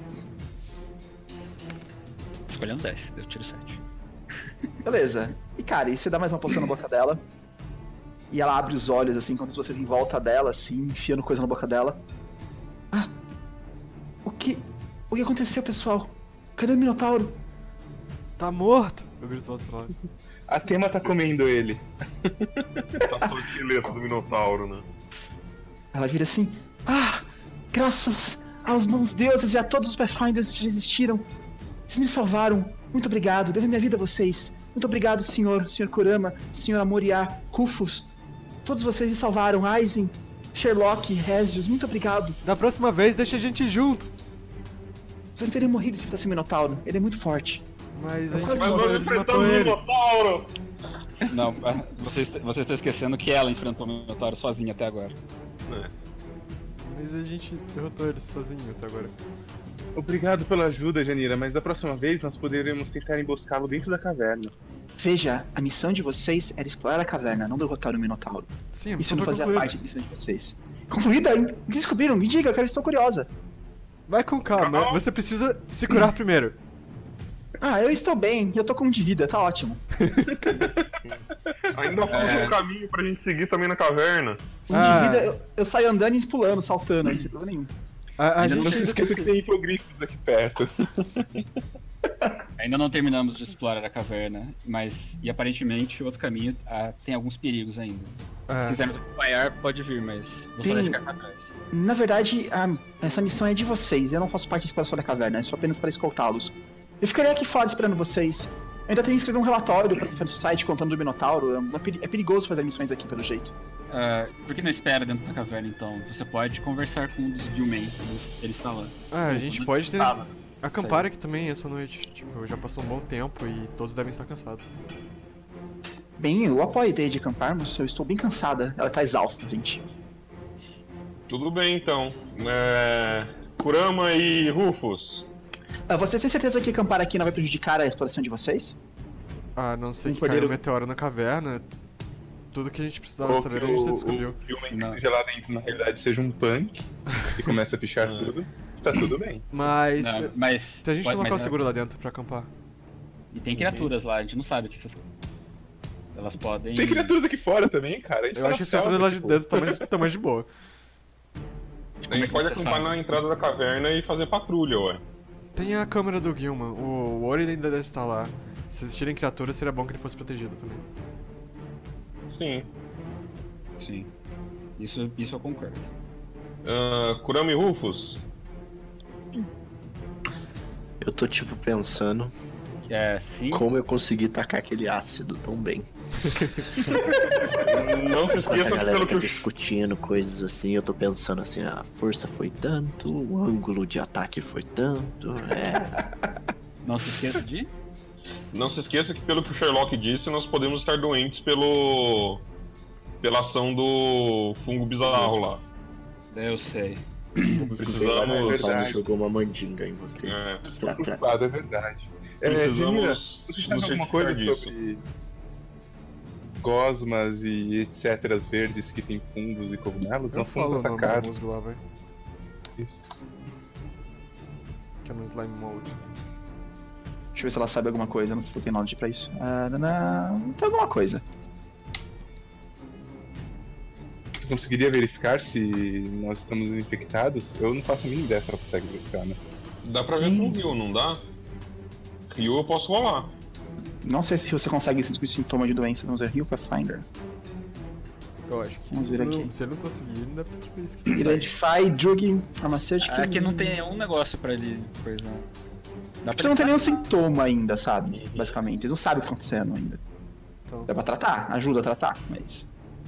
Escolhendo 10, eu tiro 7. Beleza. E cara, e você dá mais uma poção na boca dela. E ela abre os olhos, assim, quando vocês em volta dela, assim, enfiando coisa na boca dela. Ah! O que aconteceu, pessoal? Cadê o Minotauro? Tá morto! Eu grito do outro lado. A Tema tá comendo ele. Tá só o esqueleto do Minotauro, né? Ela vira assim. Ah! Graças aos bons deuses e a todos os Pathfinders que existiram. Vocês me salvaram. Muito obrigado. Devo minha vida a vocês. Muito obrigado, Sr. Kurama, Sr. Amoriá, Rufus. Todos vocês me salvaram. Aizen, Sherlock, Rezius. Muito obrigado. Da próxima vez, deixa a gente junto. Vocês teriam morrido se fosse o Minotauro. Ele é muito forte. Mas a gente Mas matou eles, matou ele. Minotauro! Não, vocês estão esquecendo que ela enfrentou o Minotauro sozinha até agora. Mas a gente derrotou eles sozinho até agora. Obrigado pela ajuda, Janira, mas da próxima vez nós poderemos tentar emboscá-lo dentro da caverna. Veja, a missão de vocês era explorar a caverna, não derrotar o Minotauro. Sim, Isso não foi fazia concluído. parte da missão de vocês. Concluída? O que descobriram? Me diga, eu estou curiosa. Vai com calma, você precisa se curar primeiro. Ah, eu estou bem, eu tô com um de vida, tá ótimo. Ainda falta um caminho pra gente seguir também na caverna. Um de vida, eu saio andando e pulando, saltando, aí, sem problema nenhum. A Não se gente... esqueça que tem hipogrifos aqui perto. Ainda não terminamos de explorar a caverna, mas e aparentemente o outro caminho tem alguns perigos ainda. Se quiser nos acompanhar, pode vir, mas gostaria de ficar pra trás. Na verdade, essa missão é de vocês, eu não faço parte da exploração da caverna, é só apenas para escoltá-los. Eu ficarei aqui fora esperando vocês. Eu ainda tenho que escrever um relatório para o site contando do Minotauro. É perigoso fazer missões aqui, pelo jeito. Por que não espera dentro da caverna, então? Você pode conversar com um dos Gilmen, ele está lá. A gente pode acampar aqui também essa noite. Tipo, já passou um bom tempo e todos devem estar cansados. Bem, eu apoio a ideia de acamparmos, eu estou bem cansada. Ela tá exausta, gente. Tudo bem, então. Kurama e Rufus. Vocês têm certeza que acampar aqui não vai prejudicar a exploração de vocês? A não ser que caiu um meteoro na caverna. Tudo que a gente precisava saber a gente já descobriu. O Gilman que esteja lá dentro, na realidade, seja um punk e começa a pichar tudo, está tudo bem. Mas a gente tem um local mas, seguro lá dentro pra acampar. E tem criaturas lá, a gente não sabe que elas podem... Tem criaturas aqui fora também, cara. Eu acho que as criaturas lá de dentro estão mais de boa. A gente pode acampar na entrada da caverna e fazer patrulha, ué. Tem a câmera do Gilman, o Ori ainda deve estar lá. Se existirem criaturas, seria bom que ele fosse protegido também. Sim. Isso eu concordo. Kurama e Rufus? Eu tô tipo pensando sim? como eu consegui tacar aquele ácido tão bem. Não se Enquanto a esqueça que galera pelo tá que discutindo coisas assim, eu tô pensando assim, a força foi tanto, o ângulo de ataque foi tanto, Não se esqueça de... Não se esqueça que pelo que o Sherlock disse, nós podemos estar doentes pela ação do fungo bizarro lá. Eu sei. Precisamos... O Paulo jogou uma mandinga em você. É verdade. Janira, você sabe alguma coisa sobre gosmas e etc. verdes que tem fungos e cogumelos? Nós fomos atacados. Isso. Que é no slime mode. Deixa eu ver se ela sabe alguma coisa, não sei se eu tenho knowledge pra isso. Não tem alguma coisa. Você conseguiria verificar se nós estamos infectados? Eu não faço a mínima ideia se ela consegue verificar, né? Dá pra ver com o Rio, não dá? Rio eu posso rolar. Não sei se você consegue sentir sintoma de doença, vamos ver Rio Pathfinder. Eu acho que vamos ver aqui. Se ele não conseguir, ele deve ter tipo isso que Identify Drug Pharmaceutical. Aqui não tem nenhum negócio pra ele, coisa. Você não tem nenhum sintoma ainda, sabe? Basicamente, eles não sabem o que tá acontecendo ainda. Então. Dá pra tratar, ajuda a tratar, mas...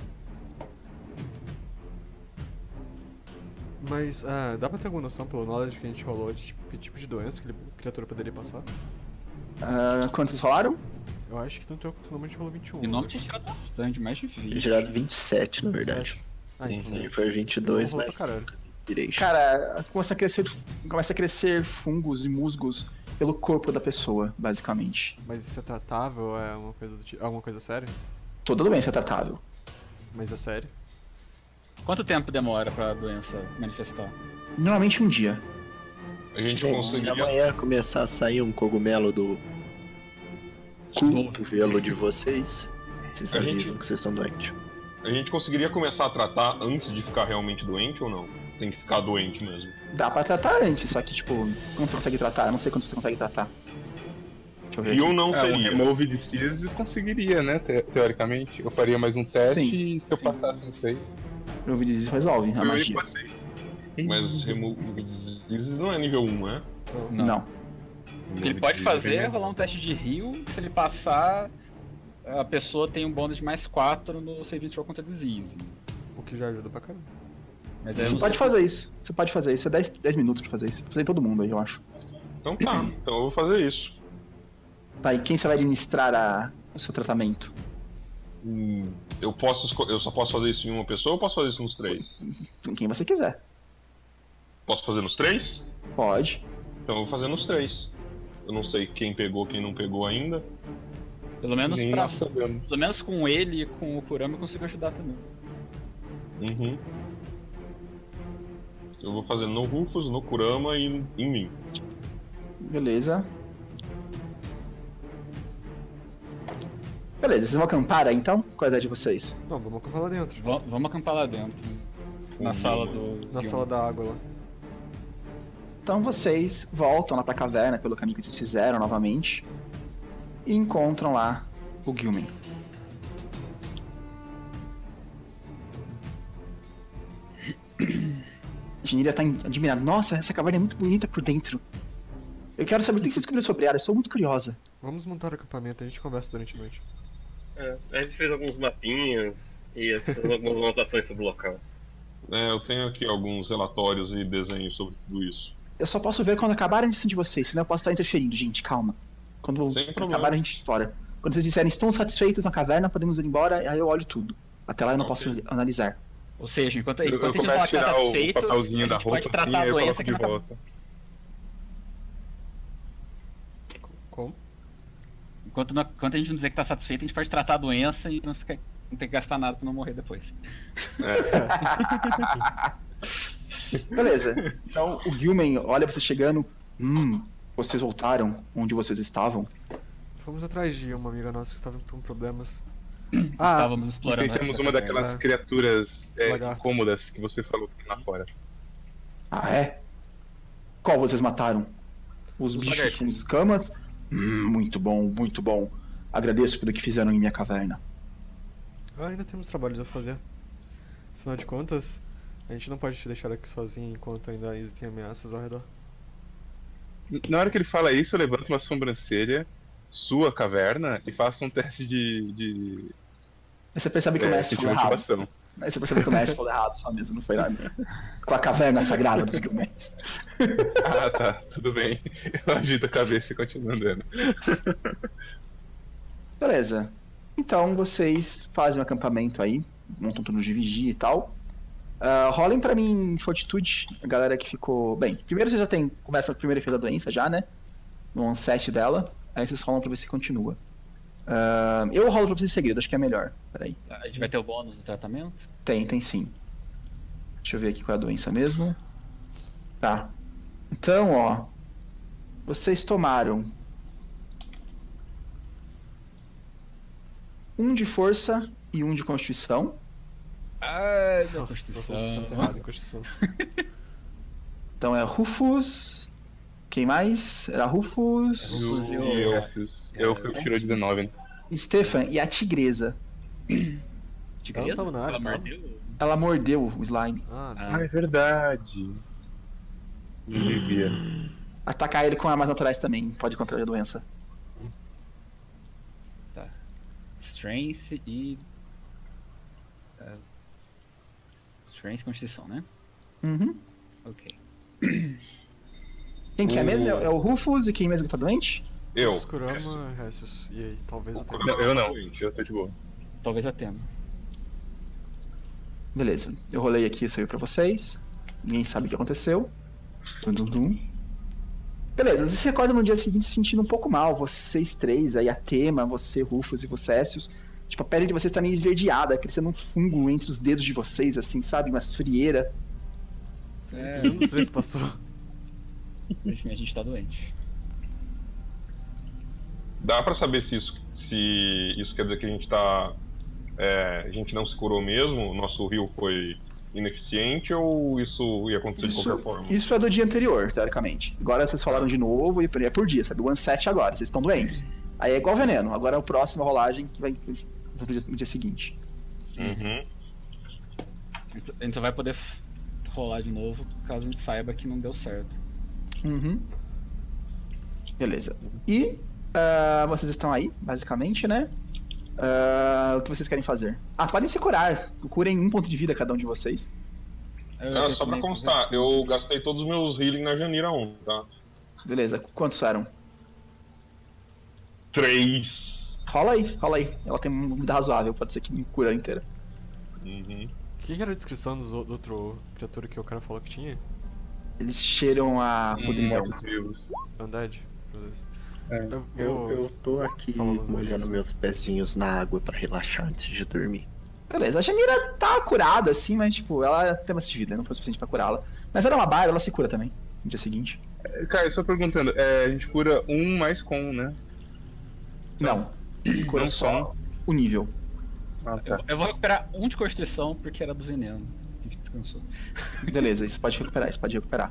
Mas, dá pra ter alguma noção pelo knowledge que a gente rolou de que tipo de doença que a criatura poderia passar? Quantos vocês rolaram? Eu acho que tanto eu quanto o nome a gente rolou 21. E o nome tinha tirado bastante, mais de 20. Tinha tirado 27, na verdade. Então. Ele foi 22, mas... Cara, começa a crescer fungos e musgos pelo corpo da pessoa, basicamente. Mas isso é tratável ou é alguma coisa séria? Toda doença é tratável. Mas é sério? Quanto tempo demora pra doença manifestar? Normalmente um dia. A gente Bem, se conseguiria. amanhã começar a sair um cogumelo do cotovelo de vocês avisam que vocês estão doentes. A gente conseguiria começar a tratar antes de ficar realmente doente ou não? Tem que ficar doente mesmo. Dá pra tratar antes, só que, tipo, quando você consegue tratar? Eu não sei quanto você consegue tratar. Deixa eu ver E eu aqui. não Um seria. remove disease conseguiria, né? Teoricamente. Eu faria mais um teste Sim, e se eu sim. passasse, não sei. Remove Disease resolve a Eu magia. passei. Mas remove disease não é nível 1, né? Não. O que ele pode fazer é rolar um teste de heal. Se ele passar, a pessoa tem um bônus de mais 4 no saving throw contra disease. O que já ajuda pra caramba. Mas aí eu Você não pode sei- fazer isso. Você pode fazer isso. É 10 minutos pra fazer isso. Pra fazer em todo mundo aí, eu acho. Então tá, então eu vou fazer isso. Tá, e quem você vai administrar o seu tratamento? Eu só posso fazer isso em uma pessoa ou posso fazer isso nos 3? Em quem você quiser. Posso fazer nos 3? Pode. Então eu vou fazer nos 3. Eu não sei quem pegou, quem não pegou ainda. Pelo menos Nem pra. nós sabemos. Pelo menos com ele e com o Kurama eu consigo ajudar também. Uhum. Eu vou fazer no Rufus, no Kurama e em mim. Beleza. Beleza, vocês vão acampar aí então? Qual é a ideia de vocês? Não, vamos acampar lá dentro. Vamos acampar lá dentro. Na sala do. Na sala da água lá. Então vocês voltam lá pra caverna pelo caminho que vocês fizeram novamente. E encontram lá o Gilman. A Geniria tá admirada. Nossa, essa caverna é muito bonita por dentro. Eu quero saber o que vocês descobriram sobre ela, eu sou muito curiosa. Vamos montar o acampamento, a gente conversa durante a noite. A gente fez alguns mapinhas e algumas anotações sobre o local. Eu tenho aqui alguns relatórios e desenhos sobre tudo isso. Eu só posso ver quando acabar a edição de vocês, senão eu posso estar interferindo, gente, calma. Quando Sem problema. acabar a gente explora. Quando vocês disserem estão satisfeitos na caverna, podemos ir embora, aí eu olho tudo. Até lá eu não Ok. posso analisar. Ou seja, enquanto Eu a gente não começo a tá tirar o satisfeito, papelzinho da a gente roupa pode assim, tratar aí a eu doença coloco que de não tá... volta. Como? Enquanto a gente não dizer que tá satisfeito, a gente pode tratar a doença e não ter que gastar nada pra não morrer depois. Beleza. Então o Gilman olha você chegando. Vocês voltaram onde vocês estavam. Fomos atrás de uma amiga nossa que estava com problemas. Estávamos explorando. Temos uma daquelas criaturas Lagarto. incômodas que você falou que tem lá fora. Ah, é? Qual vocês mataram? Os bichos lagartos. com escamas? Muito bom, muito bom. Agradeço pelo que fizeram em minha caverna. Ainda temos trabalhos a fazer. Afinal de contas, a gente não pode te deixar aqui sozinho enquanto ainda existem ameaças ao redor. Na hora que ele fala isso, eu levanto uma sobrancelha, sua caverna, e faço um teste de Aí você percebe que o mestre sentir falou errado. motivação. Aí você percebe que o mestre falou errado só mesmo, não foi nada. Com a caverna sagrada dos Gilmans. Ah, tá, tudo bem. Eu agito a cabeça e continuo andando. Beleza. Então vocês fazem um acampamento aí, montam turnos de vigia e tal. Rolem pra mim fortitude, a galera que ficou. Bem, primeiro vocês já tem. Começa a primeira efeito da doença já, né? No onset dela. Aí vocês rolam pra ver se continua. Eu rolo pra vocês em segredo, acho que é melhor. Peraí. A gente vai ter o bônus do tratamento? Tem sim. Deixa eu ver aqui qual é a doença mesmo. Tá. Então, ó. Vocês tomaram 1 de força e 1 de constituição. Ai, Nossa, você tá ferrado em Constituição. Então é Rufus. Quem mais? Era Rufus. Eu fui o que tirou 19, né? Stefan e a tigresa. Ela não tava na área, Ela tava? mordeu? Ela mordeu o slime. Ah, é verdade. Devia. Atacar ele com armas naturais também. Pode contrair a doença. Strength e. Strength e Constituição, né? Uhum. Ok. Quem que é mesmo? É o Rufus e quem mesmo que tá doente? Eu. Kurama, Ressus. E aí, talvez eu tenha. Não, eu não. Eu tô de boa. Talvez Atena. Beleza. Eu rolei aqui isso aí pra vocês. Ninguém sabe o que aconteceu. Beleza, você se acorda no dia seguinte se sentindo um pouco mal. Vocês três aí, a Tema, você, Rufus e você, Césius, Tipo, a pele de vocês tá meio esverdeada, crescendo um fungo entre os dedos de vocês, assim, sabe? Umas frieiras. Nenhum dos três passou. A gente tá doente. Dá pra saber se isso quer dizer que a gente tá... a gente não se curou mesmo? O nosso heal foi ineficiente ou isso ia acontecer de qualquer forma? Isso é do dia anterior, teoricamente. Agora vocês falaram de novo e é por dia, sabe? One set agora, vocês estão doentes. Aí é igual veneno, agora é a próxima rolagem que vai no dia seguinte. Uhum. A gente só vai poder rolar de novo caso a gente saiba que não deu certo. Uhum. Beleza. E vocês estão aí, basicamente, né? O que vocês querem fazer? Podem se curar. Curem 1 ponto de vida cada um de vocês. Só pra constar, eu gastei todos os meus healing na Janira 1, tá? Beleza, quantos eram? 3. Rola aí. Ela tem uma vida razoável, pode ser que me cura inteira. Uhum. O que era a descrição do outro criatura que o cara falou que tinha? Eles cheiram a podridão. Mortos-vivos. Undead? Beleza. Eu tô aqui molhando meus pezinhos na água pra relaxar antes de dormir. Beleza, a Janira tá curada, assim, mas tipo, ela tem bastante vida, não foi o suficiente pra curá-la. Mas ela é uma barra, ela se cura também, no dia seguinte. Cara, só perguntando, a gente cura 1 mais com, né? Não, se cura Não só o nível. Ah, tá. Eu vou recuperar 1 de constituição porque era do veneno. A gente descansou. Beleza, isso pode recuperar.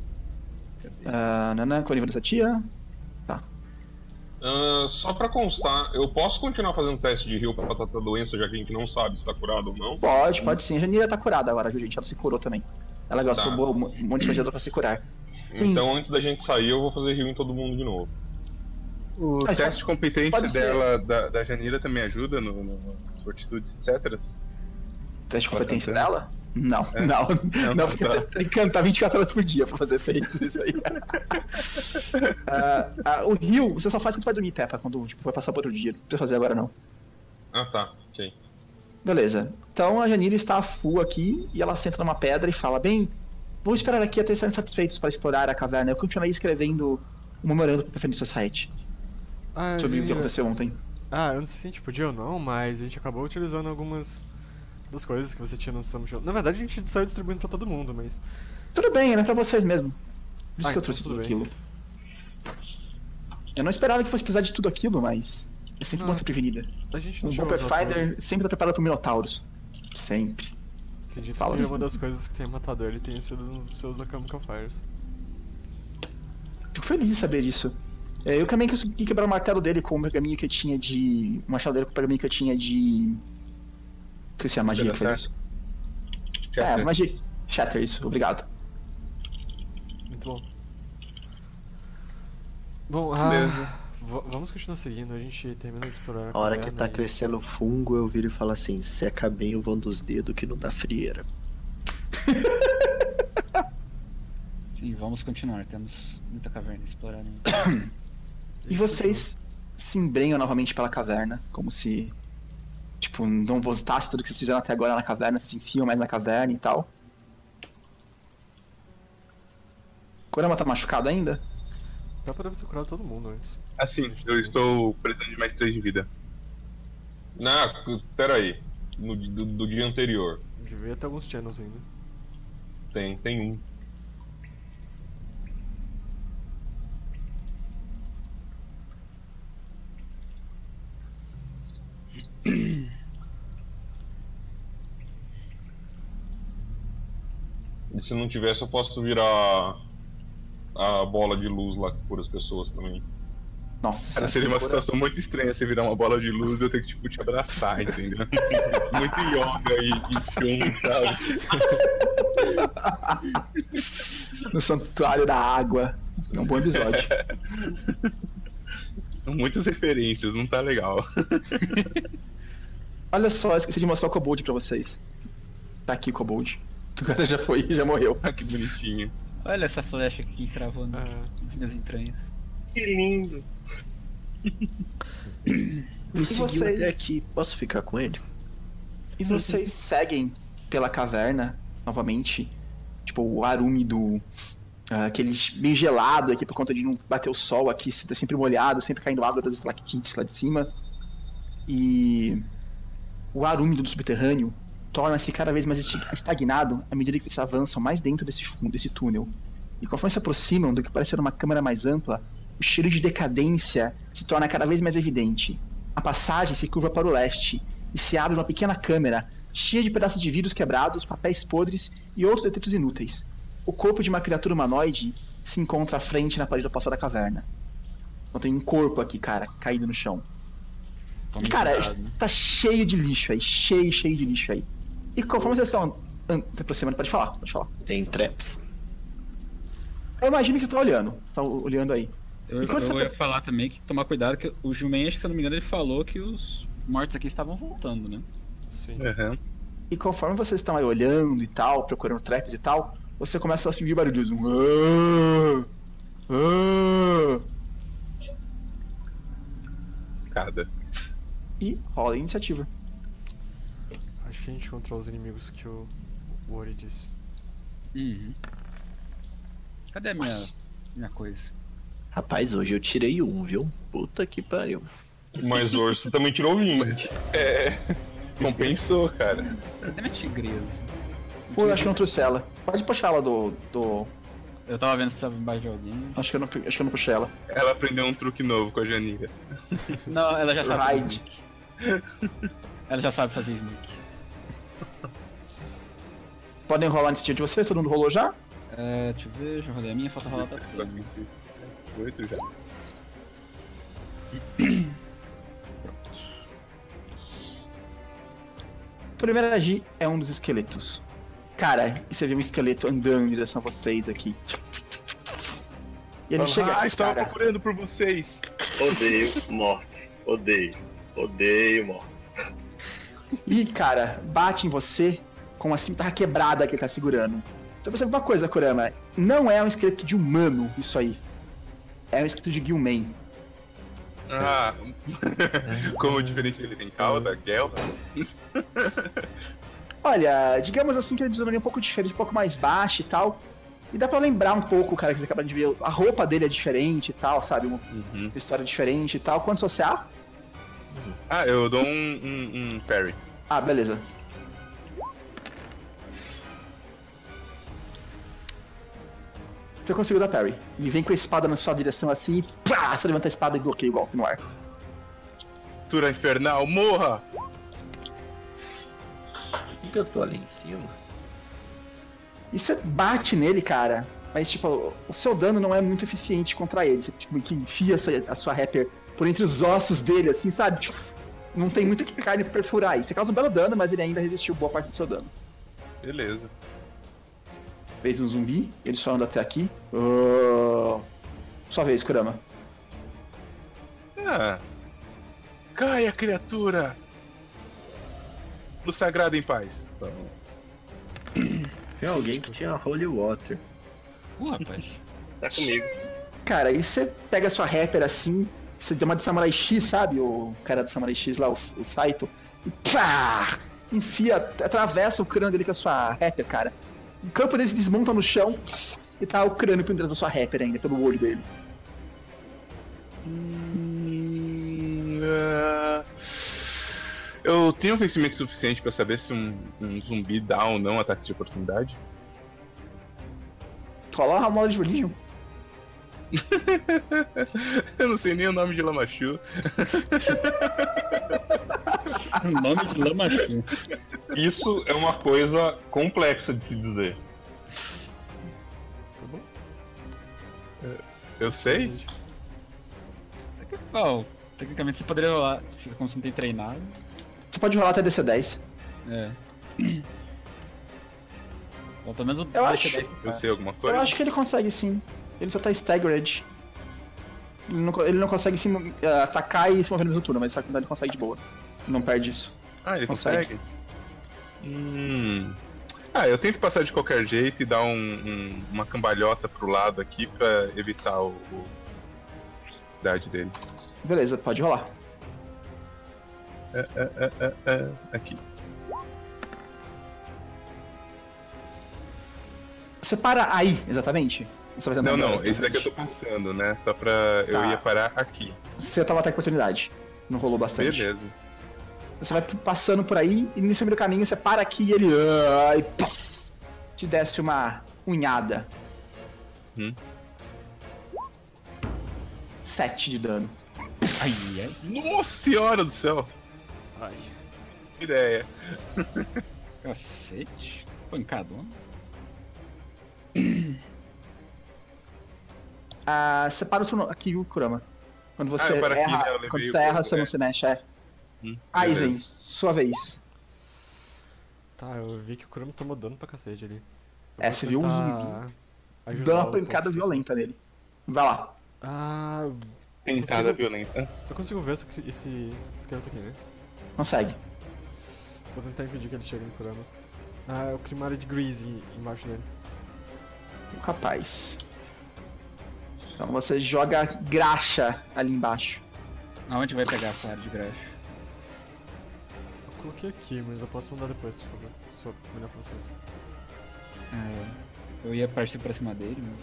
Nana, qual é o nível dessa tia? Tá. Só pra constar, eu posso continuar fazendo teste de heal pra tratar a doença, já que a gente não sabe se tá curado ou não? Pode sim. A Janira tá curada agora, viu, gente? Ela se curou também. Ela gastou um monte de coisa pra se curar. Então, antes da gente sair, eu vou fazer heal em todo mundo de novo. O Mas teste de competência pode ser. dela, da Janira, também ajuda nas fortitudes, etc? Teste de competência dela? Não, É. não, porque tem que cantar 24 horas por dia pra fazer efeito isso aí. O heal, você só faz quando você vai dormir, Peppa, quando tipo, vai passar pro outro dia. Não precisa fazer agora não. Ah, tá. Ok. Beleza. Então a Janira está full aqui e ela senta numa pedra e fala: bem, vou esperar aqui até estarem satisfeitos para explorar a caverna. Eu continuarei escrevendo um memorando pro Perfect Society sobre o que aconteceu ontem. Eu não sei se a gente podia ou não, mas a gente acabou utilizando algumas das coisas que você tinha no Summit. Na verdade a gente saiu distribuindo pra todo mundo, mas... Tudo bem, né? Pra vocês mesmo. Por isso que eu então trouxe tudo tudo bem. aquilo. Eu não esperava que fosse precisar de tudo aquilo, mas é sempre bom ser prevenida. A gente não Um tinha bom usado Pathfinder sempre tá preparado pro Minotauros. Sempre. tudo. Acredito Fala que assim. uma das coisas que tem matado ele tenha sido nos seus Alchemical Fires. Fico feliz de saber disso. Eu também consegui quebrar o martelo dele com o pergaminho que eu tinha de... O machado dele com o pergaminho que eu tinha de... Esqueci a magia que faz isso. Magia... Shatter, isso. Obrigado. Muito bom. Bom, vamos continuar seguindo, a gente termina de explorar A hora que caverna tá crescendo o fungo, eu viro e falo assim: seca bem o vão dos dedos que não dá frieira. Sim, vamos continuar. Temos muita caverna a explorar. E vocês se embrenham novamente pela caverna, como se... Tipo, não voltasse tudo que vocês fizeram até agora na caverna, se enfiam mais na caverna e tal. Kurama tá machucado ainda? Já podemos ter curado todo mundo antes. Assim, eu estou precisando de mais 3 de vida. Não, pera aí. Do dia anterior. Devia ter alguns channels ainda. Tem um. E se não tivesse, eu posso virar a bola de luz lá que cura as pessoas também. Nossa, Cara, seria uma situação muito estranha você virar uma bola de luz e eu ter que tipo, te abraçar, entendeu? Muito yoga e chum, sabe? No santuário da água. É um bom episódio. Muitas referências, não tá legal. Olha só, esqueci de mostrar o Kobold pra vocês. Tá aqui o Kobold. O cara já foi e já morreu. Ah, que bonitinho. Olha essa flecha aqui cravando nas minhas entranhas. Que lindo. Me seguiu vocês? até aqui, posso ficar com ele? E vocês seguem pela caverna, novamente. Tipo, o ar úmido, aquele bem gelado aqui por conta de não bater o sol aqui, sempre molhado, sempre caindo água das estalactites lá de cima. E o ar úmido do subterrâneo torna-se cada vez mais estagnado à medida que vocês avançam mais dentro desse fundo, desse túnel. E conforme se aproximam do que parece ser uma câmara mais ampla, o cheiro de decadência se torna cada vez mais evidente. A passagem se curva para o leste e se abre uma pequena câmara cheia de pedaços de vidros quebrados, papéis podres e outros detritos inúteis. O corpo de uma criatura humanoide se encontra à frente na parede oposta da caverna. Então tem um corpo aqui, cara, caído no chão. E, cara, tá cheio de lixo aí, cheio de lixo aí. E conforme vocês estão se aproximando, pode falar. Tem traps. Eu imagino que você tá olhando. Tá olhando aí. Eu ia falar também que tomar cuidado, que o Jumen, se eu não me engano, ele falou que os mortos aqui estavam voltando, né? Sim. Uhum. E conforme vocês estão aí olhando e tal, procurando traps e tal, você começa a ouvir barulhos. Cada. E rola a iniciativa. Acho que a gente encontrou os inimigos que o Ori disse. Uhum. Cadê a minha coisa? Rapaz, hoje eu tirei 1, viu? Puta que pariu. Mas o Orso também tirou 20. Compensou, cara. Cadê minha tigresa? Pô, eu acho que eu não trouxe ela. Pode puxar ela do. Eu tava vendo se estava embaixo de alguém. Acho que eu não puxei ela. Ela aprendeu um truque novo com a Janira. Não, ela já sabe. Ride. Ela já sabe fazer sneak. Podem rolar nesse dia de vocês? Todo mundo rolou já? Deixa eu ver, já rolei a minha, falta rolar pra 4, 5, 6, 8 já. O primeiro a agir é um dos esqueletos. Cara, e você vê um esqueleto andando em direção a vocês aqui. E ele chega aqui, estava cara. procurando por vocês. Odeio mortes. Odeio mortes. E, cara, bate em você com a cimitarra quebrada que ele tá segurando. Então você vê uma coisa, Kurama. Não é um esqueleto de humano isso aí. É um esqueleto de Guilmain. Ah, como diferente ele tem cauda, Gelda. Olha, digamos assim que ele é um pouco diferente, um pouco mais baixo e tal. E dá pra lembrar um pouco, cara, que você acaba de ver. A roupa dele é diferente e tal, sabe? Uma história diferente e tal. Quanto você há? Ah, eu dou um parry. Ah, beleza. Você conseguiu dar parry. Ele vem com a espada na sua direção assim e pá! Você levanta a espada e bloqueia o golpe no ar. Tura infernal, morra! Por que eu tô ali em cima? E você bate nele, cara. Mas, tipo, o seu dano não é muito eficiente contra ele. Você, tipo, que enfia a sua rapper por entre os ossos dele, assim, sabe? Tipo, não tem muita carne pra perfurar aí. Você causa um belo dano, mas ele ainda resistiu boa parte do seu dano. Beleza. Fez um zumbi, ele só anda até aqui. Sua vez, Kurama. Ah. Caia, criatura! Pro sagrado em paz. Tem alguém que tinha Holy Water. Rapaz. Tá comigo. Cara, aí você pega a sua rapper assim, você deu uma de Samurai X, sabe? O cara do Samurai X lá, o Saito. E pá! Enfia, atravessa o crânio dele com a sua rapper, cara. O corpo dele se desmonta no chão e tá o crânio pendurado na sua rapper ainda, pelo olho dele. Eu tenho conhecimento suficiente pra saber se um zumbi dá ou não ataque de oportunidade? Rola uma mola de religion. Eu não sei nem o nome de Lamachu. O nome de Lamachu. Isso é uma coisa complexa de se dizer. Eu sei? Bom, tecnicamente você poderia rolar, como você não tem treinado. Você pode rolar até DC10. É. Bom, pelo menos o Eu acho. DC10. Eu sei alguma coisa? Eu acho que ele consegue sim. Ele só tá staggered. Ele não consegue sim, atacar e se mover no mesmo turno, mas ele consegue de boa. Não perde isso. Ah, ele Consegue. consegue? Ah, eu tento passar de qualquer jeito e dar uma cambalhota pro lado aqui pra evitar a idade dele. Beleza, pode rolar. Aqui. Você para aí, exatamente? Você vai tentar Não, andar esse daqui eu bastante. tô passando, né? Só pra... Tá. Eu ia parar aqui. Você tava até com oportunidade. Não rolou bastante. Beleza. Você vai passando por aí e nesse meio do caminho você para aqui e ele e puff, te desce uma unhada. 7 de dano. Ai, ai. Nossa senhora do céu! Ai. Que ideia. Cacete. Pancadona. Você para o turno aqui, viu, Kurama? Quando você eu paro aqui, erra, né? Eu levei quando o você erra, corpo, você não se mexe, Aizen, beleza. sua vez. Tá, eu vi que o Kurama tomou dano pra cacete ali. Você viu um zumbi? Dá uma pancada violenta nele. Vai lá. Ah, Pentada violenta. eu consigo ver esse esqueleto aqui, né? Consegue. Vou tentar impedir que ele chegue no Kurama. Ah, eu crio uma área de greasy embaixo dele. Capaz. Então você joga graxa ali embaixo. Aonde vai pegar essa área de graxa? Eu coloquei aqui, mas eu posso mandar depois, se for melhor pra vocês. Eu ia partir pra cima dele, mas...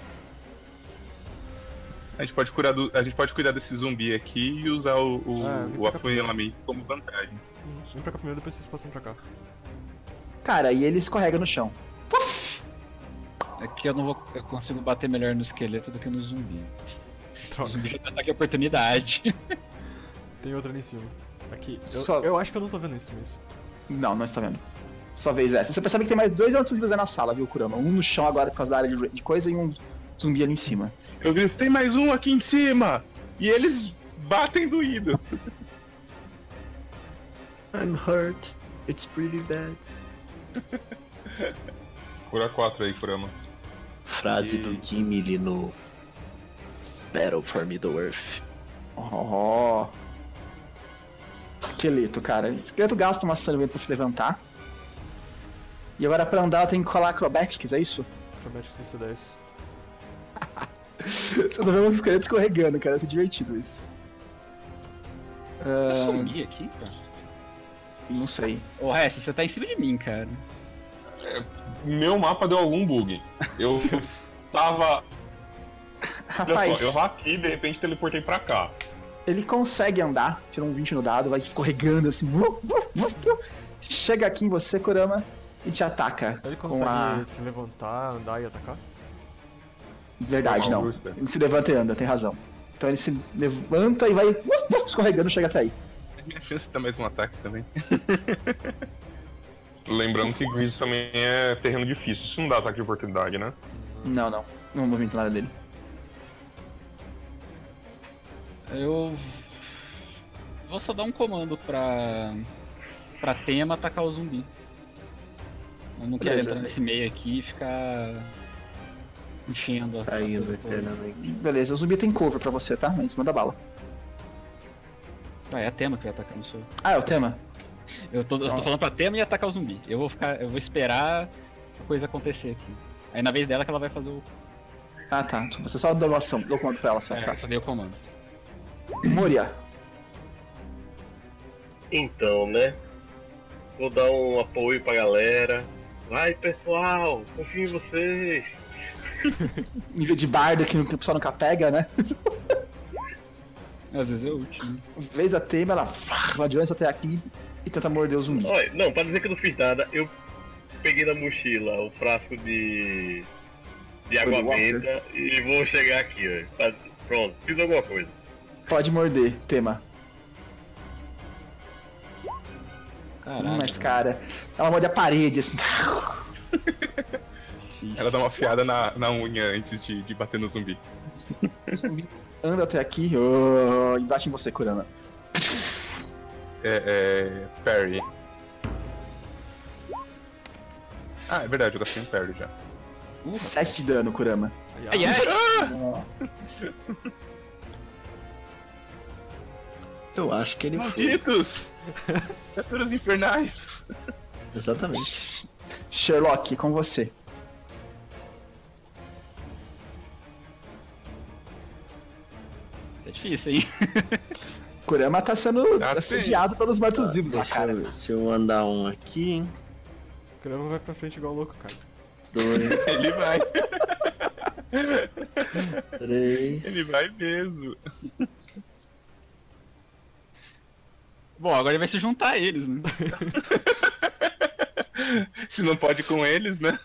A gente pode cuidar desse zumbi aqui e usar o afunilhamento como vantagem. Vem pra cá primeiro, depois vocês passam pra cá. Cara, e ele escorrega no chão. É que eu consigo bater melhor no esqueleto do que no zumbi. O Droga. zumbi já tem ataque de oportunidade. Tem outra ali em cima. Aqui. Só- Eu acho que eu não tô vendo isso, mas. Não está vendo. Sua vez é essa. Você percebe que tem mais 2 outros zumbis aí na sala, viu, Kurama? Um no chão agora por causa da área de coisa e um zumbi ali em cima. Eu grito, tem mais um aqui em cima! E eles batem doído. I'm hurt. It's pretty bad. Cura 4 aí, Furama. Frase do Gimli no Battle for Middle-earth. Oh. Esqueleto, cara. Esqueleto gasta uma ação pra se levantar. E agora pra andar tem que colar acrobatics, é isso? Acrobatics DC10. Vocês estão vendo um esqueleto escorregando, cara. Vai ser divertido isso. Eu sumi aqui, cara. Não sei. Ô, Hess, você tá em cima de mim, cara. Meu mapa deu algum bug. Eu tava. Olha Rapaz, só, eu aqui e de repente teleportei pra cá. ele consegue andar, tira um 20 no dado, vai escorregando assim. Chega aqui em você, Kurama, e te ataca. Ele com consegue a... se levantar, andar e atacar? Verdade, não. Augusta. Ele se levanta e anda, tem razão. Então ele se levanta e vai escorregando, chega até aí. Minha chance de dar mais um ataque também. Lembrando que Grease também é terreno difícil. Isso não dá ataque de oportunidade, né? Não, não. Não movimento nada dele. Eu vou só dar um comando pra Tema atacar o zumbi. Eu não quero Beleza. entrar nesse meio aqui e ficar enchendo a Caindo coisa toda. eternamente. Beleza, o zumbi tem cover pra você, tá? Em cima da bala. Ah, é a Tema que vai atacar, não sou eu. Ah, é o tema? Eu tô falando pra Tema e atacar o zumbi. Eu vou esperar a coisa acontecer aqui. Aí na vez dela que ela vai fazer o... Ah, tá. Você só deu uma ação, deu comando pra ela só. Tá. só dei o comando. Moria. Então, né? Vou dar um apoio pra galera. Vai, pessoal, confio em vocês. Nível de bardo que o pessoal nunca pega, né? Às vezes eu último. Vez a tema, ela vai de antes até aqui e tenta morder o zumbi. Olha, não, pra dizer que eu não fiz nada, eu peguei na mochila o frasco de água Water. benta e vou chegar aqui, ó. Pronto, fiz alguma coisa. Pode morder, tema. Caralho. Mas, cara, ela morde a parede, assim. Ela dá uma afiada na unha antes de bater no zumbi. O zumbi anda até aqui e bate em você, Kurama. Parry. Ah, é verdade, eu gastei um parry já. 7 de dano, Kurama. Ai, ai! Eu acho que ele foi. Malditos! Criaturas infernais! Exatamente. Sherlock, com você. É difícil, hein? Kurama tá sendo Ah, assediado pelos mortos-vivos lá, Deixa cara. eu ver se eu andar um aqui, hein? O Kurama vai pra frente igual louco, cara. 2, Ele vai, 3. ele vai mesmo. Bom, agora ele vai se juntar a eles, né? Se não pode com eles, né?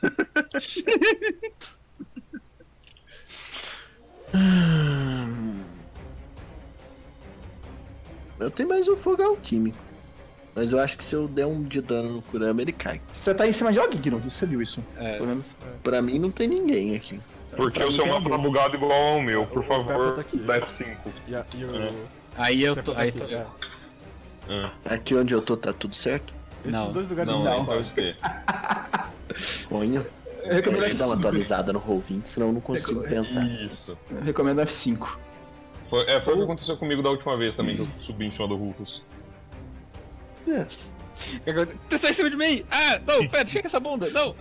Eu tenho mais um fogo alquímico. Mas eu acho que se eu der um de dano no Kurama, ele cai. Você tá em cima de alguém, Gnos, você viu isso. É. Pelo menos. Pra mim não tem ninguém aqui. Porque Pra o mim seu tem mapa tá alguém. bugado igual ao meu. Por O Peppa favor, tá aqui. dá F5. E o... É. Aí eu Stefan tô. tá Aí aqui, tô. é. Aqui onde eu tô tá tudo certo? Esses Não, dois lugares Não, não. não pode ser. Ponho. Eu recomendo Deixa eu dar uma F5. atualizada no Roll20, senão eu não consigo pensar. Isso. Eu recomendo F5. Foi o que aconteceu comigo da última vez também, que eu subi em cima do Rufus. É. Você tá em cima de mim! Ah, não, pera, chega essa bunda! Não!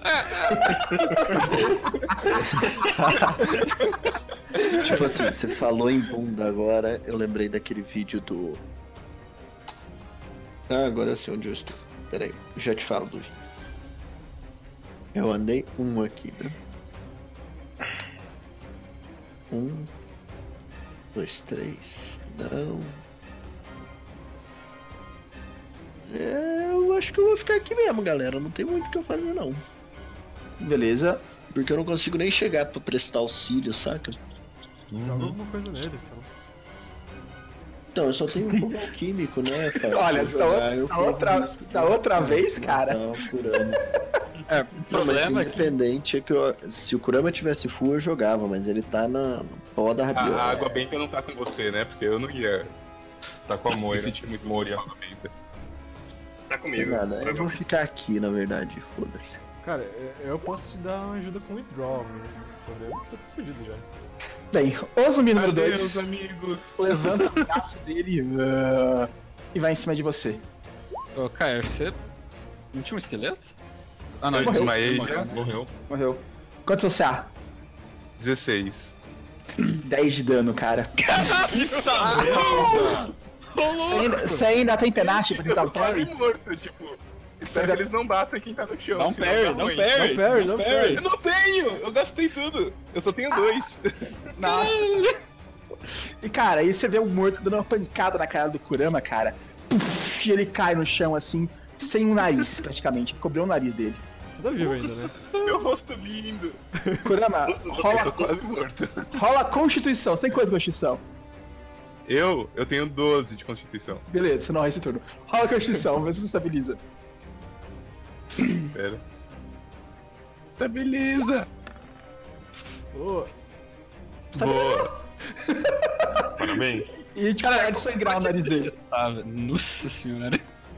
Tipo assim, você falou em bunda agora, eu lembrei daquele vídeo do... Ah, agora eu sei onde eu estou. Pera aí, já te falo do vídeo. Eu andei um aqui, né? 1, 2, 3, não... Eu acho que eu vou ficar aqui mesmo, galera. Não tem muito o que eu fazer, não. Beleza. Porque eu não consigo nem chegar pra prestar auxílio, saca? Joga alguma coisa neles, sei lá. Então, eu só tenho fogo alquímico, né, cara? Olha, Se eu jogar, eu corro risco da de outra vez, cara. matar o Kurama. É, o Não, mas problema é que. independente é que se o Kurama tivesse full, eu jogava, mas ele tá no pó da rabiola. A água benta não tá com você, né? Porque eu não ia Tá com a me Moira. sentir muito Moira água benta. Tá comigo. Nada, eu vou ficar aqui, na verdade, foda-se. Cara, eu posso te dar uma ajuda com withdraw, mas você tá fudido já. Bem, o zumbi número Adeus, 2 amigos. levanta o braço dele e vai em cima de você. Ô, Caio, você. Não tinha um esqueleto? Ah, não, Eu ele desmaiei, morreu. já morreu. Morreu. Quanto você há? 16. 10 de dano, cara. Você ainda tem penache pra tentar o Quase parry? morto, tipo. Espero que eles não batam quem tá no chão. Não senão parry, dá não ruim. parry! Não parry. Eu não tenho! Eu gastei tudo! Eu só tenho 2. Nossa. E cara, aí você vê o morto dando uma pancada na cara do Kurama, cara. Puf, e ele cai no chão assim, sem um nariz, praticamente. Cobriu o nariz dele. Você tá vivo ainda, né? Meu rosto lindo! Kurama, Eu tô rola, quase morto. rola Constituição. Você tem quanto de Constituição? Eu tenho 12 de constituição. Beleza, você não vai esse turno. Rola Constituição, vamos ver se você estabiliza. Pera. Estabiliza! Ô, Boa! Parabéns. E tipo, para de sangrar o nariz dele. Nossa senhora.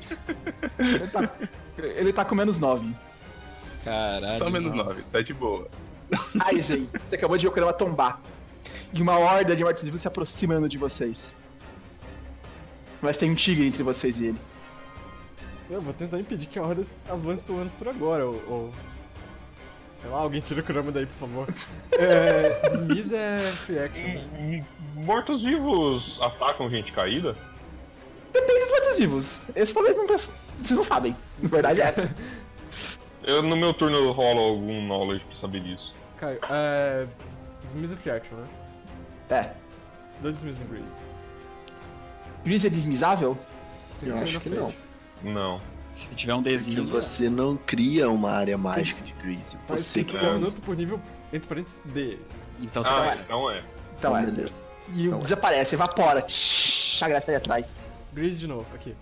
Ele tá com menos 9. Caralho. Só menos não. 9, tá de boa. Aizen, você acabou de ver o Kurama tombar. E uma horda de mortos-vivos se aproximando de vocês. Mas tem um tigre entre vocês e ele. eu vou tentar impedir que a horda avance pelo menos por agora, ou... Sei lá, alguém tira o Kurama daí, por favor. Dismiss é free action, né? Mortos-vivos atacam gente caída? Depende dos mortos-vivos. Esse talvez não... Vocês não sabem. Na verdade é essa. No meu turno eu rolo algum knowledge pra saber disso. Caio, Dismiss é free action, né? É. Dá Dismiss no Breeze. Breeze é desmisável? Eu acho que não. Não. Se tiver um Porque desenho. você não cria uma área mágica de Greasy. Tá Você escrito cria. dano por nível, entre parênteses, D. Então você Ah, tá. então é. Então é. Beleza. E Então é. desaparece, evapora. Tsh, a grade tá ali atrás. Breeze de novo, aqui.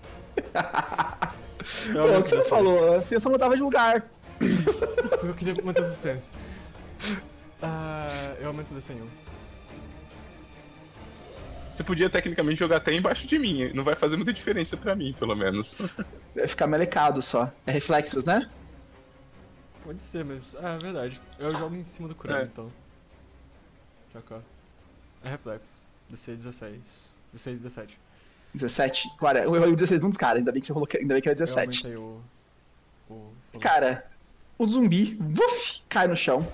Pô, o que você não falou? Assim eu só mudava de lugar. Porque eu queria manter o suspense. Eu aumento o DC em 1. Você podia tecnicamente jogar até embaixo de mim, não vai fazer muita diferença pra mim, pelo menos. Vai ficar melecado só. É reflexos, né? Pode ser, mas... é verdade. Eu jogo em cima do Kurama, É. então. Tchau, é reflexo. DC 16. DC 17. 17. Cara, eu rolei o 16 num dos caras, ainda bem que você rolou, ainda bem que era Eu 17. aumentei o... Cara, o zumbi, vuf, cai no chão.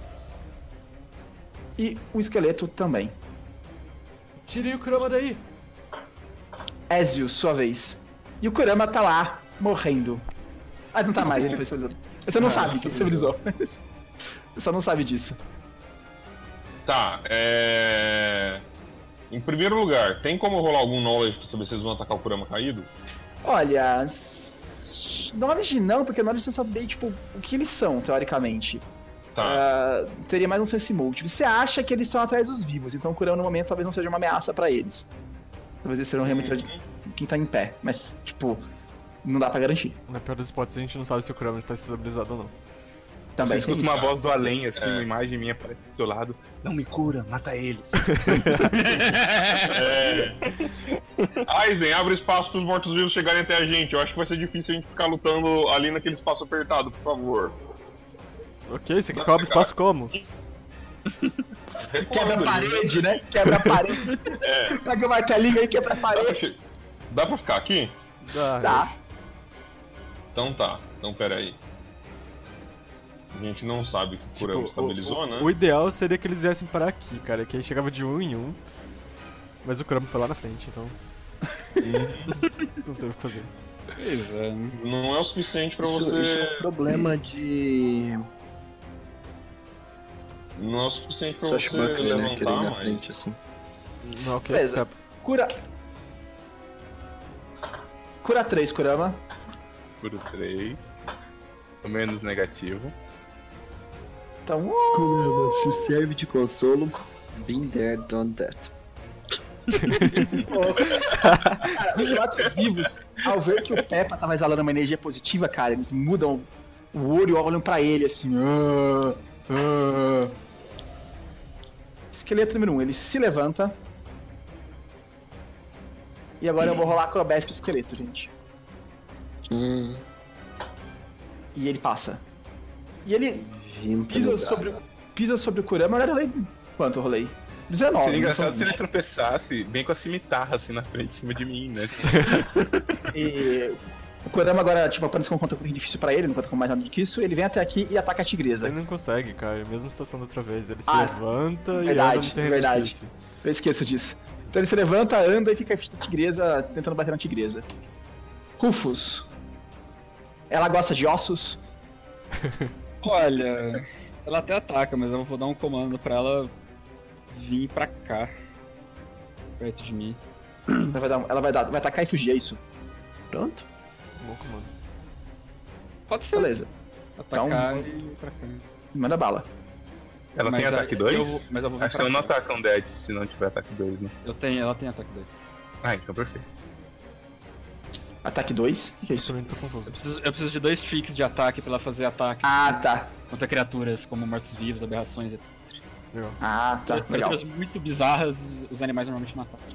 E o esqueleto também. Tirei o Kurama daí! Ezio, sua vez. E o Kurama tá lá, morrendo. Ah, não tá mais, ele estabilizou. Você não sabe que ele estabilizou. Você só não sabe disso. Tá, Em primeiro lugar, tem como rolar algum knowledge pra saber se eles vão atacar o Kurama caído? Olha, knowledge não, porque knowledge você sabe tipo, o que eles são, teoricamente. Tá. Teria mais um sense multi. Você acha que eles estão atrás dos vivos, então curando no momento talvez não seja uma ameaça pra eles. Talvez eles serão realmente quem tá em pé, mas, tipo, não dá pra garantir. Na pior dos hipóteses, a gente não sabe se o Kurama tá estabilizado ou não. Também Você escuta tem uma isso. voz do além, assim, uma imagem minha aparece do seu lado. Não me cura, mata eles. Aizen, abre espaço pros mortos-vivos chegarem até a gente. Eu acho que vai ser difícil a gente ficar lutando ali naquele espaço apertado, por favor. Ok, você quer que eu abra espaço como? Quebra a parede, né? Quebra a parede. Pega o martelinho aí e quebra a parede. Dá pra ficar aqui? Tá. Então tá. Então pera aí. A gente não sabe que o Kurama estabilizou, né? O ideal seria que eles viessem parar aqui, cara, que aí chegava de 1 em 1. Mas o Kurama foi lá na frente, então... não teve o que fazer. Pois é. Não é o suficiente pra Isso você... é um problema de Não é o suficiente pra você Swashbuckler, né? Querer ir levantar, na mas... frente, assim. Não, ok. Beleza. Tá. Cura 3, Kurama. Curo 3. O menos negativo. Então, Kurama, se serve de consolo. Been there, done that. cara, os lados vivos, ao ver que o Peppa tava exalando uma energia positiva, cara, eles mudam o olho e olham pra ele assim. Esqueleto número 1, ele se levanta. E agora eu vou rolar acrobético pro esqueleto, gente. E ele passa. E ele pisa sobre o Kurama. Eu rolei quanto eu rolei? 19. Seria engraçado não se foi ele 20. tropeçasse bem com a cimitarra assim na frente, em cima de mim, né? E o Kurama agora, tipo, aparece com um conta difícil pra ele, não conta com mais nada do que isso. Ele vem até aqui e ataca a tigresa. Ele não consegue, cara. Mesma situação da outra vez. Ele se Ah, levanta e verdade, anda no terreno verdade. difícil. Eu esqueço disso. Então ele se levanta, anda e fica a tigresa, tentando bater na tigresa. Rufus. Ela gosta de ossos. Olha, ela até ataca, mas eu vou dar um comando pra ela vir pra cá. Perto de mim. Ela vai atacar e fugir, é isso. Pronto. Bom comando. Pode ser. Beleza. Atacar Então- e ir pra cá. Manda bala. Ela Mas tem ataque eu 2? vou- mas eu vou vir Acho que pra ela não cá. ataca um dead se não tiver ataque 2, né? Ela tem ataque 2. Ah, então perfeito. Ataque 2? O que é Eu isso? também tô confuso. Eu preciso de 2 tricks de ataque pra ela fazer ataque Ah, tá. contra criaturas como mortos-vivos, aberrações, etc. Legal. Ah, tá. Legal. Criaturas muito bizarras, os animais normalmente não atacam.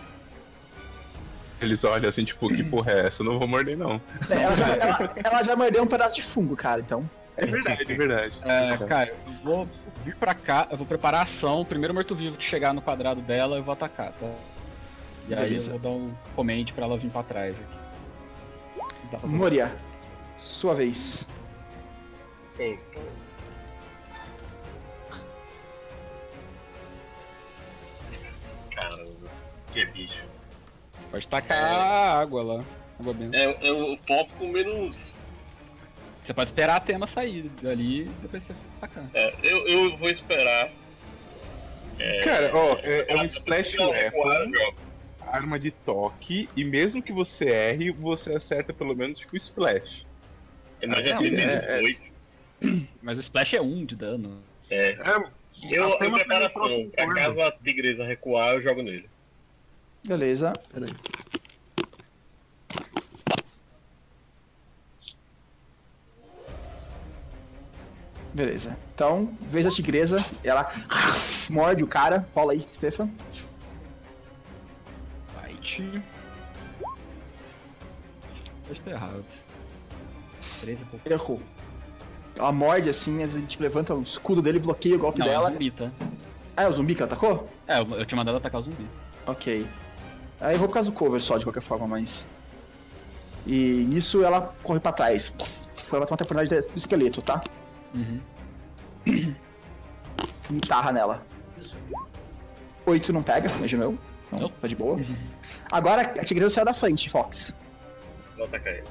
Eles olham assim, tipo, que porra é essa? Eu não vou morder, não. Ela já mordeu um pedaço de fungo, cara, então. É verdade, é verdade. Cara, eu vou vir pra cá, eu vou preparar a ação, o primeiro morto-vivo que chegar no quadrado dela, eu vou atacar, tá? E aí Beleza. eu vou dar um command pra ela vir pra trás aqui. Dá pra fazer. Moria, sua vez. Caramba, que bicho. Pode tacar a água lá. Água benta. Eu posso com menos. Você pode esperar a tema sair dali e depois você tacar. Eu vou esperar. Cara, ó, é um splash Não, weapon, jogo. arma de toque, e mesmo que você erre, você acerta pelo menos tipo splash. Mas já sei menos 8. Mas o splash é 1 de dano. Eu Apenas preparação. pelo Pra próprio caso a tigresa recuar, eu jogo nele. Beleza. Peraí. Beleza. Então, vez da tigresa, ela morde o cara. Rola aí, Stefan. Fight. Pode ter errado. 13 e pouco. Errou. Ela morde assim, a gente levanta o escudo dele, bloqueia o golpe Não, dela. é um zumbi, tá? Ah, é o zumbi que ela atacou? Eu tinha mandado atacar o zumbi. Ok. Aí eu vou por causa do cover só, de qualquer forma, mas... E nisso ela corre pra trás. Ela vai tomar a oportunidade do esqueleto, tá? Uhum. Guitarra nela. 8 não pega, imagino eu. Então, Não. tá de boa. Agora a tigresa saiu da frente, Fox. Vou atacar ele.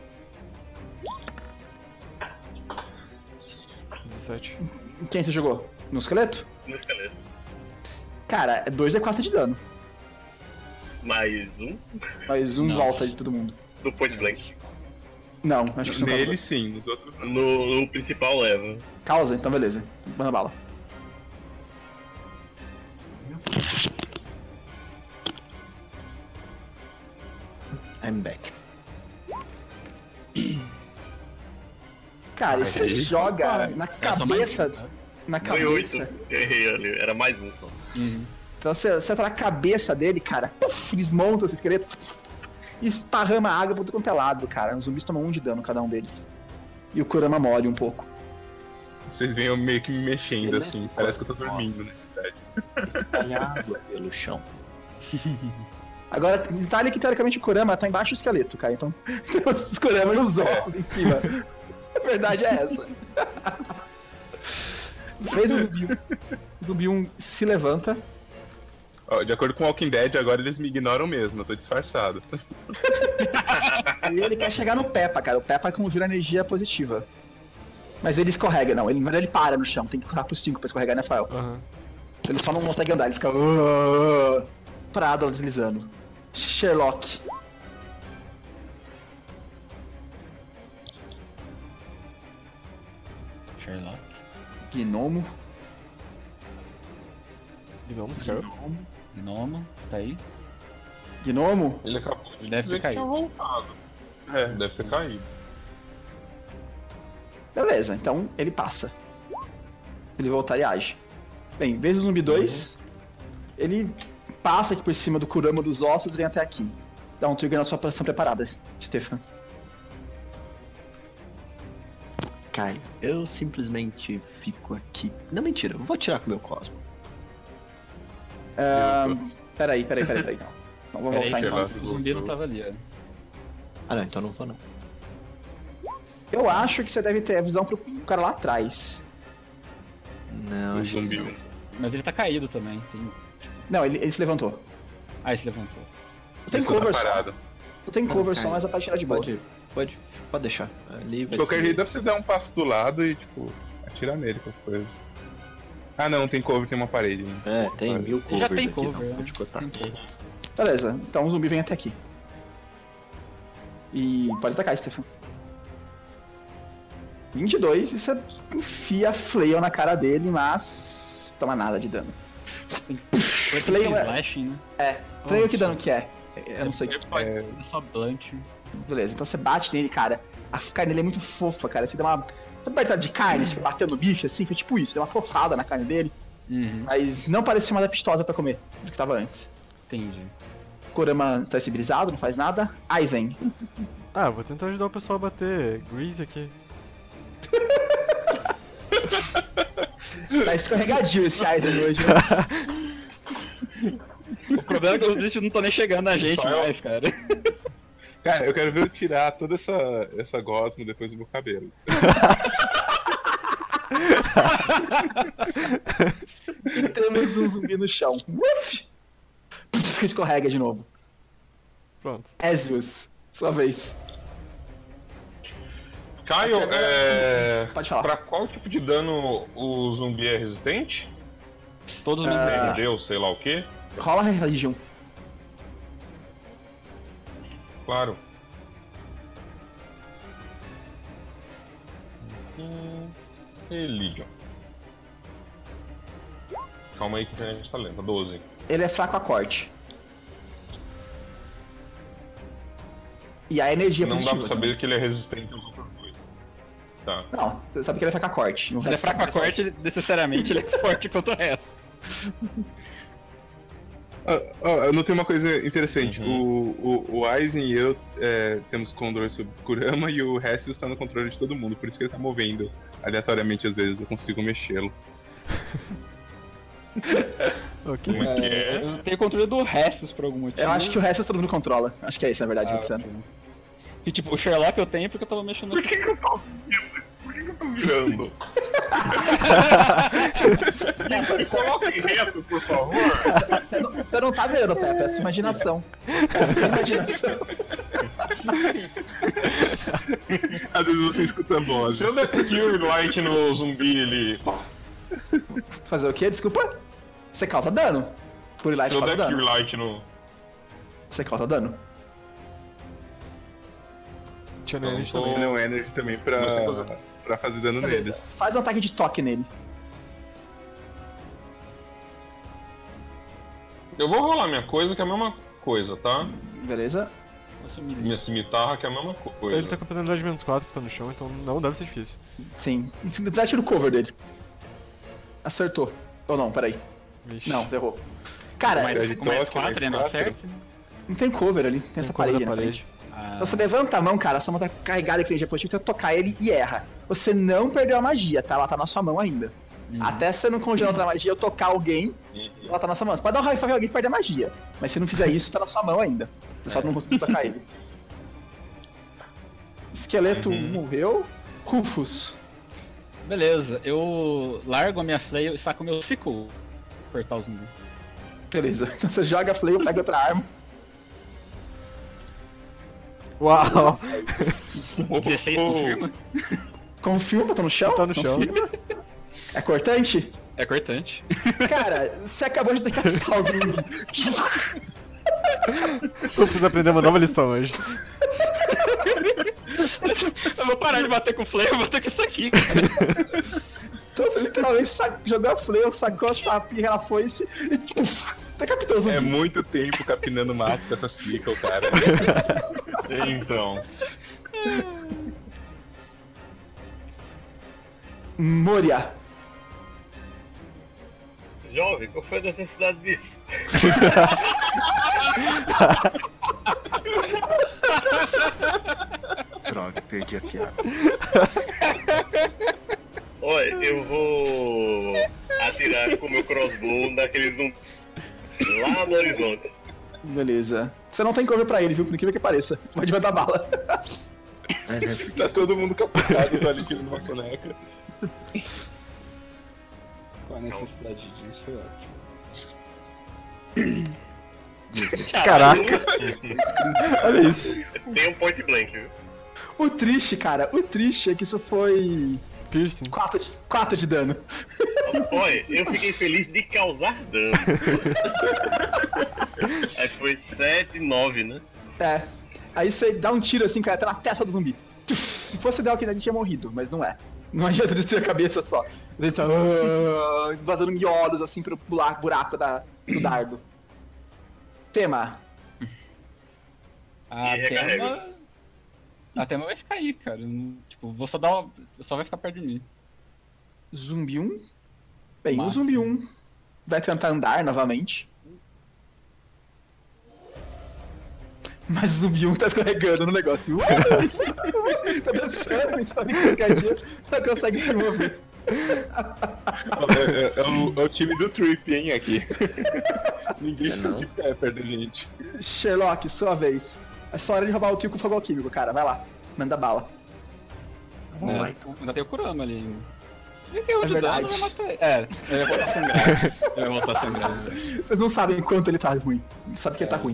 17. Em quem você jogou? No esqueleto? No esqueleto. Cara, é 2d4 de dano. Mais um. Mais um Não. volta de todo mundo. do Point Blank. Não, acho que isso não Nele causa. sim, nos outros não. No principal leva. Causa? Então beleza. Manda bala. I'm back. Cara, você joga na cabeça. Na Foi cabeça. 8. Errei ali, era mais um só. Então você tá na cabeça dele, cara. Puf, desmonta esse esqueleto. E esparrama água por tudo quanto é lado, cara. Os zumbis tomam 1 de dano cada um deles. E o Kurama morre um pouco. Vocês veem eu meio que me mexendo assim, parece que eu tô dormindo, né? Espalhado pelo chão. Agora, detalhe que teoricamente o Kurama tá embaixo do esqueleto, cara. Então tem os Kurama e os ossos em cima. A verdade é essa. Fez o zumbi. O zumbi 1 se levanta. Ó, de acordo com o Walking Dead, agora eles me ignoram mesmo, eu tô disfarçado. E ele quer chegar no Peppa, cara. O Peppa conjura energia positiva. Mas ele escorrega, não. Ele, na verdade, ele para no chão. Tem que correr pro 5 pra escorregar, né, Fael? Aham. Ele só não consegue andar, ele fica parado deslizando. Sherlock. Sherlock. Gnomo. Gnomos, caiu. Gnomo, tá aí. Gnomo? Ele acabou de Ele deve dizer ter que tinha caído. voltado. É, deve ter caído. Beleza, então ele passa. Ele voltar e age. Bem, vez o zumbi 2, ele passa aqui por cima do Kurama dos ossos e vem até aqui. Dá um trigger na sua posição preparada, Stefan. Caio, eu simplesmente fico aqui. Não, mentira, eu vou atirar com o meu Cosmo. Peraí. Não, vamos voltar Peraí, então. o zumbi não tava ali, ó. Ah não, então não vou não. Eu acho que você deve ter a visão pro cara lá atrás. Não, O acho que zumbi. não. Mas ele tá caído também. Não, ele se levantou. Ah, ele se levantou. Tu tem Eu só cover tá só. parado. Tu tem cover só, Caio, mas a parte era de boa. Pode deixar. Ali vai De qualquer ser... jeito dá pra você dar um passo do lado e, tipo, atirar nele, qualquer coisa. Ah não, tem cover, tem uma parede. Né? É, tem 1000 Já covers tem aqui, cover, não, né? pode cotar. Tem cover. Beleza, então o zumbi vem até aqui. E pode atacar, Stefan. 22 e você enfia flail na cara dele, mas toma nada de dano. Foi Flail é... slashing, né? Flail que dano que é? Eu não sei o que. É só blunt. Beleza, então você bate nele, cara. A carne dele é muito fofa, cara. Você dá uma... Sabe batida de carne, você batendo no bife assim? Foi tipo isso, deu uma fofada na carne dele. Uhum, Mas não parecia mais apetitosa pra comer do que tava antes. entendi. Kurama tá civilizado, não faz nada. Aizen. Ah, eu vou tentar ajudar o pessoal a bater Grease aqui. Tá escorregadio esse Aizen hoje, né? O problema é que os bichos não estão nem chegando na gente Só eu. mais, cara. Cara, eu quero ver eu tirar toda essa gosma depois do meu cabelo. E temos um zumbi no chão. Uf! Escorrega de novo. Pronto. Ezreus, sua vez. Caio, Pode falar. pra qual tipo de dano o zumbi é resistente? Todos os Deus, sei lá o quê? Rola a religião. Claro. Religion. Calma aí que a gente tá lendo. 12. Ele é fraco a corte. E a energia Não dá positiva. pra saber que ele é resistente aos outros dois. Tá. Não, você sabe que ele é fraco a corte. Se ele é fraco a corte, necessariamente ele é forte quanto o resto. Eu notei uma coisa interessante. O Aizen e eu temos controle sobre o Kurama e o Hessius está no controle de todo mundo, por isso que ele tá movendo aleatoriamente às vezes, eu consigo mexê-lo. Ok. Como é que é? Eu tenho controle do Restos por algum motivo. Eu acho que o resto todo mundo controla. Acho que é isso, na verdade, acontecendo. E tipo, o Sherlock eu tenho porque eu tava mexendo Por que eu tô vindo? Por que eu tô virando? Me coloque reto, por favor. Você não tá vendo, Pepe, é sua imaginação. É a sua imaginação. Às vezes você escuta vozes. Se eu der Cure Light no zumbi, ele. Fazer o quê? Desculpa? Você causa dano. Por Light Se eu causa der Cure dano. Light no. Você causa dano. Channel Energy Então, também. no Energy também pra fazer dano Beleza. neles. Faz um ataque de toque nele. Eu vou rolar minha coisa, que é a mesma coisa, tá? Beleza? Minha cimitarra, que é a mesma coisa. Ele tá com a penalidade de -4 que tá no chão, então não deve ser difícil. Sim. Dá tiro cover dele. Acertou. Ou não, peraí. Vixe. Não, errou. Cara, Mas você- de Mais toque, 4, mais ele não 4. acerta? não tem cover ali. Tem essa cover parede da na frente. Ah, Então você levanta a mão, cara, sua mão tá carregada com energia positiva, tenta tocar ele e erra. Você não perdeu a magia, tá? Ela tá na sua mão ainda. Até você não congelar outra magia ou tocar alguém, ela tá na sua mão. Você pode dar um raio pra alguém que perde a magia. Mas se não fizer isso, tá na sua mão ainda. Você só não conseguiu tocar ele. Esqueleto morreu. Rufus. Beleza, eu largo a minha flail e saco meu sickle. Cortar o zumbi. Beleza. Então você joga a flail, pega outra arma. Uau! 16 confirma. Confirma, tá no chão? Tá no chão. Confirma. É cortante? É cortante. Cara, você acabou de decapitar o zumbi. Eu preciso aprender uma nova lição hoje. Eu vou parar de bater com o flame, eu vou bater com isso aqui, cara. Então você literalmente jogou a flail, sacou a sapinha, ela foi-se e puf, decapitou o zumbi. É muito tempo capinando mato com essa sickle, cara. Então. Moria. Jovem, qual foi a necessidade disso? Droga, perdi a piada. Olha, eu vou atirar com o meu crossbow naquele zumbi lá no horizonte. Beleza. Você não tem cover pra ele, viu? Por incrível que pareça. Pode mandar bala. Tá todo mundo capotado ali tirando uma soneca. Qual a necessidade disso? Foi ótimo. Caraca! Olha isso. Tem um point blank, viu? O triste, cara, o triste é que isso foi Piercing. 4 de dano. Olha, eu fiquei feliz de causar dano. Aí foi 7, 9, né? É. Aí você dá um tiro assim, cara, tá na testa do zumbi. Se fosse ideal que a gente tinha morrido, mas não é. Não adianta destruir a cabeça só. Ele tá vazando miolos assim pro buraco do dardo. Tema. A E recarrega. Tema. A Tema vai ficar aí, cara. Tipo, vou só dar uma. Só vai ficar perto de mim. Zumbi 1. Bem, o Massa. zumbi 1 vai tentar andar novamente. Mas o zumbi 1 tá escorregando no negócio. Tá dançando, tá brincadinha, não consegue se mover. É o time do Trip, hein, aqui. Ninguém não? de pé perto da gente. Sherlock, sua vez. É só hora de roubar o kill com fogo alquímico, cara. Vai lá, manda bala. Vamos lá, então. Ainda tem o Kurama ali. Se eu É ajudar, verdade. não vai matar ele. É, ele vai voltar sangrado. Ele vai voltar sangrado. Vocês não sabem quanto ele tá ruim. Sabe que ele tá ruim.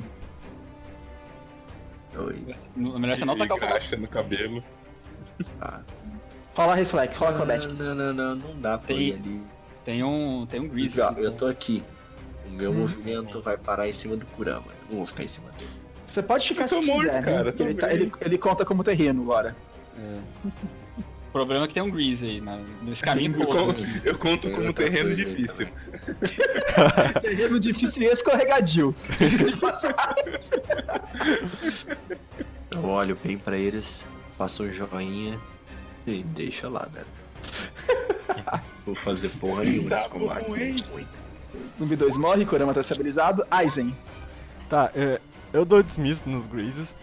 Oi. Melhor você não E tacar o Kurama. graxa no cabelo. Ah. Rola reflex, rola acrobatics. Não dá pra ir ali. Tem um Grease. Já, eu tô aqui. O meu movimento vai parar em cima do Kurama. Eu não vou ficar em cima dele. Você pode ficar se Eu tô morto, quiser, cara, né? Porque também. ele conta como terreno agora. O problema é que tem um Grease aí, nesse caminho todo. Eu conto como terreno difícil. Terreno difícil e escorregadio. Difícil de passar. Eu olho bem pra eles, faço um joinha e deixa lá, velho. Vou fazer porra nenhuma nesse combate. Zumbi 2 morre, Kurama tá estabilizado. Aizen. Tá, eu dou dismiss nos Greases.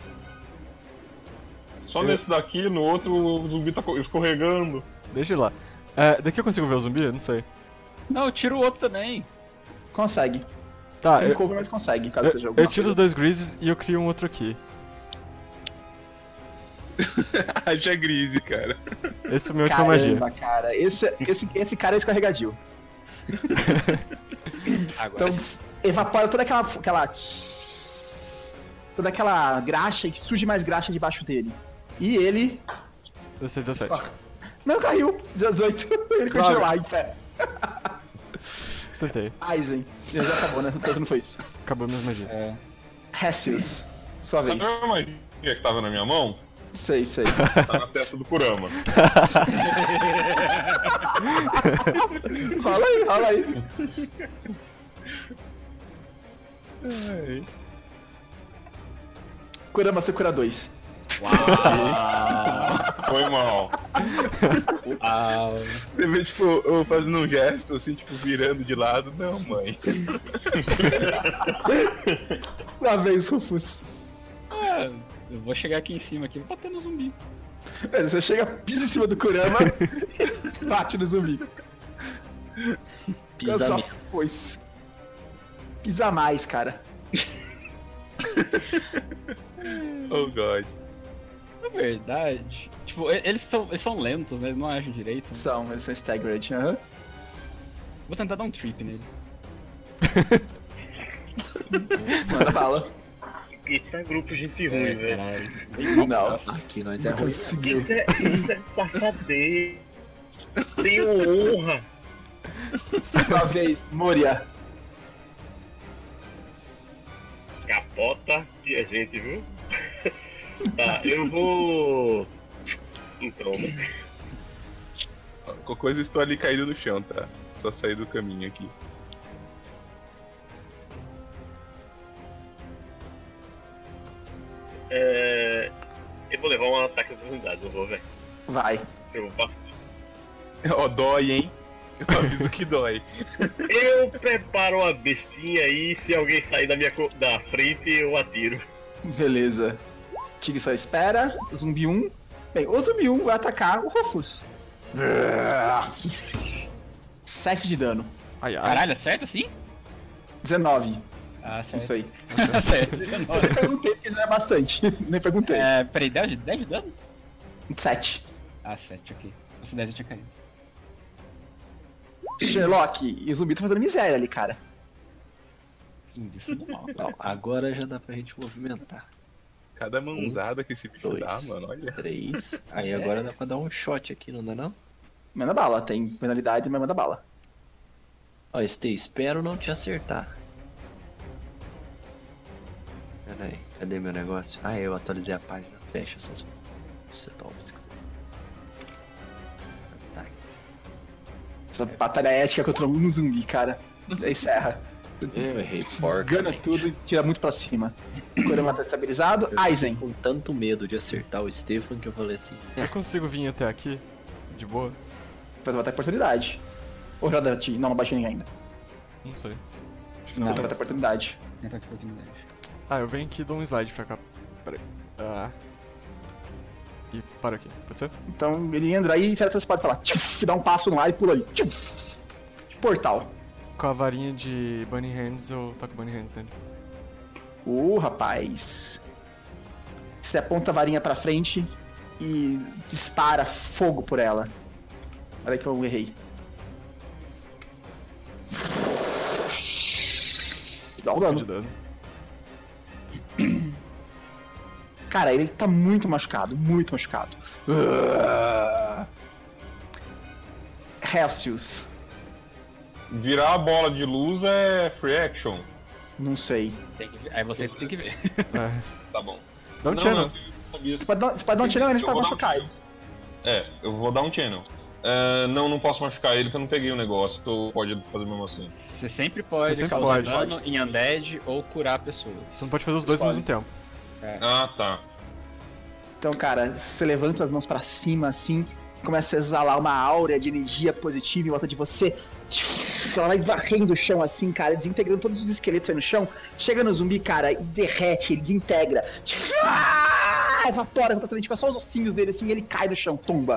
Só nesse daqui, no outro o zumbi tá escorregando. Deixa ele lá. Daqui eu consigo ver o zumbi? Eu não sei. Não, eu tiro o outro também. Consegue. Tá, Tem eu, cover, mas consegue, caso seja alguma eu tiro os coisa. 2 Greases e eu crio um outro aqui. Haja grise, cara. Esse foi minha última magia. Caramba, cara. Esse cara é escorregadio. Agora Então evapora toda aquela toda aquela graxa que surge mais graxa debaixo dele. E ele 16, 17. não caiu. 18. Ele Droga. continua lá em pé. Tentei. Aizen. Ele já acabou, né? Então não foi isso. Acabou minhas magias. Hessius. Sua Sabe vez. a magia que tava na minha mão? Sei. Tá na testa do Kurama. Rola aí. Kurama, você cura 2. Foi mal. Você vê, tipo, eu fazendo um gesto, assim, tipo, virando de lado. Não, mãe. Lá vem os Rufus. Eu vou chegar aqui em cima aqui, vou bater no zumbi. Você chega, pisa em cima do Kurama e bate no zumbi. Pisa Só, mesmo. pois. Pisa mais, cara. Oh, God. Na verdade, tipo, eles são lentos, né? Eles não agem direito. Né? Eles são staggered, aham. Vou tentar dar um trip nele. Manda bala. Isso é grupo gente ruim, velho. Caralho. Não, Aqui nós é não ruim. conseguiu. Isso é safadeza. Tenho honra. Sua vez, Moria. Capota e a gente, viu? Tá, eu vou. Então, Qualquer coisa, eu estou ali caído no chão, tá? Só sair do caminho aqui. eu vou levar um ataque de oportunidade, eu vou ver. Vai. Se eu passo. Ó, dói, hein? Eu aviso que dói. Eu preparo uma bestinha aí e se alguém sair da frente, eu atiro. Beleza. Tigre só espera. Zumbi 1. Bem, o zumbi 1 vai atacar o Rufus. 7 de dano. Ai, ai. Caralho, é certo assim? 19. Ah, certo. Não sei. certo. Nem perguntei porque já é bastante. Nem perguntei. Peraí, 10 de dano? 7. Ah, 7, ok. Se 10 eu tinha caído. Sherlock, e o zumbi tá fazendo miséria ali, cara. Isso é normal. Ó, agora já dá pra gente movimentar. Cada mãozada que esse bicho 2, dá, mano, olha. 3. Aí agora dá pra dar um shot aqui, não dá não? Manda bala, tem penalidade, mas manda bala. Ó, Stay, espero não te acertar. Pera aí, cadê meu negócio? Ah, eu atualizei a página. Fecha essas... Você toma, se quiser. Tá. Essa batalha ética contra um zumbi, cara. Aí serra. Eu errei porca. Gana tudo e tira muito pra cima. O Kurama tá estabilizado. Aizen. Com tanto medo de acertar o Stefan que eu falei assim. Eu consigo vir até aqui? De boa? Faz uma ataque de oportunidade. Ou já deu não, não baixei ninguém ainda. Não sei. Acho que Não, não. tem ataque de oportunidade. Não ataque de oportunidade. Ah, eu venho aqui e dou um slide pra cá. Pera aí. E paro aqui, pode ser? Então ele entra aí e teletransporta pra lá. Tchuf, dá um passo no ar e pula ali. Tchuf. Portal. Com a varinha de Bunny Hands, eu toco Bunny Hands nele. Rapaz. Você aponta a varinha pra frente e dispara fogo por ela. Olha que eu errei. Dá um 5 dano. de dano. Cara, ele tá muito machucado, muito machucado. Helsius. Virar a bola de luz é free action. Não sei. Tem que ver. Aí você tem que ver. É. Tá bom. Dá um Não, channel. não, eu sabia. Você pode dar um tiro, mas a gente Eu pode vou dar um machucar tiro. eles. É, eu vou dar um channel. Não posso machucar ele porque eu não peguei o negócio. Tu pode fazer mesmo assim. Você sempre pode Você sempre causar pode. dano em undead ou curar pessoas. Você não pode fazer os dois ao mesmo tempo. Ah, tá. Então, cara, você levanta as mãos pra cima assim, começa a exalar uma áurea de energia positiva em volta de você. Ela vai varrendo o chão assim, cara, desintegrando todos os esqueletos aí no chão. Chega no zumbi, cara, e derrete, ele desintegra. Evapora completamente, fica só os ossinhos dele assim, e ele cai no chão, tumba.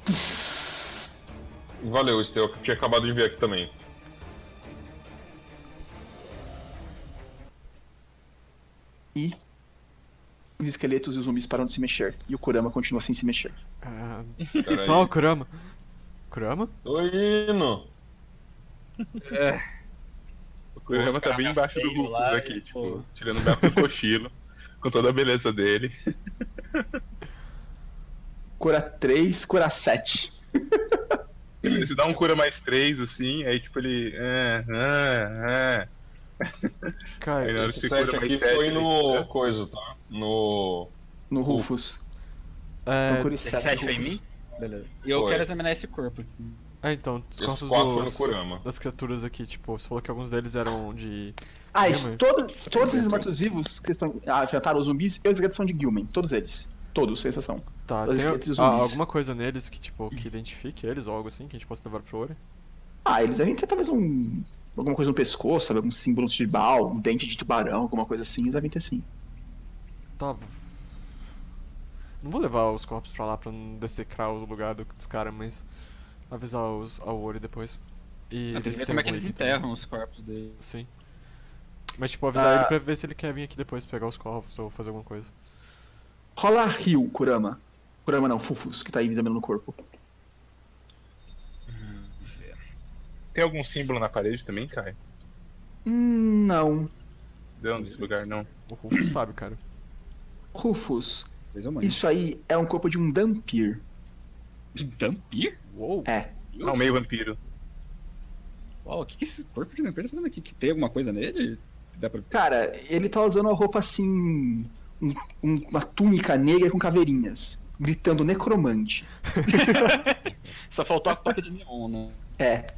Valeu, Esteu, que eu tinha acabado de ver aqui também. E os esqueletos e os zumbis param de se mexer. E o Kurama continua sem se mexer. Peraí. Só o Kurama. Kurama? Tô indo. O Kurama tá bem embaixo do feio Rufus lá, aqui, tipo, pô. tirando o belo cochilo, com toda a beleza dele. Cura 3, cura 7. Você dá um cura mais 3, assim, aí tipo ele. Cara, Aí na hora que Esse você set cura mais aqui 7. foi no coisa, tá? No... No Rufus. Procure 7 7 em Rufus. mim? Beleza. E eu Foi. quero examinar esse corpo. Então, os Esses corpos 4 no Kurama. das criaturas aqui, tipo, você falou que alguns deles eram de... Isso, todos esses mortos-vivos que vocês estão enfrentaram os zumbis, eles são de Gilman, todos eles. Todos, sem exceção. Tá, Todos tem esses zumbis. alguma coisa neles que, tipo, que identifique eles ou algo assim, que a gente possa levar pro Ori? Eles devem ter talvez alguma coisa no pescoço, sabe? Algum símbolo tribal, um dente de tubarão, alguma coisa assim, eles devem ter sim. Tá. Não vou levar os corpos pra lá pra não dessecrar o lugar dos caras, mas avisar ao Ori depois. E Eu tenho que ver têm como é que algum eles item também. enterram os corpos dele. Sim. Mas, tipo, avisar ele pra ver se ele quer vir aqui depois pegar os corpos ou fazer alguma coisa. Rola Rio, Kurama. Kurama não, Fufus, que tá aí examinando o corpo. Tem algum símbolo na parede também, Kai? Não. De onde esse lugar não? O Rufo sabe, cara. Rufus, Mais ou menos. isso aí é um corpo de um Dampir. Vampir? Uou! É. Não, meio vampiro. Uau, o que esse corpo de vampiro tá fazendo aqui? Que tem alguma coisa nele? Dá pra... Cara, ele tá usando uma roupa assim. Uma túnica negra com caveirinhas. Gritando necromante. Só faltou a placa de neon, né? É.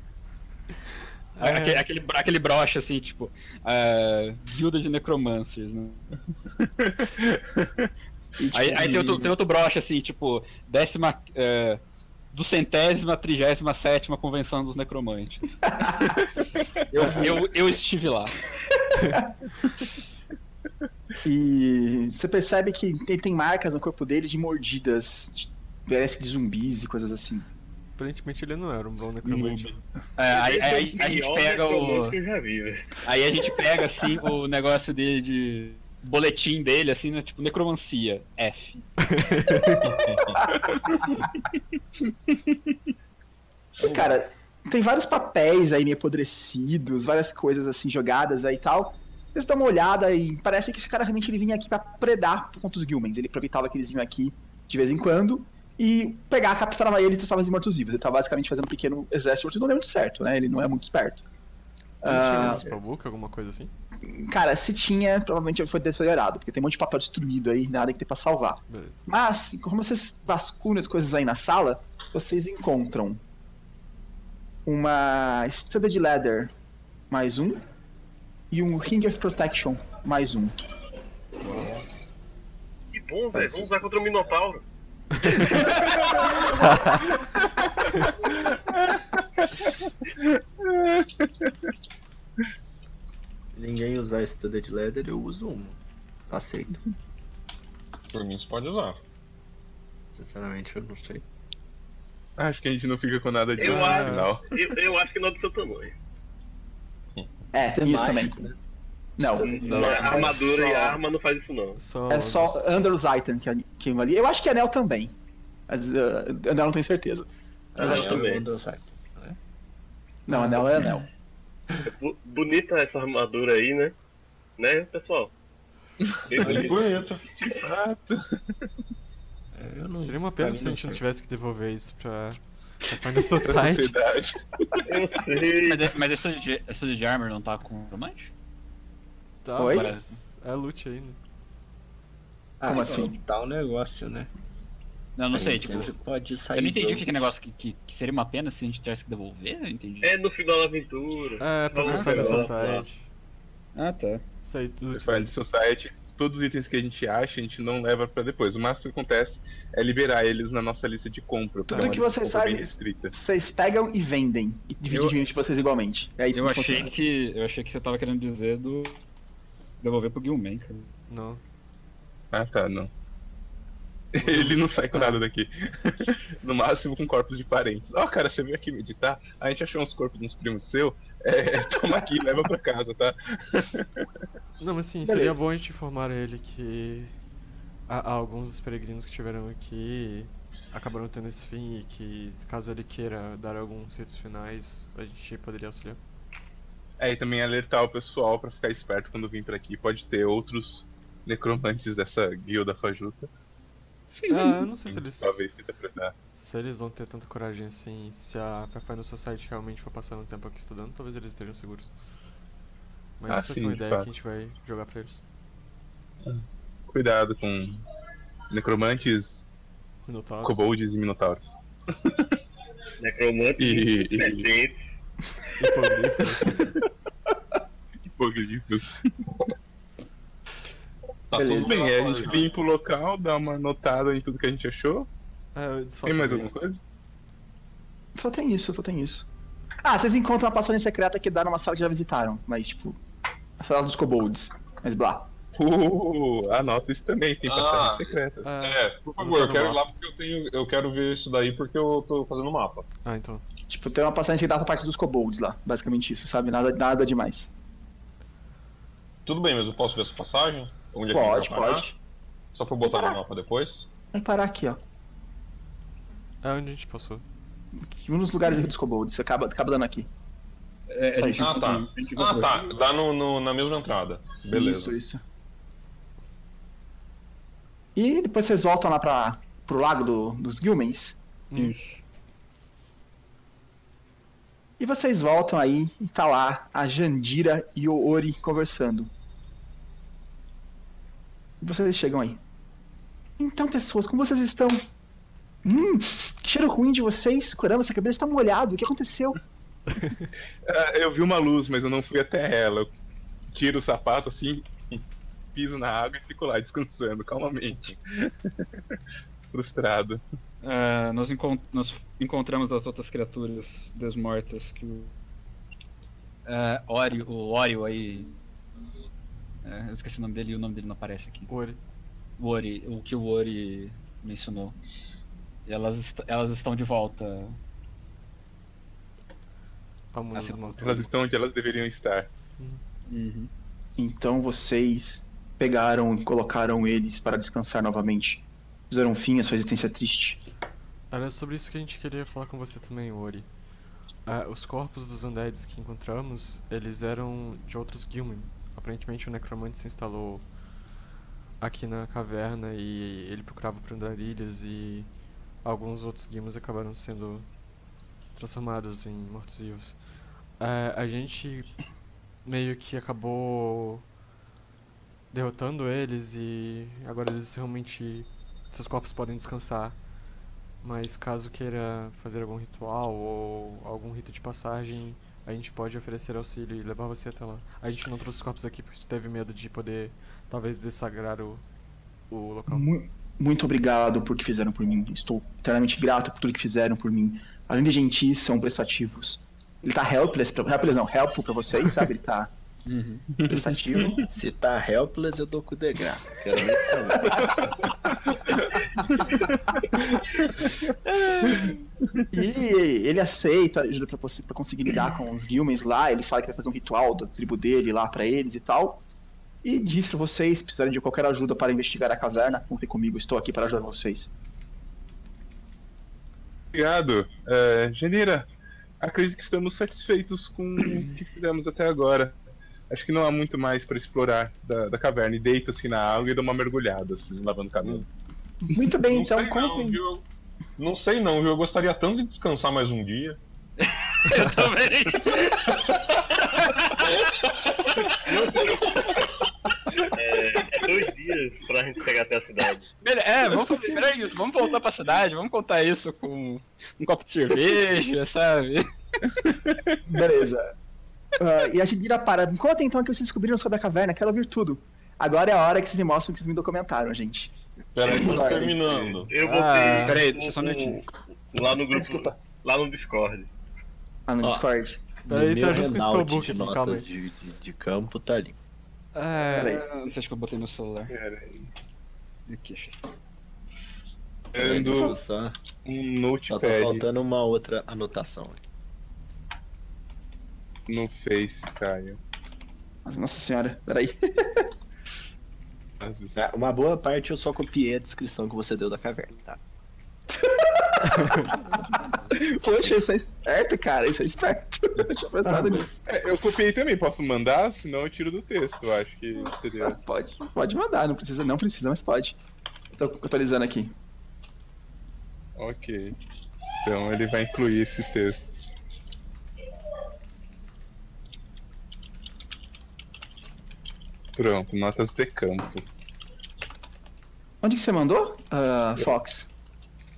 Aquele broche assim, tipo, guilda de necromancers, né? E, Aí tem outro broche assim, tipo, 237ª convenção dos necromantes. eu estive lá. E você percebe que tem marcas no corpo dele de mordidas, parece que de zumbis e coisas assim. Aparentemente ele não era um bom necromante. Aí a gente Pior pega necromante o. que eu já vi, velho. Aí a gente pega assim o negócio dele de. Boletim dele, assim, né? Tipo, necromancia. F. Cara, tem vários papéis aí meio apodrecidos, várias coisas assim jogadas aí e tal. Vocês dão uma olhada e parece que esse cara realmente ele vinha aqui pra predar contra os Gilmans. Ele aproveitava que eles vinham aqui de vez em quando e pegar, capturava ele e transformava em mortos-vivos. Ele tava basicamente fazendo um pequeno exército, não deu muito certo, né? Ele não é muito esperto. Ele tinha spellbook, alguma coisa assim? Cara, se tinha, provavelmente foi deteriorado, porque tem um monte de papel destruído aí, nada que tem pra salvar. Beleza. Mas, como vocês vasculham as coisas aí na sala, vocês encontram uma Studded Leather mais um e um Ring of Protection mais um. Que bom, velho. Vamos usar contra o Minotauro. Ninguém usar Studded Leather, eu uso um. Aceito. Por mim, você pode usar. Sinceramente, eu não sei. Acho que a gente não fica com nada disso Eu no acho. final. Eu acho que não é do seu tamanho. Tem isso também. Mágico, né? Não, Não, A armadura só- e a arma não faz isso, não. é só Under os Items que é ali. Eu acho que Anel também. Mas Anel não tenho certeza. Mas acho que também. não, Anel é Anel. Bonita essa armadura aí, né? Né, pessoal? Bem bonita. Eu não... Seria uma pena se a gente não sei. tivesse que devolver isso pra Final Society. Sociedade. Eu sei. Mas essa de Armor não tá com romance? Tá, Oi? mas é loot ainda. Como assim? Tá um negócio, né? Não, não A sei, gente tipo. sempre pode sair. Eu não entendi o do- que é negócio que seria uma pena se a gente tivesse que devolver, eu entendi. É no final da aventura. É, pra Vamos Final pegar lá. Society. Ah, tá. Isso aí, tudo Você faz seu site, todos os itens que a gente acha, a gente não leva pra depois. O máximo que acontece é liberar eles na nossa lista de compra. Tudo pra uma que lista vocês de compra bem fazem- restrita. Vocês pegam e vendem. E dividem entre vocês igualmente. É isso Eu que funciona. achei que você tava querendo dizer do. Devolver pro Gilman, cara. Não. Ah, tá, não. Ele não sai com nada daqui. No máximo com corpos de parentes. Ó, cara, você veio aqui meditar? A gente achou uns corpos de uns primos seu. Toma aqui, leva pra casa, tá? Não, mas sim, seria bom a gente informar ele que há alguns dos peregrinos que estiveram aqui acabaram tendo esse fim e que caso ele queira dar alguns ritos finais, a gente poderia auxiliar. E também alertar o pessoal pra ficar esperto quando vir pra aqui. Pode ter outros necromantes dessa guilda fajuta. Eu não sei se eles, Talvez se interpretar. se eles vão ter tanta coragem assim, se a Pathfinder Society realmente for passando um tempo aqui estudando, talvez eles estejam seguros. Mas essa vai ser sim, uma de ideia fato. que a gente vai jogar pra eles. Cuidado com necromantes Minotauros. Kobolds e Minotauros. Necromante, E Hipogrifos. hipogrifos. Tá Beleza. tudo Bem, bem, a gente limpa o local, dá uma notada em tudo que a gente achou. Eu Tem mais alguma coisa? Só tem isso. Ah, vocês encontram uma passagem secreta que dá numa sala que já visitaram, mas tipo, a sala dos kobolds. Mas blá. Anota isso também, tem passagens secretas. Por favor, eu quero ir lá porque eu quero ver isso daí porque eu tô fazendo o mapa. Ah, então. Tipo, tem uma passagem que dá pra parte dos kobolds lá, basicamente isso, sabe? Nada demais. Tudo bem, mas eu posso ver essa passagem? Onde é que a gente vai parar? Pode. Só pra eu botar no mapa depois? Vai parar aqui, ó. É onde a gente passou. Um dos lugares aqui dos kobolds, você acaba dando aqui. Só isso. Ah, tá. Dá na mesma entrada. Beleza. Isso. E depois vocês voltam lá pro lago dos Gilmens. Isso. E vocês voltam aí e tá lá a Jandira e o Ori conversando. E vocês chegam aí. Então, pessoas, como vocês estão? Que cheiro ruim de vocês. Caramba, essa cabeça tá molhada. O que aconteceu? Eu vi uma luz, mas eu não fui até ela. Eu tiro o sapato assim, piso na água e fico lá descansando calmamente. Frustrado. Nós encontramos as outras criaturas desmortas que o Oreo aí. Eu esqueci o nome dele e o nome dele não aparece aqui. Ori. O que o Ori mencionou. E elas estão de volta. Ao mundo dos mortos. Elas estão onde elas deveriam estar. Uhum. Então vocês pegaram e colocaram eles para descansar novamente. Fizeram fim à sua existência triste. Era sobre isso que a gente queria falar com você também, Ori. Os corpos dos undeads que encontramos, eles eram de outros Gilmen. Aparentemente o necromante se instalou aqui na caverna e ele procurava por andarilhas e alguns outros Gilmens acabaram sendo transformados em mortos-vivos. A gente meio que acabou derrotando eles e agora eles realmente... seus corpos podem descansar. Mas caso queira fazer algum ritual ou algum rito de passagem, a gente pode oferecer auxílio e levar você até lá. A gente não trouxe os corpos aqui porque teve medo de poder, talvez, dessagrar o local. Muito obrigado por que fizeram por mim. Estou eternamente grato por tudo que fizeram por mim. Além de gentis, são prestativos. Ele tá helpful pra vocês, sabe? Ele tá prestativo. Se tá helpless, eu dou com o degrau. Quero nem saber. E ele aceita ajuda pra conseguir lidar com os Gilmens lá. Ele fala que vai fazer um ritual da tribo dele lá pra eles e tal. E diz pra vocês, se precisarem de qualquer ajuda para investigar a caverna, contem comigo, estou aqui para ajudar vocês. Obrigado. Jandira, acredito que estamos satisfeitos com o que fizemos até agora. Acho que não há muito mais para explorar da caverna. E deita-se na água e dá uma mergulhada, assim, lavando o cabelo. Muito bem, Não então sei contem. Não sei não, viu? Eu gostaria tanto de descansar mais um dia. Eu também! É 2 dias pra gente chegar até a cidade. Vamos voltar pra cidade, vamos contar isso com um copo de cerveja, sabe? Beleza. E a Jandira para. Contem então o que vocês descobriram sobre a caverna, quero ouvir tudo. Agora é a hora que vocês me mostram o que vocês me documentaram, gente. Peraí, tô Vai. terminando. Eu botei Peraí, deixa eu só um minutinho. lá no grupo, Desculpa. lá no Discord. No Ó. Discord. Tá, ele No tá meu junto com o Renault Spellbook de aqui, calma notas aí. de campo tá ali. Peraí. Não sei, acho que eu botei no celular. Peraí. Aqui, achei. Ando Só um tá notepad faltando uma outra anotação aqui. no Face, Caio. Nossa senhora, peraí. Uma boa parte eu só copiei a descrição que você deu da caverna, tá? Poxa, isso é esperto, cara. Isso é esperto. Eu não tinha pensado nisso. Eu copiei também, posso mandar? Senão eu tiro do texto, eu acho que seria. Pode mandar, não precisa, mas pode. Eu tô atualizando aqui. Ok. Então ele vai incluir esse texto. Pronto, notas de campo. Onde que você mandou, Fox?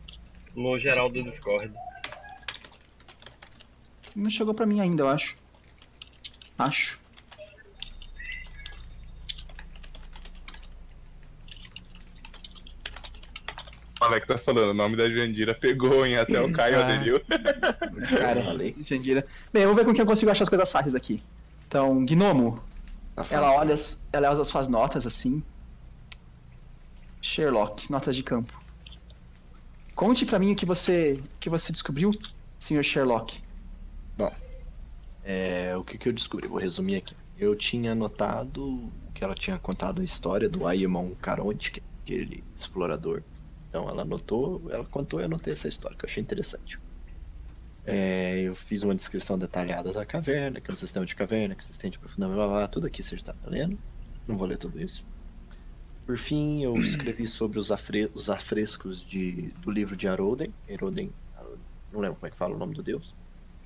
no geral do Discord. Não chegou pra mim ainda, eu acho. Acho. O Alec tá falando, o nome da Jandira pegou, hein? Até o Caio aderiu. Cara, Jandira. Bem, eu vou ver com quem eu consigo achar as coisas fáceis aqui. Então, Gnomo. Ela olha as suas notas assim. Sherlock, notas de campo. Conte pra mim o que você descobriu, Sr. Sherlock. Bom, o que eu descobri? Vou resumir aqui. Eu tinha notado que ela tinha contado a história do Aemon Caronte, que é aquele explorador. Então ela contou e eu anotei essa história, que eu achei interessante. Eu fiz uma descrição detalhada da caverna, que é um sistema de caverna, que se estende profundamente, blá, blá, tudo aqui você já tá lendo. Não vou ler tudo isso. Por fim, eu escrevi sobre os afrescos do livro de Aroden. Não lembro como é que fala o nome do deus.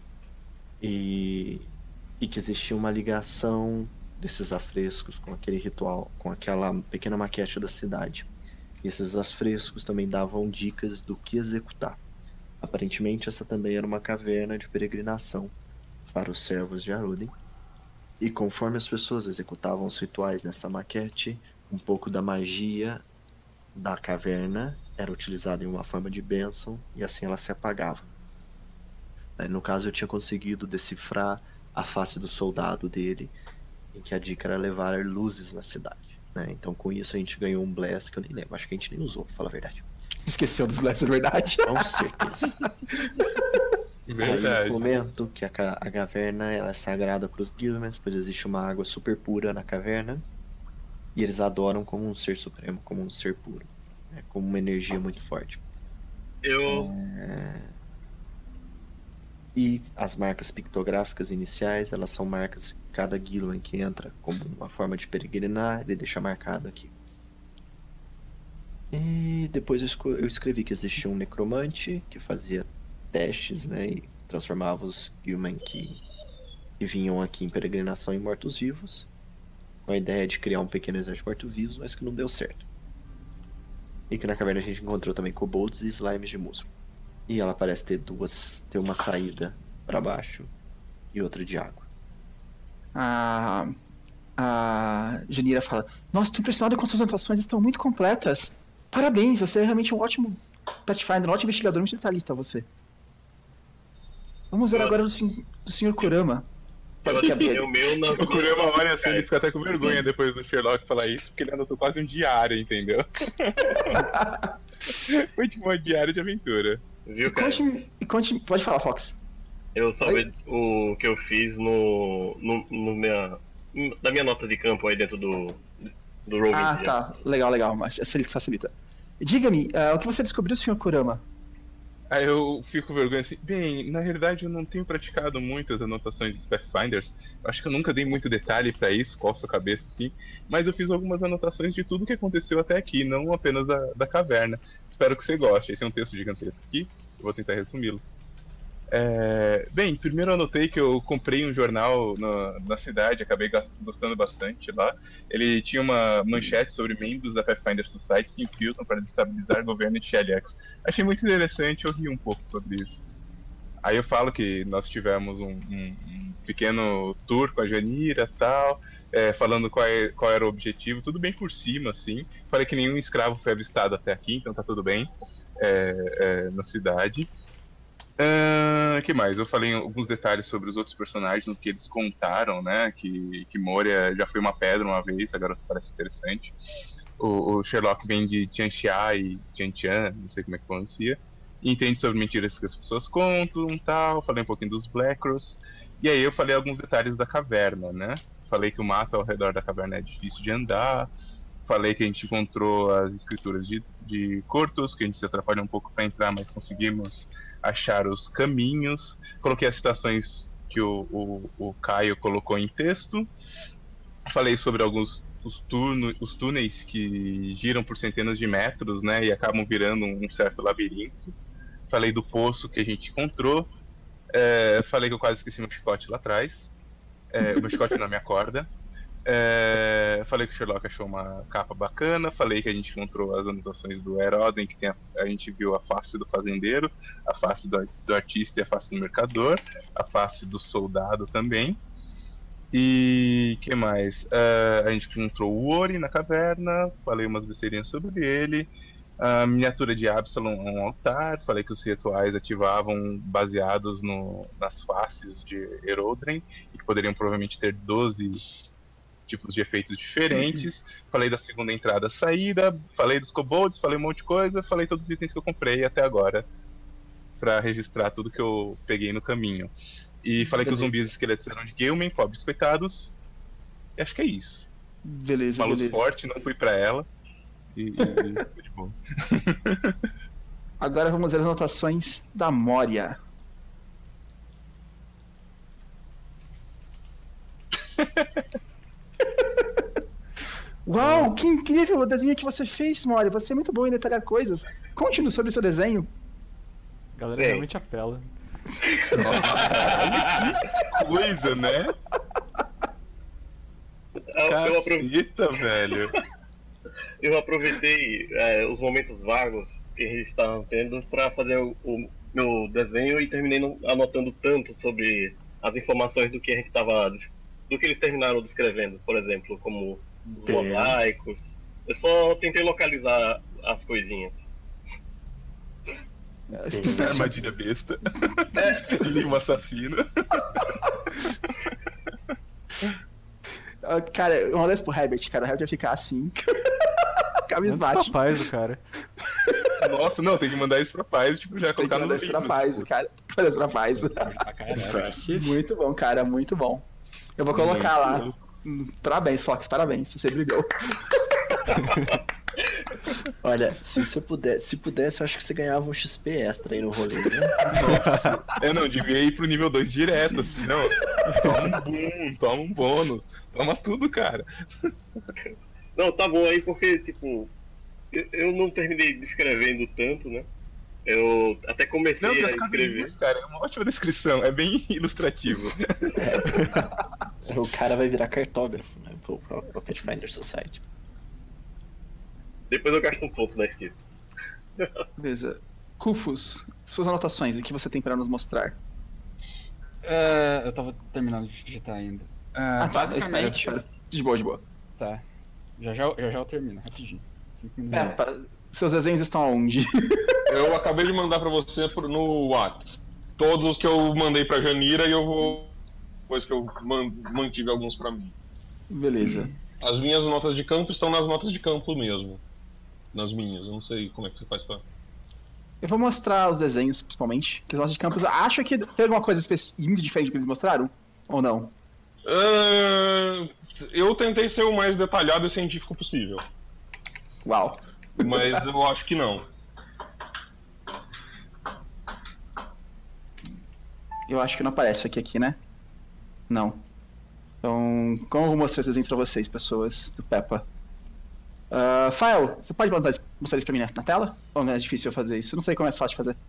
E que existia uma ligação desses afrescos com aquele ritual, com aquela pequena maquete da cidade. E esses afrescos também davam dicas do que executar. Aparentemente, essa também era uma caverna de peregrinação para os servos de Aroden. E conforme as pessoas executavam os rituais nessa maquete, um pouco da magia da caverna era utilizada em uma forma de bênção e assim ela se apagava. No caso, eu tinha conseguido decifrar a face do soldado dele, em que a dica era levar luzes na cidade. Então, com isso, a gente ganhou um blast que eu nem lembro. Acho que a gente nem usou, pra falar a verdade. Esqueceu dos blasts, é verdade? Com certeza. Verdade. Aí eu comento que a caverna ela é sagrada para os Guilmans, pois existe uma água super pura na caverna. E eles adoram como um ser supremo, como um ser puro. Como uma energia muito forte. E as marcas pictográficas iniciais, elas são marcas que cada Guilman que entra como uma forma de peregrinar, ele deixa marcado aqui. E depois eu escrevi que existia um necromante que fazia testes, e transformava os Guilman que vinham aqui em peregrinação em mortos-vivos, com a ideia de criar um pequeno exército de mortos-vivos, mas que não deu certo. E que na caverna a gente encontrou também kobolds e slimes de musgo. E ela parece ter uma saída para baixo e outra de água. A Janira fala: Nossa, tô impressionado com suas anotações, estão muito completas. Parabéns, você é realmente um ótimo Pathfinder, um ótimo investigador, muito detalhista você. Vamos ver agora do Sr. Kurama. O Kurama olha assim, ele fica até com vergonha depois do Sherlock falar isso, porque ele anotou quase um diário, entendeu? Foi tipo um diário de aventura. Viu, cara? Conte, pode falar, Fox. Eu salvei o que eu fiz da minha nota de campo aí dentro do Roll20. Ah, tá. Legal, mas essa facilita. Diga-me, o que você descobriu, Sr. Kurama? Aí eu fico com vergonha assim, bem, na realidade eu não tenho praticado muitas anotações dos Pathfinders, eu acho que eu nunca dei muito detalhe pra isso, coço a cabeça assim, mas eu fiz algumas anotações de tudo que aconteceu até aqui, não apenas da caverna. Espero que você goste. Tem um texto gigantesco aqui, eu vou tentar resumi-lo. Bem, primeiro eu anotei que eu comprei um jornal na cidade, acabei gostando bastante lá. Ele tinha uma manchete sobre membros da Pathfinder Society se infiltram para destabilizar o governo de Sheliax. Achei muito interessante, eu ri um pouco sobre isso. Aí eu falo que nós tivemos um pequeno tour com a Janira e tal, falando qual era o objetivo, tudo bem por cima, assim. Falei que nenhum escravo foi avistado até aqui, então tá tudo bem na cidade. Que mais? Eu falei alguns detalhes sobre os outros personagens, no que eles contaram, né? Que Moria já foi uma pedra uma vez, a garota parece interessante. O Sherlock vem de Tianxia e Tiantian, não sei como é que pronuncia, e entende sobre mentiras que as pessoas contam e tal. Falei um pouquinho dos Blackross, e aí eu falei alguns detalhes da caverna, né? Falei que o mato ao redor da caverna é difícil de andar. Falei que a gente encontrou as escrituras de Cortos, que a gente se atrapalhou um pouco para entrar, mas conseguimos achar os caminhos. Coloquei as citações que o Caio colocou em texto. Falei sobre alguns os túneis que giram por centenas de metros, né, e acabam virando um certo labirinto. Falei do poço que a gente encontrou. Falei que eu quase esqueci meu chicote lá atrás. O meu chicote na minha corda. Falei que o Sherlock achou uma capa bacana, falei que a gente encontrou as anotações do Heroden, que a gente viu a face do fazendeiro, a face do artista e a face do mercador, a face do soldado também. E que mais? A gente encontrou o Ori na caverna, falei umas besteirinhas sobre ele. A miniatura de Absalom é um altar, falei que os rituais ativavam baseados nas faces de Erodren e que poderiam provavelmente ter 12 tipos de efeitos diferentes. Falei da segunda entrada e saída, falei dos kobolds, falei um monte de coisa, falei todos os itens que eu comprei até agora pra registrar tudo que eu peguei no caminho. E falei que os zumbis e esqueletos eram de Gilman, pobres coitados. E acho que é isso. Beleza, Uma luz beleza. forte, não fui pra ela. E foi de boa. Agora vamos ver as anotações da Moria. Uau, que incrível o desenho que você fez, Moria. Você é muito bom em detalhar coisas. Conte-nos sobre o seu desenho. A galera realmente apela. Coisa, né? Caceta, velho. Eu aproveitei os momentos vagos que a gente estava tendo para fazer o meu desenho e terminei anotando tanto sobre as informações do que a gente estava, do que eles terminaram descrevendo, por exemplo, como os mosaicos. Eu só tentei localizar as coisinhas. Armadilha besta. Lima assassino. Cara, uma vez pro Herbert, cara. O Herbert vai ficar assim. Cabisbate. Papais, o cara. Nossa, não, tem que mandar isso pra paz, tipo, já Tem que colocar no mandar isso pra livro, paz, tipo. cara. Tem que mandar isso pra paz. Impressive. Muito bom, cara. Muito bom. Eu vou colocar lá. Parabéns, Fox. Parabéns. Você brilhou. Olha, se pudesse, eu acho que você ganhava um XP extra aí no rolê, né? Eu não, devia ir pro nível 2 direto, assim, não. Toma um boom, toma um bônus, toma tudo, cara. Não, tá bom aí porque, tipo, eu não terminei descrevendo tanto, né? Eu até comecei Não, a das escrever. cabelinhas, cara, é uma ótima descrição, é bem ilustrativo. O cara vai virar cartógrafo, né? Pro Pathfinder Society. Depois eu gasto um ponto na esquerda. Beleza. Rufus, suas anotações, o que você tem pra nos mostrar? Eu tava terminando de digitar ainda. Basicamente. De boa, de boa. Tá. Já eu termino, rapidinho. 5 minutos. Seus desenhos estão aonde? Eu acabei de mandar pra você no WhatsApp. Todos os que eu mandei pra Janira e eu vou... Depois que eu mantive alguns pra mim. Beleza. As minhas notas de campo estão nas notas de campo mesmo. Nas minhas, eu não sei como é que você faz pra... Eu vou mostrar os desenhos, principalmente. Que as notas de campos. Acho que tem alguma coisa muito diferente que eles mostraram? Ou não? Eu tentei ser o mais detalhado e científico possível. Uau. Mas eu acho que não. Eu acho que não aparece aqui, né? Não. Então, como eu vou mostrar esses desenhos pra vocês, pessoas do Peppa? File, você pode mostrar isso pra mim na tela? Ou não é difícil eu fazer isso? Eu não sei como é fácil de fazer.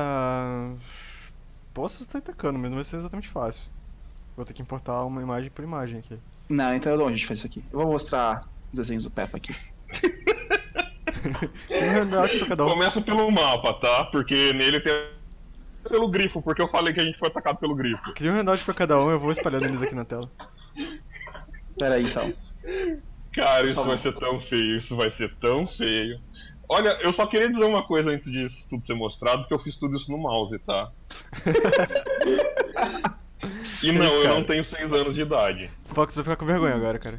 Posso estar atacando, mas não vai ser exatamente fácil. Vou ter que importar uma imagem por imagem aqui. Não, então eu dou onde a gente faz isso aqui. Eu vou mostrar os desenhos do Peppa aqui. Tem um handout pra cada um. Começa pelo mapa, tá? Porque nele tem... Pelo grifo, porque eu falei que a gente foi atacado pelo grifo. Cria um handout pra cada um, eu vou espalhando eles aqui na tela. Pera aí, então. Cara, isso vai ser tão feio, isso vai ser tão feio. Olha, eu só queria dizer uma coisa antes disso tudo ser mostrado, que eu fiz tudo isso no mouse, tá? E não, eu não tenho 6 anos de idade. Fox vai ficar com vergonha agora, cara.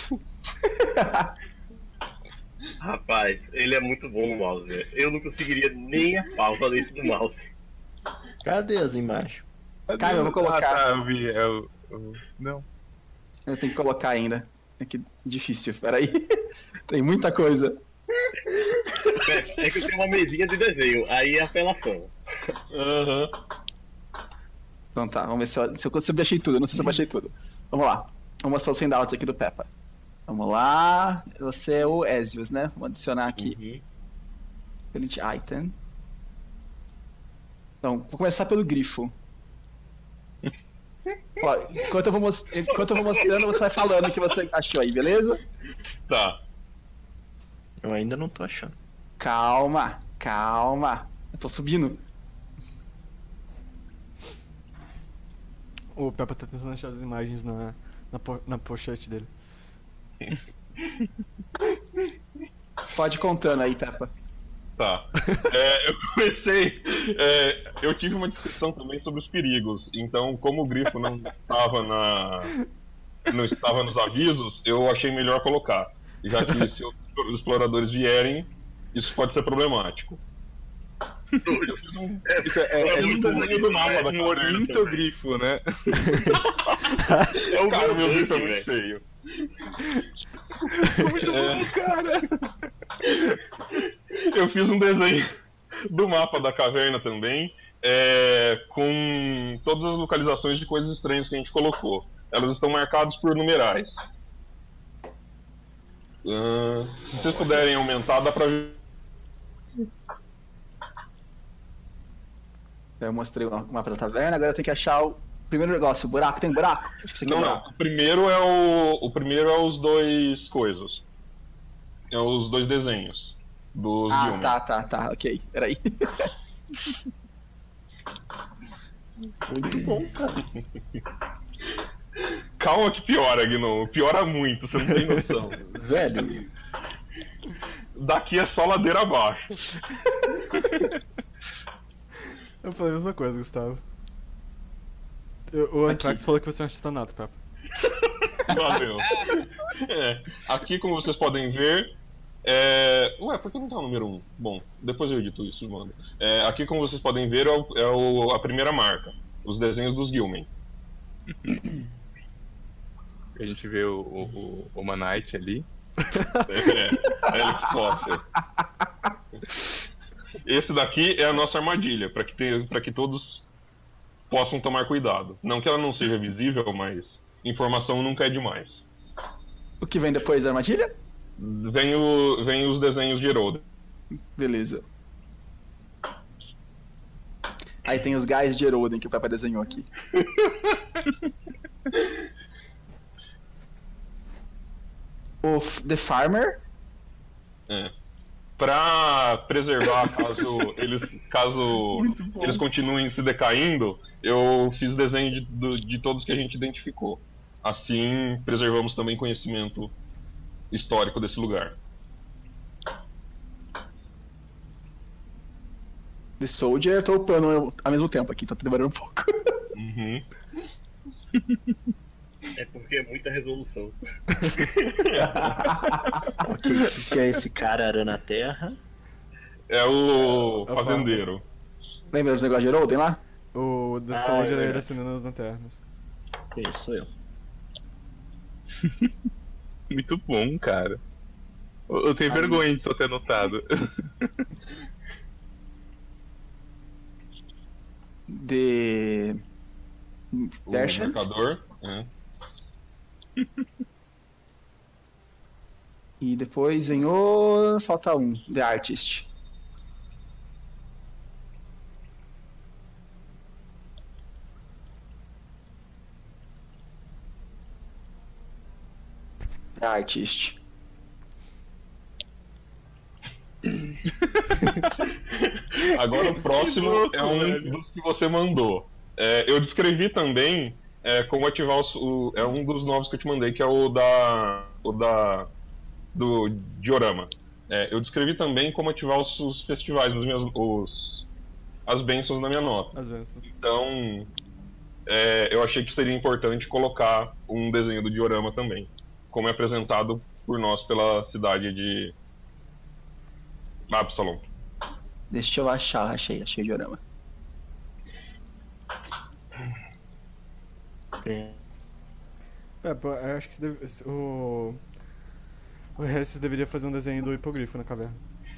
Rapaz, ele é muito bom no mouse, velho. Eu não conseguiria nem a pau fazer isso no mouse. Cadê as imagens? Cara, eu vou colocar. Ah, tá, eu vi. Não. Eu tenho que colocar ainda. É que difícil, peraí. Tem muita coisa. É que eu tenho uma mesinha de desenho, aí é apelação. Aham. Então tá, vamos ver se eu baixei tudo. Eu não sei se eu baixei tudo. Vamos lá. Vamos mostrar os handouts aqui do Peppa. Vamos lá. Você é o Ezio's, né? Vamos adicionar aqui. Elite Item. Então, vou começar pelo grifo. Ó, enquanto eu vou mostrando, você vai falando o que você achou aí, beleza? Tá. Eu ainda não tô achando. Calma. Eu tô subindo. O Peppa tá tentando achar as imagens na pochete dele. Pode ir contando aí, Peppa. Tá. Eu comecei. Eu tive uma discussão também sobre os perigos. Então, como o grifo não estava nos avisos, eu achei melhor colocar. Já que se os exploradores vierem, isso pode ser problemático. Isso é um desenho do mapa da um caverna ornitogrifo, né? É o cara, meu grifo é muito feio. Muito bom, cara! Eu fiz um desenho do mapa da caverna também, com todas as localizações de coisas estranhas que a gente colocou. Elas estão marcadas por numerais. Se vocês puderem aumentar, dá pra ver. Eu mostrei o mapa da taverna, agora eu tenho que achar o primeiro negócio. O buraco, tem buraco? Acho que isso aqui é Não, buraco. não. O primeiro é os dois coisas. É os dois desenhos dos Ah, Gilman. tá, ok. Peraí. Muito bom, cara. Calma que piora, Gnu. Piora muito, você não tem noção. Velho, Daqui é só ladeira abaixo. Eu falei a mesma coisa, Gustavo. O Antrax falou que você é um artista nato, Peppa. Valeu. Aqui, como vocês podem ver. Ué, por que não tá o número 1? Bom, depois eu edito isso, mano. Aqui, como vocês podem ver, a primeira marca. Os desenhos dos Gilman. A gente vê o Manite ali. Alex Foster. Esse daqui é a nossa armadilha, para que todos possam tomar cuidado. Não que ela não seja visível, mas informação nunca é demais. O que vem depois da armadilha? Vem os desenhos de Herold. Beleza. Aí tem os guys de Eroden que o Peppa desenhou aqui. O The Farmer. Pra preservar caso eles continuem se decaindo, eu fiz desenho de todos que a gente identificou. Assim, preservamos também conhecimento histórico desse lugar. The Soldier, eu tô upando ao mesmo tempo aqui, tá demorando um pouco. Uhum. É porque é muita resolução. ok, o que é esse cara arando a terra? É o fazendeiro. Lembra dos negócios de Eroden lá? O The Soldier é ele assinando as lanternas. Esse sou eu. Muito bom, cara. Eu tenho vergonha de só ter notado. The O Merchant. mercador. E depois vem o... falta um, The Artist. The Artist. Agora o próximo é um dos que você mandou. Eu descrevi também como ativar é um dos novos que eu te mandei, que é do diorama. Eu descrevi também como ativar os festivais, as bênçãos na minha nota. As bênçãos. Então, eu achei que seria importante colocar um desenho do diorama também, como é apresentado por nós pela cidade de Absalom. Deixa eu achar, achei o diorama. Peppa, eu acho que o Ressis deveria fazer um desenho do hipogrifo na caverna.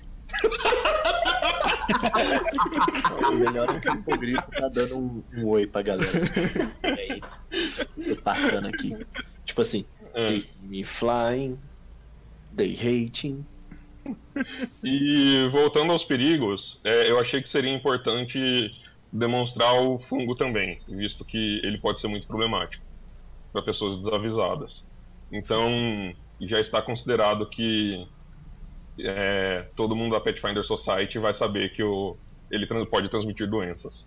O melhor é que o hipogrifo tá dando um oi pra galera. Assim. E aí, tô passando aqui. Tipo assim, they see me flying, they hating. E voltando aos perigos, eu achei que seria importante demonstrar o fungo também, visto que ele pode ser muito problemático para pessoas desavisadas. Então, já está considerado que todo mundo da Pathfinder Society vai saber que ele pode transmitir doenças.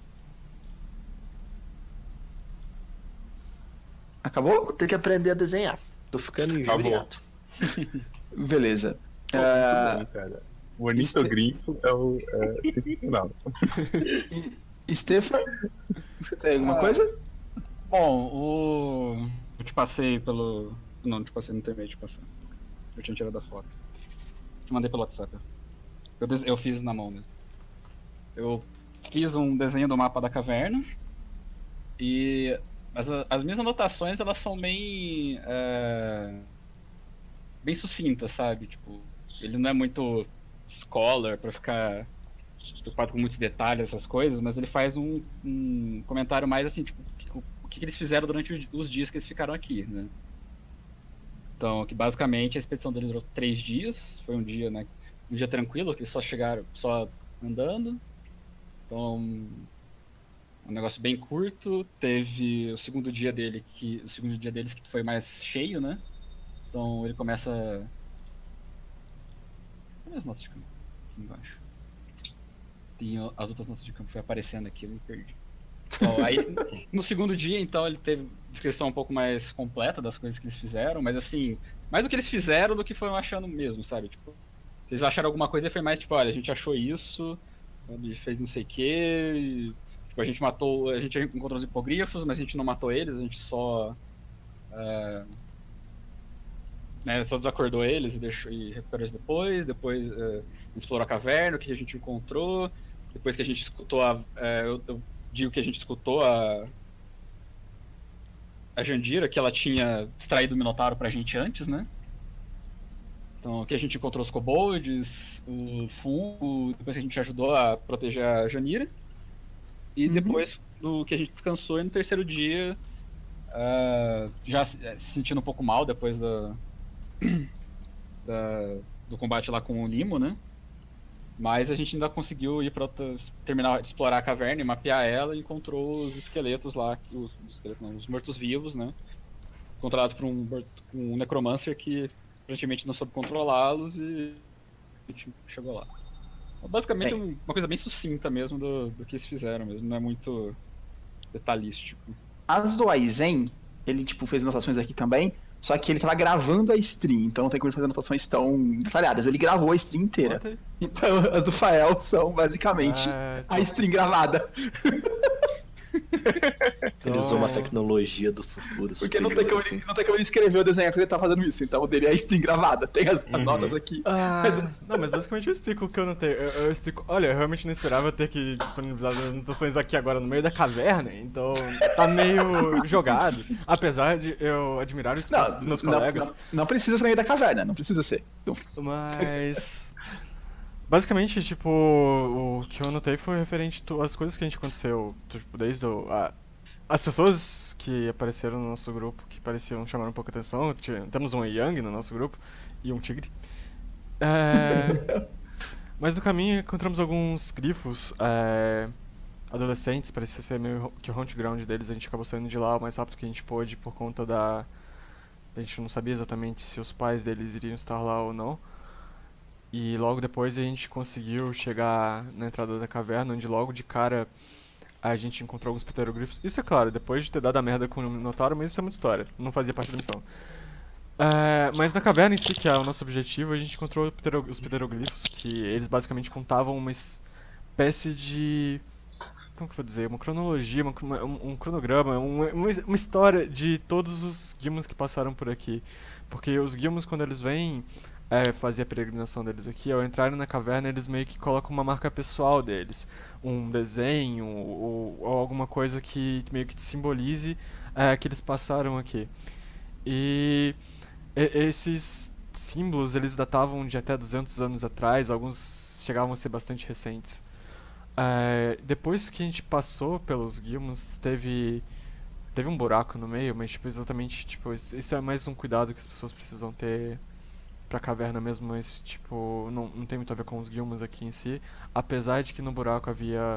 Acabou? Vou ter que aprender a desenhar. Tô ficando injuriado. Beleza. Muito bom, cara. O ornitogrifo é sensacional. Stefan, você tem alguma coisa? Bom, eu te passei pelo... Não te passei, não terminei de passar. Eu tinha tirado a foto. Te mandei pelo WhatsApp. Eu fiz na mão mesmo. Eu fiz um desenho do mapa da caverna. E as minhas anotações, elas são bem sucintas, sabe? Tipo, ele não é muito scholar pra ficar preocupado com muitos detalhes, essas coisas, mas ele faz um comentário mais assim, tipo, o que eles fizeram durante os dias que eles ficaram aqui, né? Então, que basicamente a expedição deles durou 3 dias, foi um dia, né, um dia tranquilo, que eles só chegaram só andando. Então, um negócio bem curto. Teve o segundo dia deles que foi mais cheio, né? Então ele começa... Cadê as notas de campo? Aqui embaixo. Tem as outras notas de campo, foi aparecendo aqui, eu me perdi. Então, aí, no segundo dia, então, ele teve descrição um pouco mais completa das coisas que eles fizeram, mas assim, mais do que eles fizeram do que foram achando mesmo, sabe? Tipo, se eles acharam alguma coisa, foi mais tipo, olha, a gente achou isso, a gente fez não sei o quê, tipo, a gente encontrou os hipogrifos, mas a gente não matou eles, a gente só... só desacordou eles e recuperou eles depois explorou a caverna, o que a gente encontrou, depois que a gente escutou eu digo que a gente escutou a Jandira, que ela tinha extraído o Minotauro pra gente antes, né? Então aqui a gente encontrou os kobolds, o fungo, depois que a gente ajudou a proteger a Janira, e depois do que a gente descansou, e no terceiro dia, já se sentindo um pouco mal depois do combate lá com o Limo, né? Mas a gente ainda conseguiu ir pra terminar de explorar a caverna e mapear ela e encontrou os esqueletos lá, os mortos-vivos, né? Controlados por um necromancer que aparentemente não soube controlá-los e a gente chegou lá. Basicamente uma coisa bem sucinta mesmo do que eles fizeram mesmo, não é muito detalhístico. As do Aizen, ele tipo fez anotações aqui também, só que ele tava gravando a stream, então não tem como ele fazer anotações tão detalhadas. Ele gravou a stream inteira. Então as do Fael são basicamente a stream gravada. Ele usou uma tecnologia do futuro. Porque não tem como ele escrever ou desenhar quando ele tá fazendo isso. Então o dele é a stream gravada, tem as notas aqui. Não, mas basicamente eu explico o que eu não tenho. Eu explico, olha, eu realmente não esperava ter que disponibilizar as anotações aqui agora no meio da caverna, então tá meio jogado. Apesar de eu admirar o esforço dos meus colegas. Não precisa ser no meio da caverna, não precisa ser. Mas... basicamente, tipo, o que eu anotei foi referente às coisas que a gente aconteceu, tipo, desde as pessoas que apareceram no nosso grupo, que pareciam chamar um pouco a atenção. Temos um Young no nosso grupo e um tigre. Mas no caminho encontramos alguns grifos adolescentes, parecia ser meio que o hunt ground deles. A gente acabou saindo de lá o mais rápido que a gente pôde por conta a gente não sabia exatamente se os pais deles iriam estar lá ou não. E logo depois a gente conseguiu chegar na entrada da caverna, onde logo de cara a gente encontrou alguns pterogrifos. Isso é claro, depois de ter dado a merda com o Minotauro, mas isso é muita história, não fazia parte da missão. Mas na caverna em si, que é o nosso objetivo, a gente encontrou os pteroglifos, que eles basicamente contavam uma espécie de... como que eu vou dizer? Uma cronologia, um cronograma, uma história de todos os Gilmans que passaram por aqui. Porque os Gilmans, quando eles vêm fazer a peregrinação deles aqui, ao entrarem na caverna, eles meio que colocam uma marca pessoal deles. Um desenho ou alguma coisa que meio que simbolize que eles passaram aqui. E esses símbolos, eles datavam de até 200 anos atrás, alguns chegavam a ser bastante recentes. Depois que a gente passou pelos Gilmans, teve um buraco no meio, mas tipo, exatamente, tipo, isso é mais um cuidado que as pessoas precisam ter pra caverna mesmo, mas tipo, não tem muito a ver com os Gilmans aqui em si, apesar de que no buraco havia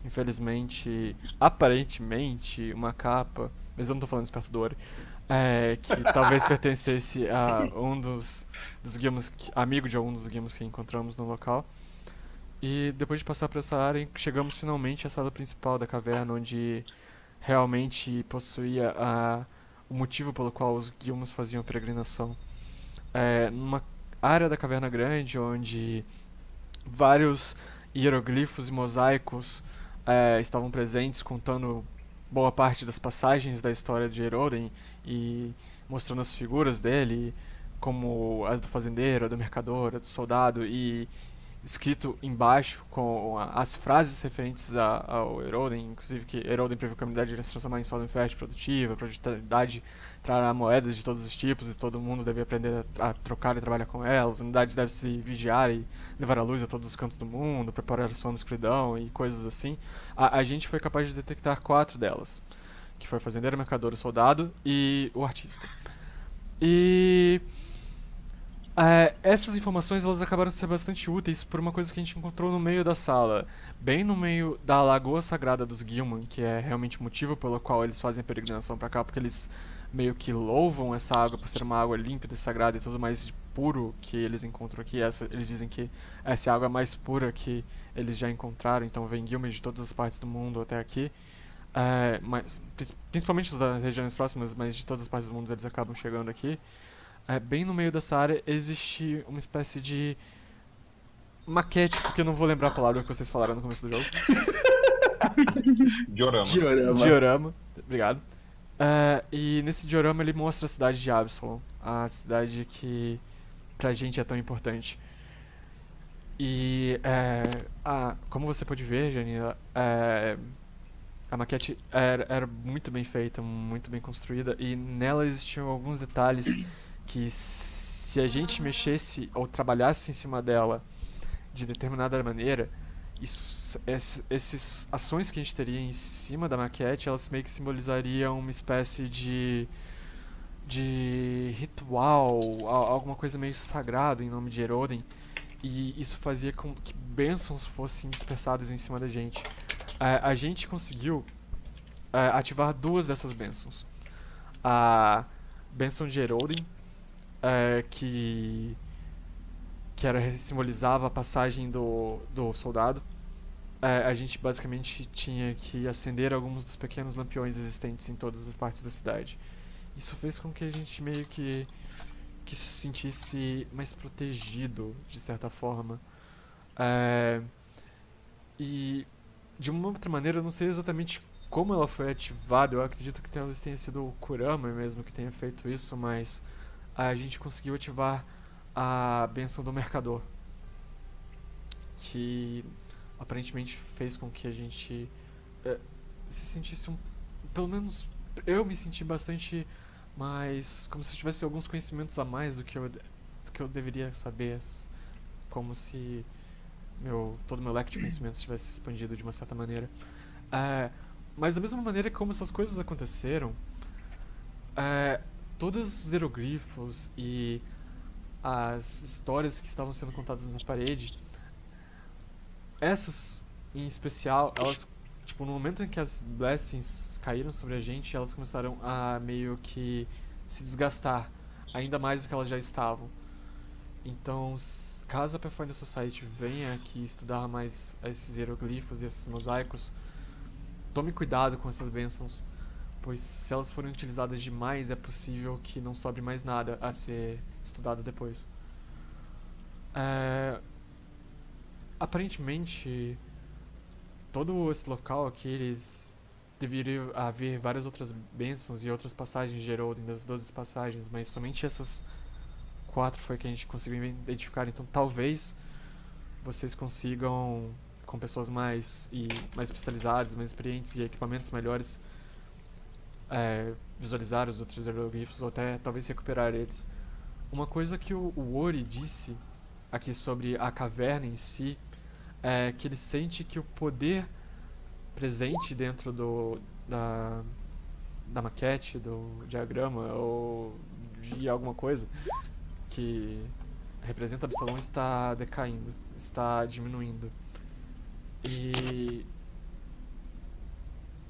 infelizmente, aparentemente, uma capa, mas eu não tô falando isso perto do Ori, que talvez pertencesse a um dos guilmos, amigo de algum dos guilmos que encontramos no local. E depois de passar por essa área, chegamos finalmente à sala principal da caverna, onde realmente possuía o motivo pelo qual os guilmos faziam a peregrinação. Numa área da caverna grande, onde vários hieroglifos e mosaicos estavam presentes, contando boa parte das passagens da história de Eroden e mostrando as figuras dele, como a do fazendeiro, a do mercador, a do soldado, e escrito embaixo com as frases referentes ao Eroden, inclusive que Eroden previu que a comunidade iria se transformar em solo fértil produtiva, a produtividade trará moedas de todos os tipos e todo mundo deve aprender a trocar e trabalhar com elas, a unidade deve se vigiar e levar a luz a todos os cantos do mundo, preparar o som da escuridão e coisas assim. A gente foi capaz de detectar 4 delas, que foi o fazendeiro, o mercador, o soldado e o artista. E essas informações elas acabaram sendo bastante úteis por uma coisa que a gente encontrou no meio da sala, bem no meio da lagoa sagrada dos Gilman, que é realmente o motivo pelo qual eles fazem a peregrinação pra cá, porque eles meio que louvam essa água por ser uma água límpida e sagrada e tudo mais de puro que eles encontram aqui. Eles dizem que essa é a água mais pura que eles já encontraram, então vem Gilman de todas as partes do mundo até aqui. Mas, principalmente os das regiões próximas, mas de todas as partes do mundo eles acabam chegando aqui. Bem no meio dessa área existe uma espécie de maquete, porque eu não vou lembrar a palavra que vocês falaram no começo do jogo. Diorama. Obrigado. E nesse diorama ele mostra a cidade de Absalom, a cidade que pra gente é tão importante. E como você pode ver, Janina, a maquete era muito bem feita, muito bem construída, e nela existiam alguns detalhes que, se a gente mexesse ou trabalhasse em cima dela de determinada maneira, essas ações que a gente teria em cima da maquete, elas meio que simbolizariam uma espécie de ritual, alguma coisa meio sagrada em nome de Eroden, e isso fazia com que bênçãos fossem dispersadas em cima da gente. A gente conseguiu ativar 2 dessas bênçãos. A bênção de Eroden, que simbolizava a passagem do soldado. A gente basicamente tinha que acender alguns dos pequenos lampiões existentes em todas as partes da cidade. Isso fez com que a gente meio que se sentisse mais protegido, de certa forma. E de uma outra maneira, eu não sei exatamente como ela foi ativada. Eu acredito que talvez tenha sido o Kurama mesmo que tenha feito isso, mas a gente conseguiu ativar a bênção do mercador, que aparentemente fez com que a gente se sentisse pelo menos eu me senti bastante mais como se eu tivesse alguns conhecimentos a mais do que eu deveria saber, como se todo o meu leque de conhecimentos tivesse expandido de uma certa maneira. Mas da mesma maneira como essas coisas aconteceram, todos os hieroglifos e as histórias que estavam sendo contadas na parede, essas em especial, elas, tipo, no momento em que as blessings caíram sobre a gente, elas começaram a meio que se desgastar ainda mais do que elas já estavam. Então, caso a Pathfinder Society venha aqui estudar mais esses hieroglifos e esses mosaicos, tome cuidado com essas bênçãos, pois se elas forem utilizadas demais, é possível que não sobre mais nada a ser estudado depois. Aparentemente, todo esse local aqui, eles deveriam haver várias outras bênçãos e outras passagens de Eroden, das 12 passagens, mas somente essas 4 foi que a gente conseguiu identificar. Então talvez vocês consigam, com pessoas mais especializadas, mais experientes e equipamentos melhores, visualizar os outros hieroglifos ou até talvez recuperar eles. Uma coisa que o Ori disse aqui sobre a caverna em si é que ele sente que o poder presente dentro da maquete, do diagrama ou de alguma coisa que representa Absalom está decaindo, está diminuindo. E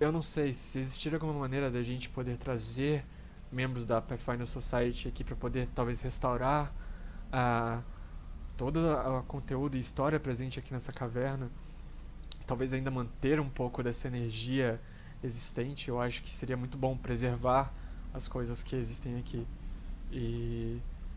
eu não sei se existir alguma maneira da gente poder trazer membros da Pathfinder Society aqui pra poder talvez restaurar todo o conteúdo e história presente aqui nessa caverna. Talvez ainda manter um pouco dessa energia existente. Eu acho que seria muito bom preservar as coisas que existem aqui. E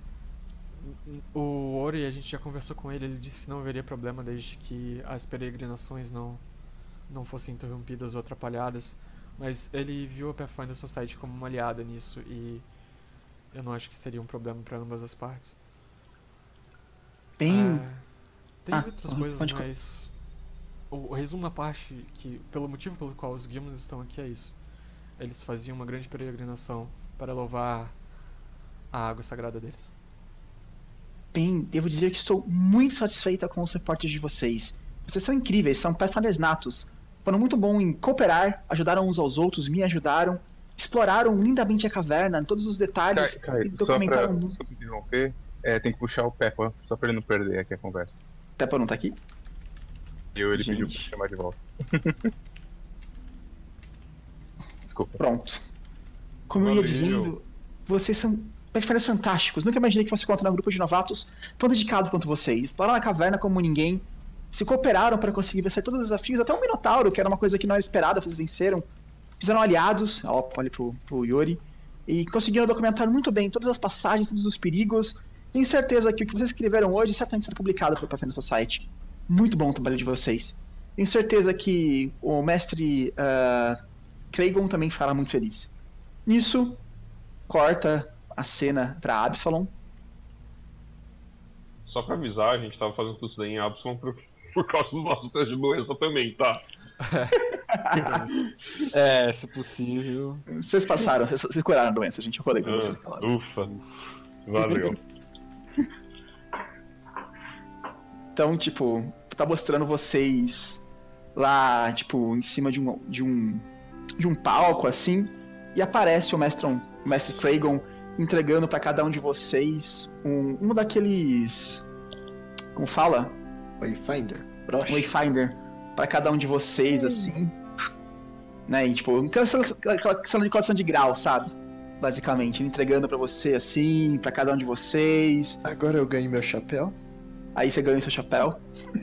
o Ori, a gente já conversou com ele disse que não haveria problema desde que as peregrinações não fossem interrompidas ou atrapalhadas, mas ele viu a Pathfinder Society como uma aliada nisso e eu não acho que seria um problema para ambas as partes. Bem... tem outras coisas, mas o resumo da parte que, pelo motivo pelo qual os Gilmans estão aqui é isso. Eles faziam uma grande peregrinação para louvar a água sagrada deles. Bem, devo dizer que estou muito satisfeita com os reportes de vocês. Vocês são incríveis, são Pathfinders natos. Foram muito bons em cooperar, ajudaram uns aos outros, me ajudaram, exploraram lindamente a caverna, todos os detalhes e documentaram... Só pra interromper, tem que puxar o Peppa, só pra ele não perder aqui a conversa. O Peppa não tá aqui? Ele pediu pra chamar de volta. Desculpa. Pronto. Como eu ia dizendo, vocês são Pathfinders fantásticos. Nunca imaginei que fosse encontrar um grupo de novatos tão dedicado quanto vocês. Exploraram a caverna como ninguém, se cooperaram para conseguir vencer todos os desafios, até o Minotauro, que era uma coisa que não era esperada, vocês venceram. Fizeram aliados, olha pro Yori, e conseguiram documentar muito bem todas as passagens, todos os perigos. Tenho certeza que o que vocês escreveram hoje certamente será publicado pela Pathfinder Society. Muito bom o trabalho de vocês. Tenho certeza que o mestre Kragon também ficará muito feliz. Nisso, corta a cena pra Absalom. Só pra avisar, a gente tava fazendo tudo isso daí em Absalom por causa dos nossos testes de doença também, tá? Se possível. Vocês passaram, vocês curaram a doença, gente. Eu falei pra vocês. Ufa, valeu. Então, tipo, tá mostrando vocês lá, tipo, em cima de um palco, assim, e aparece o mestre Kragon entregando pra cada um de vocês um daqueles... Como fala? Wayfinder. Broche. Wayfinder. Pra cada um de vocês, assim. Né, e, tipo, aquela questão de colação de grau, sabe? Basicamente, entregando pra você, assim, pra cada um de vocês. Agora eu ganho meu chapéu. Aí você ganha o seu chapéu.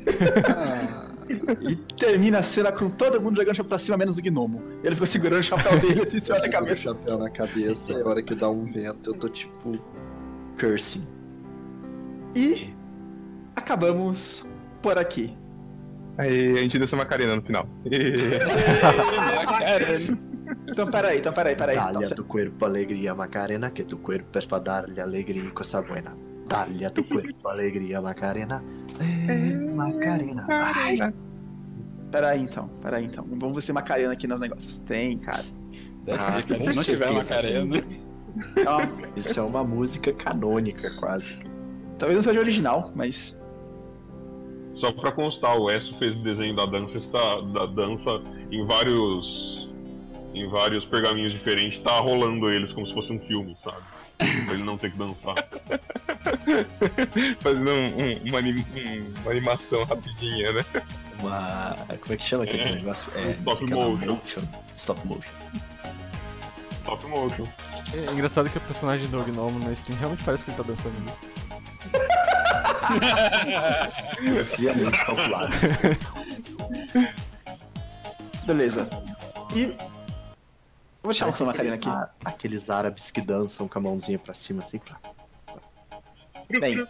E termina a cena com todo mundo jogando o chapéu pra cima, menos o gnomo. Ele ficou segurando o chapéu dele e se olha a cabeça. O chapéu na cabeça, e a hora que dá um vento eu tô tipo... cursing. E acabamos por aqui. Aí a gente desceu Macarena no final. Então peraí. Dale a tu cuerpo alegría, Macarena, que tu cuerpo es para darle alegría y cosa buena. Dale a tu cuerpo alegría, Macarena. Macarena. Ai. Peraí então. Vamos ver se Macarena aqui nos negócios. Tem, cara. Se não tiver Macarena. Isso é uma música canônica, quase. Talvez não seja original, mas... Só pra constar, o Esso fez o desenho da dança em vários pergaminhos diferentes, tá rolando eles como se fosse um filme, sabe? Pra ele não ter que dançar. Fazendo uma animação rapidinha, né? Como é que chama aquele negócio? Stop motion. Stop motion. É engraçado que o personagem do Gnomo na stream realmente parece que ele tá dançando. Friamente calculado. Beleza. E... Vou chamar essa Macarena aqui. Aqueles árabes que dançam com a mãozinha pra cima, assim. Bem,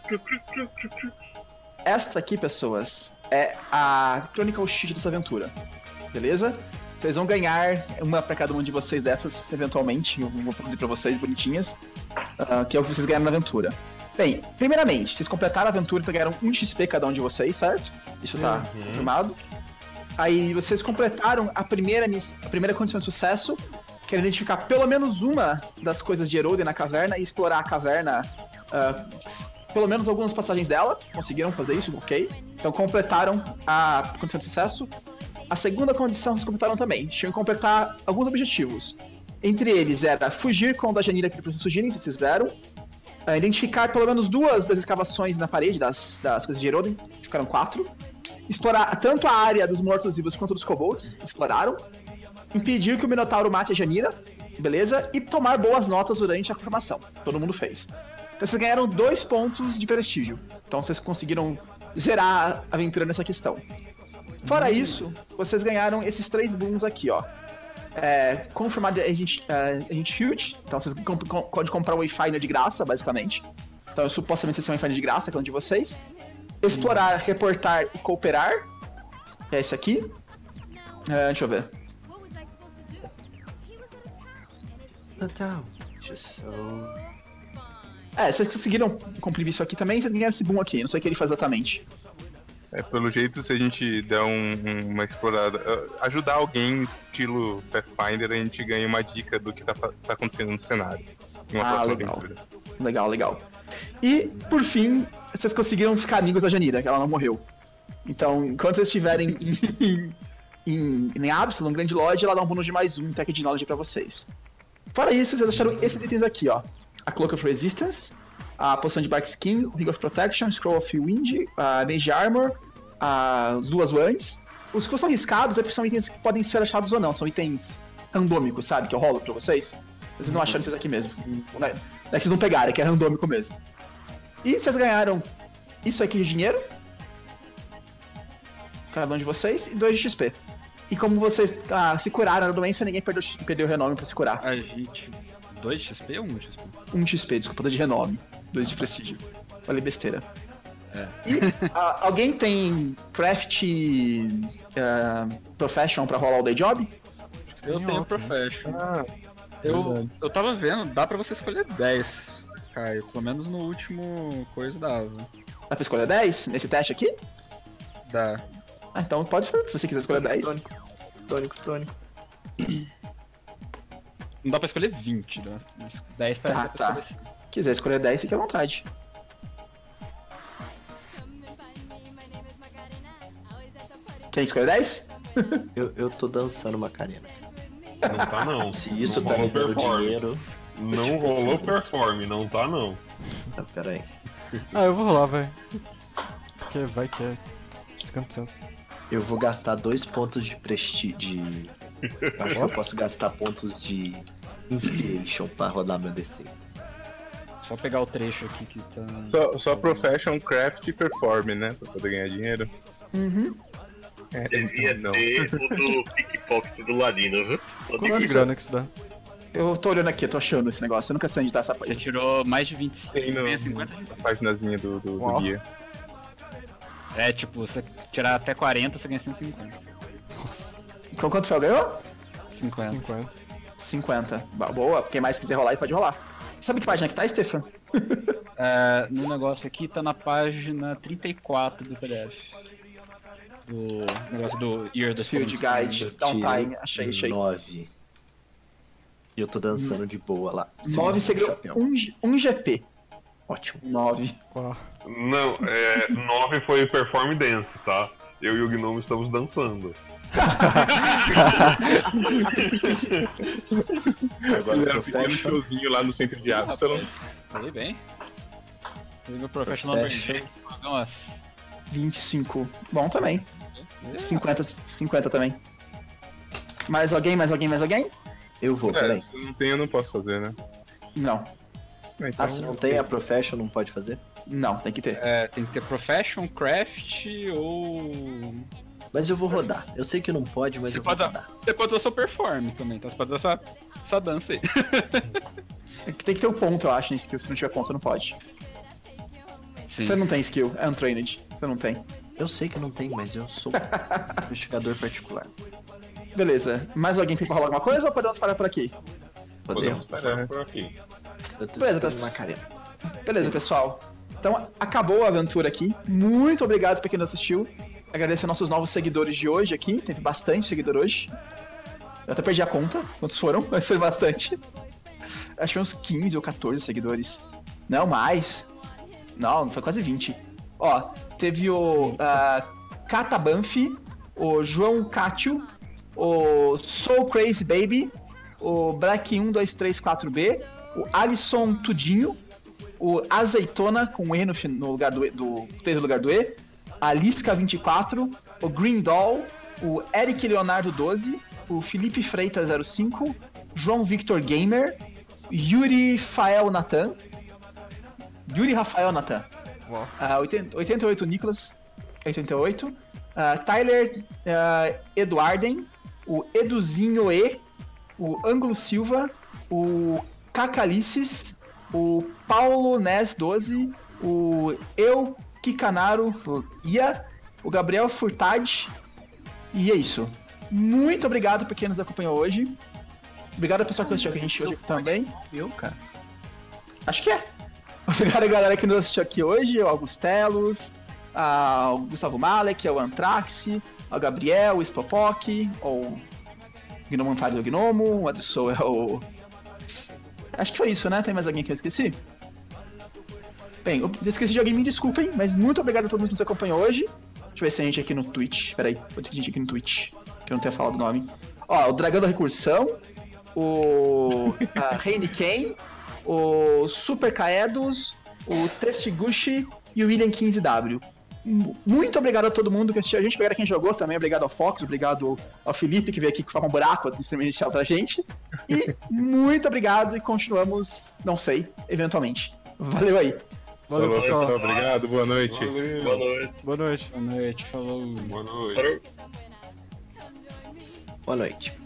esta aqui, pessoas, é a Chronicle Sheet dessa aventura. Beleza? Vocês vão ganhar uma pra cada um de vocês dessas, eventualmente. Eu vou produzir pra vocês, bonitinhas. Que é o que vocês ganharam na aventura. Bem, primeiramente, vocês completaram a aventura e pegaram 1 XP cada um de vocês, certo? Isso tá confirmado. Aí vocês completaram a primeira condição de sucesso, que era identificar pelo menos uma das coisas de Eroden na caverna e explorar a caverna, pelo menos algumas passagens dela. Conseguiram fazer isso, ok. Então completaram a condição de sucesso. A segunda condição vocês completaram também. Tinham que completar alguns objetivos. Entre eles era fugir com o da Janira que vocês fugirem, se vocês fizeram. Identificar pelo menos 2 das escavações na parede das coisas de Eroden. Ficaram 4. Explorar tanto a área dos mortos-vivos quanto dos kobolds. Exploraram. impedir que o Minotauro mate a Janira, beleza? E tomar boas notas durante a formação. Todo mundo fez. Então vocês ganharam 2 pontos de prestígio. Então vocês conseguiram zerar a aventura nessa questão. Fora isso, vocês ganharam esses 3 booms aqui, ó. Confirmar Agent Shield. Então vocês podem comprar um Wayfinder de graça, basicamente. Então supostamente vocês têm um Wayfinder de graça, que é um de vocês. Explorar, reportar e cooperar. É esse aqui. Deixa eu ver. Vocês conseguiram cumprir isso aqui também, vocês ganharam esse boom aqui, não sei o que ele faz exatamente. Pelo jeito, se a gente der uma explorada, ajudar alguém estilo Pathfinder, a gente ganha uma dica do que tá acontecendo no cenário. Uma próxima aventura. Legal. E, por fim, vocês conseguiram ficar amigos da Janira, que ela não morreu. Então, enquanto vocês estiverem em Absalom, Grand Lodge, ela dá um bônus de mais 1 Tech de Knowledge pra vocês. Fora isso, vocês acharam esses itens aqui, ó. A Cloak of Resistance, a poção de Bark Skin, Ring of Protection, Scroll of Wind, a Mage Armor, as 2 Wands. Os que são riscados é porque são itens que podem ser achados ou não, são itens randômicos, sabe? Que eu rolo pra vocês. Vocês não acharam esses aqui mesmo. Não é que vocês não pegaram, é que é randômico mesmo. E vocês ganharam isso aqui de dinheiro, cada um de vocês, e 2 de XP. E como vocês se curaram da doença, ninguém perdeu o renome pra se curar. A gente... 2 de XP ou 1 de XP? 1 de XP, desculpa, 2 de renome. 2 de prestígio. Falei besteira. E alguém tem Craft Profession pra rolar o Day Job? Eu tenho Profession. Eu tava vendo, dá pra você escolher 10, Caio. Pelo menos no último coisa dava. Dá pra escolher 10 nesse teste aqui? Dá. Então pode fazer, se você quiser escolher 10. Tônico. Não dá pra escolher 20, né? 10 pra escolher. Quiser escolher 10, fique à vontade. Quem escolheu 10? Eu tô dançando Macarena. Não tá não. Se isso não tá me dando dinheiro... Não rolou perform, não tá não. Tá, pera aí. Eu vou rolar, velho. Porque vai que é 50%. Eu vou gastar 2 pontos de prestígio. Acho que eu posso gastar pontos de Inspiration pra rodar meu D6. Só pegar o trecho aqui que tá... Só Profession, Craft e Perform, né? Pra poder ganhar dinheiro. Uhum. Devia ter o do Pickpocket do Ladino, viu? Quanto de grana que isso dá? Eu tô olhando aqui, eu tô achando esse negócio, eu nunca sei onde tá essa página. Você tirou mais de 25, Tem ganha 50 de... na paginazinha do guia. Tipo, você tirar até 40, você ganha 150. Nossa. Então quanto foi, ganhou? 50. Boa, quem mais quiser rolar aí pode rolar. Sabe que página que tá, Stefan? No negócio aqui tá na página 34 do PDF. Do negócio do Year the Field Guide, Downtime, achei. 9. E eu tô dançando de boa lá. 9 você ganhou 1 GP. Ótimo. 9. Não, 9 foi Perform Dance, tá? Eu e o Gnome estamos dançando. Agora Fizeram um pequeno Profession. showzinho lá no centro de Absalom. Falei bem. Fiz meu Professional Band. Nossa. 25. Bom também. 50 também. Mais alguém? Eu vou, peraí. Se não tem, eu não posso fazer, né? Não. Então, Se não tem a Profession, não pode fazer? Não, tem que ter. Tem que ter Profession, Craft ou... Mas eu vou rodar. Eu sei que não pode, mas eu vou rodar. Você pode dar seu Perform também, então você pode dar essa dança aí. Tem que ter um ponto, eu acho, em skill. Se não tiver ponto, não pode. Sim. Você não tem skill, é untrained. Você não tem. Eu sei que não tem, mas eu sou investigador particular. Beleza. Mais alguém tem pra rolar alguma coisa ou podemos parar por aqui? Podemos. Parar por aqui. Eu tô Beleza, escutando Macarena. Beleza, pessoal. Então, acabou a aventura aqui. Muito obrigado pra quem nos assistiu. Agradecer aos nossos novos seguidores de hoje aqui. Teve bastante seguidor hoje. Eu até perdi a conta. Quantos foram? Vai ser bastante. Acho que foi uns 15 ou 14 seguidores. Não, mais. Não, foi quase 20. Ó, teve o Kata Banff, o João Cátio, o Soul Crazy Baby, o Black 1234B, o Alisson Tudinho, o Azeitona, com E no lugar do lugar do E, a Lisca 24, o Green Doll, o Eric Leonardo 12, o Felipe Freitas 05, João Victor Gamer, Yuri Rafael Natan. Uau. 88 Nicolas 88. Tyler Eduarden, o Eduzinho E, o Ângulo Silva, o Cacalices, o Paulo Nes 12, o Eu Kikanaro Ia, o Gabriel Furtad, e é isso. Muito obrigado por quem nos acompanhou hoje. Obrigado ao pessoal que assistiu aqui a gente hoje também. Eu, cara. Acho que é. Obrigado a galera que nos assistiu aqui hoje, o Augustelos, ao Gustavo Malek, ao Antrax, ao Gabriel, o Spopok, ao Gnomo Fire do Gnomo, o Adson é o... Acho que foi isso, né? Tem mais alguém que eu esqueci? Bem, eu esqueci de alguém, me desculpem, mas muito obrigado a todo mundo que nos acompanhou hoje. Deixa eu ver se tem gente aqui no Twitch. Peraí, vou ter gente aqui no Twitch, que eu não tenho falado o nome. Ó, o Dragão da Recursão, o Reine Ken, o Super Kaedos, o Testiguchi e o William 15W. Muito obrigado a todo mundo que assistiu a gente, obrigado a quem jogou também, obrigado ao Fox, obrigado ao Felipe que veio aqui com um buraco do stream inicial pra gente. E muito obrigado e continuamos, não sei, eventualmente. Valeu aí. Valeu, pessoal. Obrigado, boa noite. Valeu. Boa noite. Boa noite. Boa noite, falou. Boa noite. Parou. Boa noite.